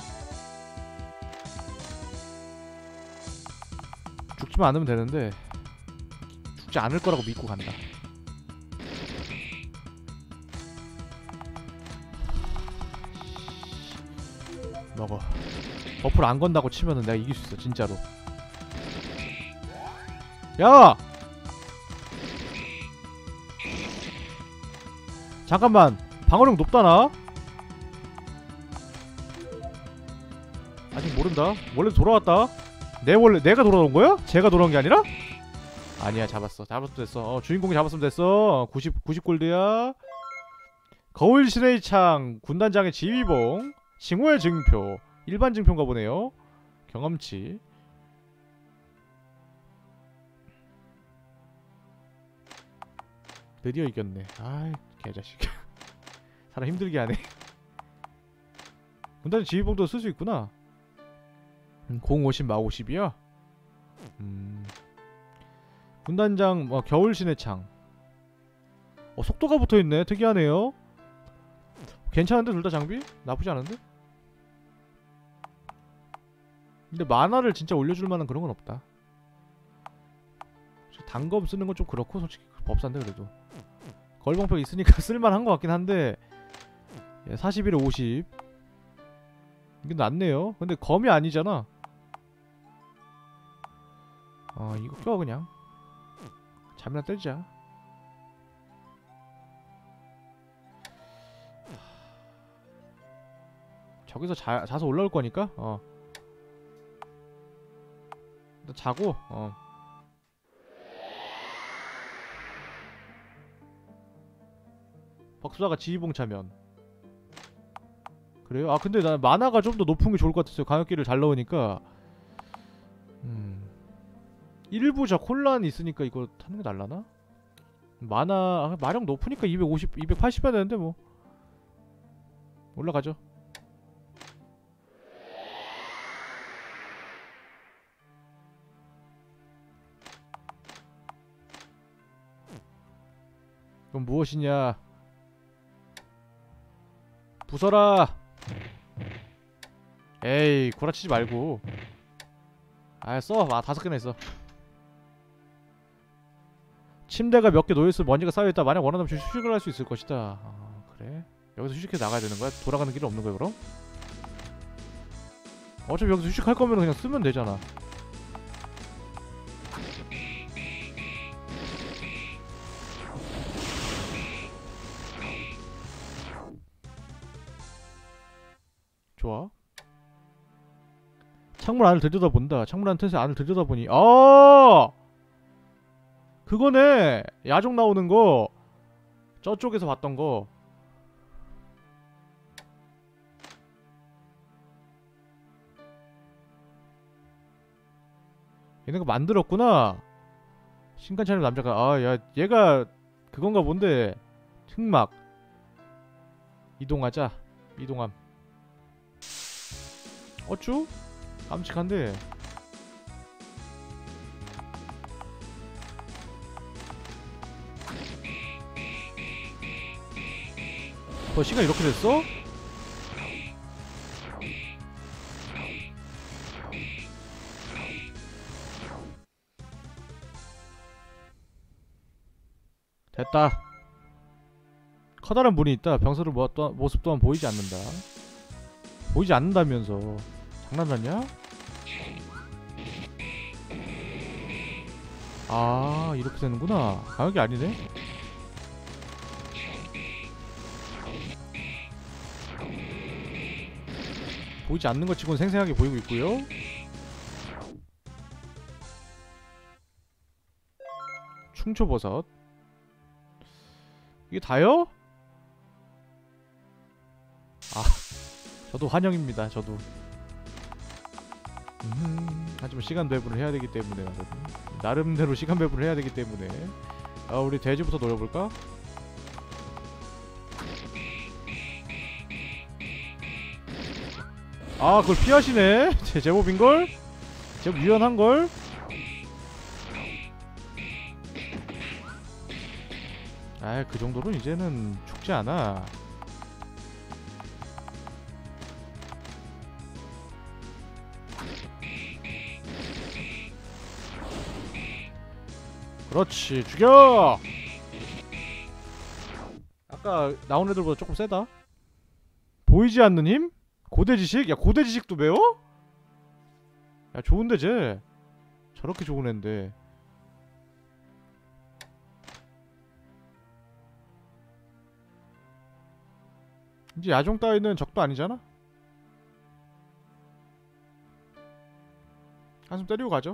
죽지만 않으면 되는데 죽지 않을 거라고 믿고 간다. 먹어. 버프를 안 건다고 치면은 내가 이길 수 있어 진짜로. 야! 잠깐만. 방어력 높다나? 아직 모른다. 원래 돌아왔다. 내가 돌아온 거야? 제가 돌아온 게 아니라? 아니야, 잡았으면 됐어. 주인공이 잡았으면 됐어. 90 골드야. 거울 신의 창, 군단장의 지휘봉, 징후의 증표, 일반 증표인가 보네요. 경험치. 드디어 이겼네. 아이, 개자식. 사람 힘들게 하네. 군단장 지휘봉도 쓸 수 있구나. 050 마 50이야? 군단장 겨울신의 창. 속도가 붙어있네. 특이하네요. 괜찮은데 둘 다 장비? 나쁘지 않은데? 근데 만화를 진짜 올려줄 만한 그런 건 없다. 단검 쓰는 건 좀 그렇고, 솔직히 법사인데 그래도 걸방벽 있으니까 쓸만한 것 같긴 한데. 41에 50. 이게 낫네요. 근데 검이 아니잖아. 이거 껴 그냥. 잠이나 때리자. 저기서 자서 올라올 거니까. 일단 자고. 박수다가 지휘봉 차면. 그래요? 아 근데 난 만화가 좀 더 높은 게 좋을 것 같았어요. 광역기를 잘 넣으니까. 일부 저 혼란이 있으니까 이거 타는 게 날라나? 만화 마력 높으니까 250, 280 해야 되는데 뭐. 올라가죠. 그럼 무엇이냐? 부숴라! 에이 구라치지 말고. 아 써! 아 5개나 있어. 침대가 몇 개 놓여있어 먼지가 쌓여있다. 만약 원한다면 휴식을 할 수 있을 것이다. 아 그래? 여기서 휴식해 나가야 되는 거야? 돌아가는 길이 없는 거야 그럼? 어차피 여기서 휴식할 거면 그냥 쓰면 되잖아. 좋아. 창문 안을 들여다본다. 창문 안 틈새 안을 들여다보니 그거네. 야종 나오는 거. 저쪽에서 봤던 거. 얘네가 만들었구나. 신간차림 남자가. 아 야 얘가 그건가 본데. 흑막 이동하자. 이동함. 어쭈? 깜찍한데. 시간 이렇게 됐어? 됐다. 커다란 문이 있다. 병서를 모았던 모습 또한 보이지 않는다. 보이지 않는다면서 장난하냐? 아 이렇게 되는구나. 가격이 아니네. 보이지 않는 것 치고는 생생하게 보이고 있고요. 충초버섯. 이게 다요? 아 저도 환영입니다. 저도. 하지만 시간 배분을 해야 되기 때문에 나름대로 시간 배분을 해야 되기 때문에 우리 돼지부터 노려볼까? 아 그걸 피하시네. 제법인걸? 제법 유연한걸? 아 그 정도로 이제는 죽지 않아. 그렇지 죽여! 아까 나온 애들보다 조금 세다. 보이지 않는 힘? 고대지식? 야 고대지식도 배워? 야 좋은데 쟤 저렇게 좋은 앤데. 이제 야종 따위는 적도 아니잖아? 한숨 때리고 가죠.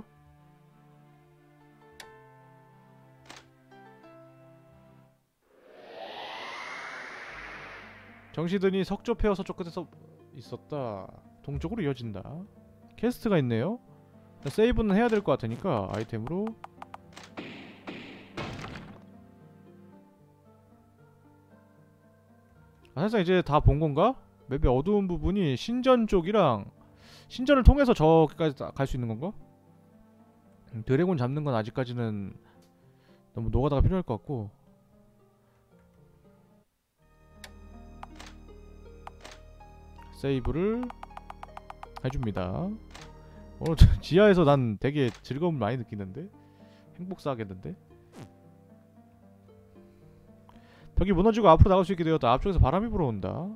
정시드니 석조페어 서쪽 끝에서 있었다. 동쪽으로 이어진다. 퀘스트가 있네요. 세이브는 해야 될 것 같으니까 아이템으로. 사실상 이제 다 본 건가? 맵의 어두운 부분이 신전 쪽이랑 신전을 통해서 저기까지 갈 수 있는 건가? 드래곤 잡는 건 아직까지는 너무 노가다가 필요할 것 같고. 세이브를 해줍니다. 오늘 지하에서 난 되게 즐거움을 많이 느끼는데? 행복사하겠는데? 벽이 무너지고 앞으로 나갈 수 있게 되었다. 앞쪽에서 바람이 불어온다.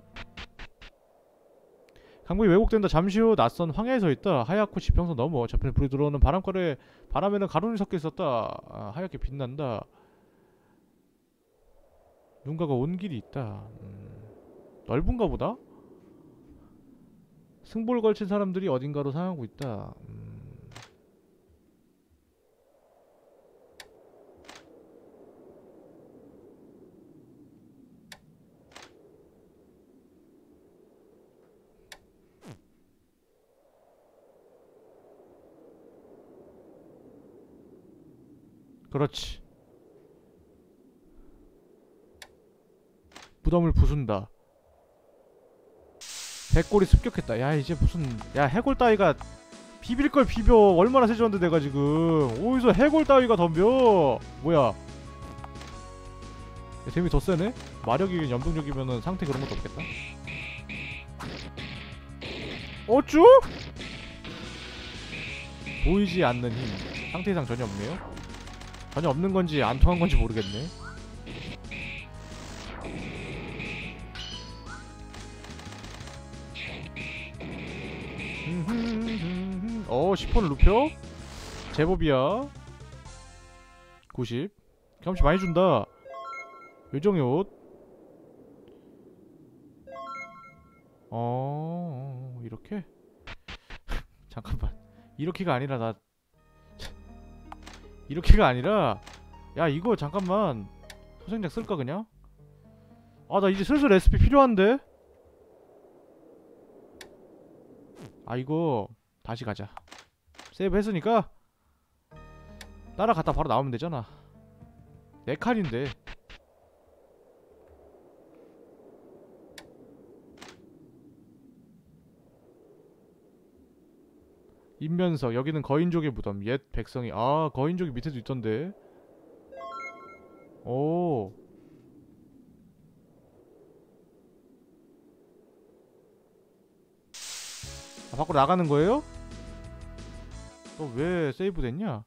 강북이 왜곡된다. 잠시 후 낯선 황야에 서 있다. 하얗고 지평선 넘어 저편에 불이 들어오는 바람결에 바람에는 가루이 섞여 있었다. 하얗게 빛난다. 누군가가 온 길이 있다. 넓은가 보다? 승부를 걸친 사람들이 어딘가로 상하고 있다. 그렇지. 무덤을 부순다. 백골이 습격했다. 야 이제 무슨 야 해골 따위가 비빌걸 비벼. 얼마나 세졌는데 내가 지금 어디서 해골 따위가 덤벼. 뭐야 야, 데미 더 세네? 마력이 연병력이면은 상태 그런 것도 없겠다. 어쭈? 보이지 않는 힘. 상태 이상 전혀 없네요. 전혀 없는 건지 안 통한 건지 모르겠네. 어 10%를 눕혀? 제법이야. 90. 경험치 많이 준다. 요정의 옷. 이렇게? 잠깐만. 이렇게가 아니라 나 이렇게가 아니라 야 이거 잠깐만 소생약 쓸까 그냥? 아 나 이제 슬슬 레시피 필요한데? 아 이거 다시 가자. 세이브 했으니까 따라갔다 바로 나오면 되잖아. 4칸인데 인면석. 여기는 거인족의 무덤. 옛 백성이 아 거인족이 밑에도 있던데. 오 아, 밖으로 나가는 거예요? 너 왜 세이브 됐냐?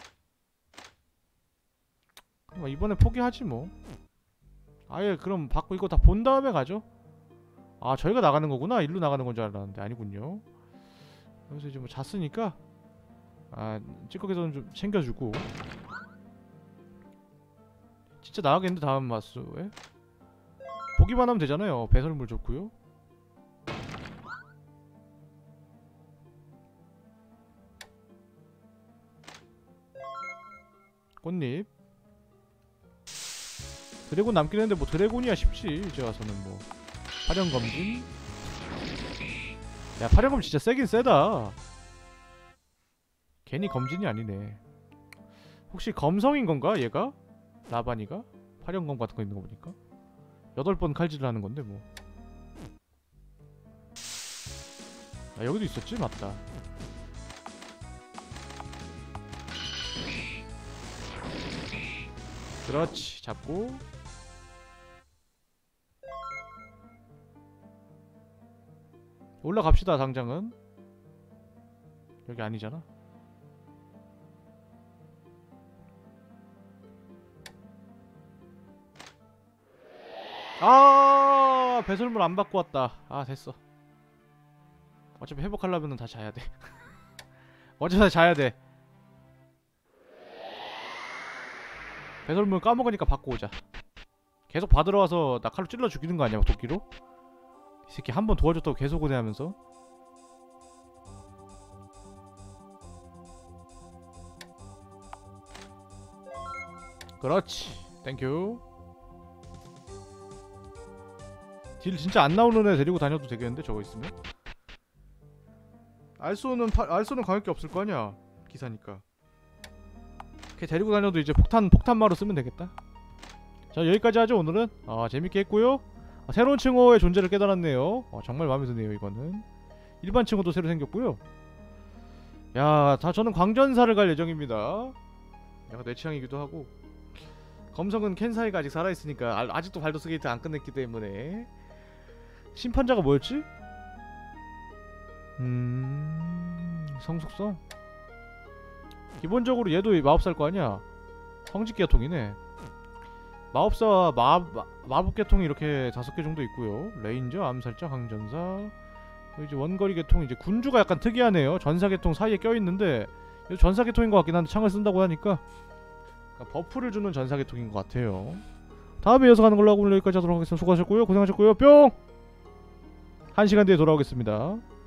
이번에 포기하지 뭐. 아예 그럼 받고 이거 다 본 다음에 가죠. 아 저희가 나가는 거구나. 일로 나가는 건 줄 알았는데 아니군요. 여기서 이제 뭐 잤으니까 아 찌꺼기선 좀 챙겨주고. 진짜 나가겠는데 다음 마스에? 보기만 하면 되잖아요. 배설물 좋고요. 꽃잎. 드래곤 남긴 했는데 뭐 드래곤이야 쉽지. 이제 와서는 뭐 파령검진. 야 파령검 진짜 세긴 세다. 괜히 검진이 아니네. 혹시 검성인 건가 얘가? 라바니가? 파령검 같은 거 있는 거 보니까 8번 칼질을 하는 건데 뭐. 아 여기도 있었지? 맞다. 그렇지. 잡고 올라갑시다. 당장은 여기 아니잖아. 아 배설물 안 받고 왔다. 아 됐어. 어차피 회복하려면은 다 자야돼. 어차피 다 자야돼. 배설물 까먹으니까 받고 오자. 계속 받으러 와서 나 칼로 찔러 죽이는 거 아니야 도끼로? 이 새끼 한 번 도와줬다고 계속 고뇌하면서. 그렇지. 땡큐. 딜 진짜 안 나오는 애 데리고 다녀도 되겠는데 저거 있으면? 알쏘는 강할 게 없을 거 아니야 기사니까. 걔 데리고 다녀도 이제 폭탄마로 쓰면 되겠다. 자 여기까지 하죠 오늘은. 재밌게 했고요. 새로운 층호의 존재를 깨달았네요. 정말 마음에 드네요 이거는. 일반 층호도 새로 생겼고요. 야, 저는 광전사를 갈 예정입니다. 약간 내 취향이기도 하고. 검성은 켄사이가 아직 살아있으니까 아직도 발더스 게이트 안 끝냈기 때문에. 심판자가 뭐였지? 성숙성? 기본적으로 얘도 마법사일 거 아니야. 성직계통이네. 마법사와 마법계통이 이렇게 5개 정도 있고요. 레인저, 암살자, 강전사. 이제 원거리 계통. 이제 군주가 약간 특이하네요. 전사계통 사이에 껴있는데 전사계통인 것 같긴 한데 창을 쓴다고 하니까 그러니까 버프를 주는 전사계통인 것 같아요. 다음에 이어서 가는 걸로 하고 오늘 여기까지 하도록 하겠습니다. 수고하셨고요. 고생하셨고요. 뿅! 1시간 뒤에 돌아오겠습니다.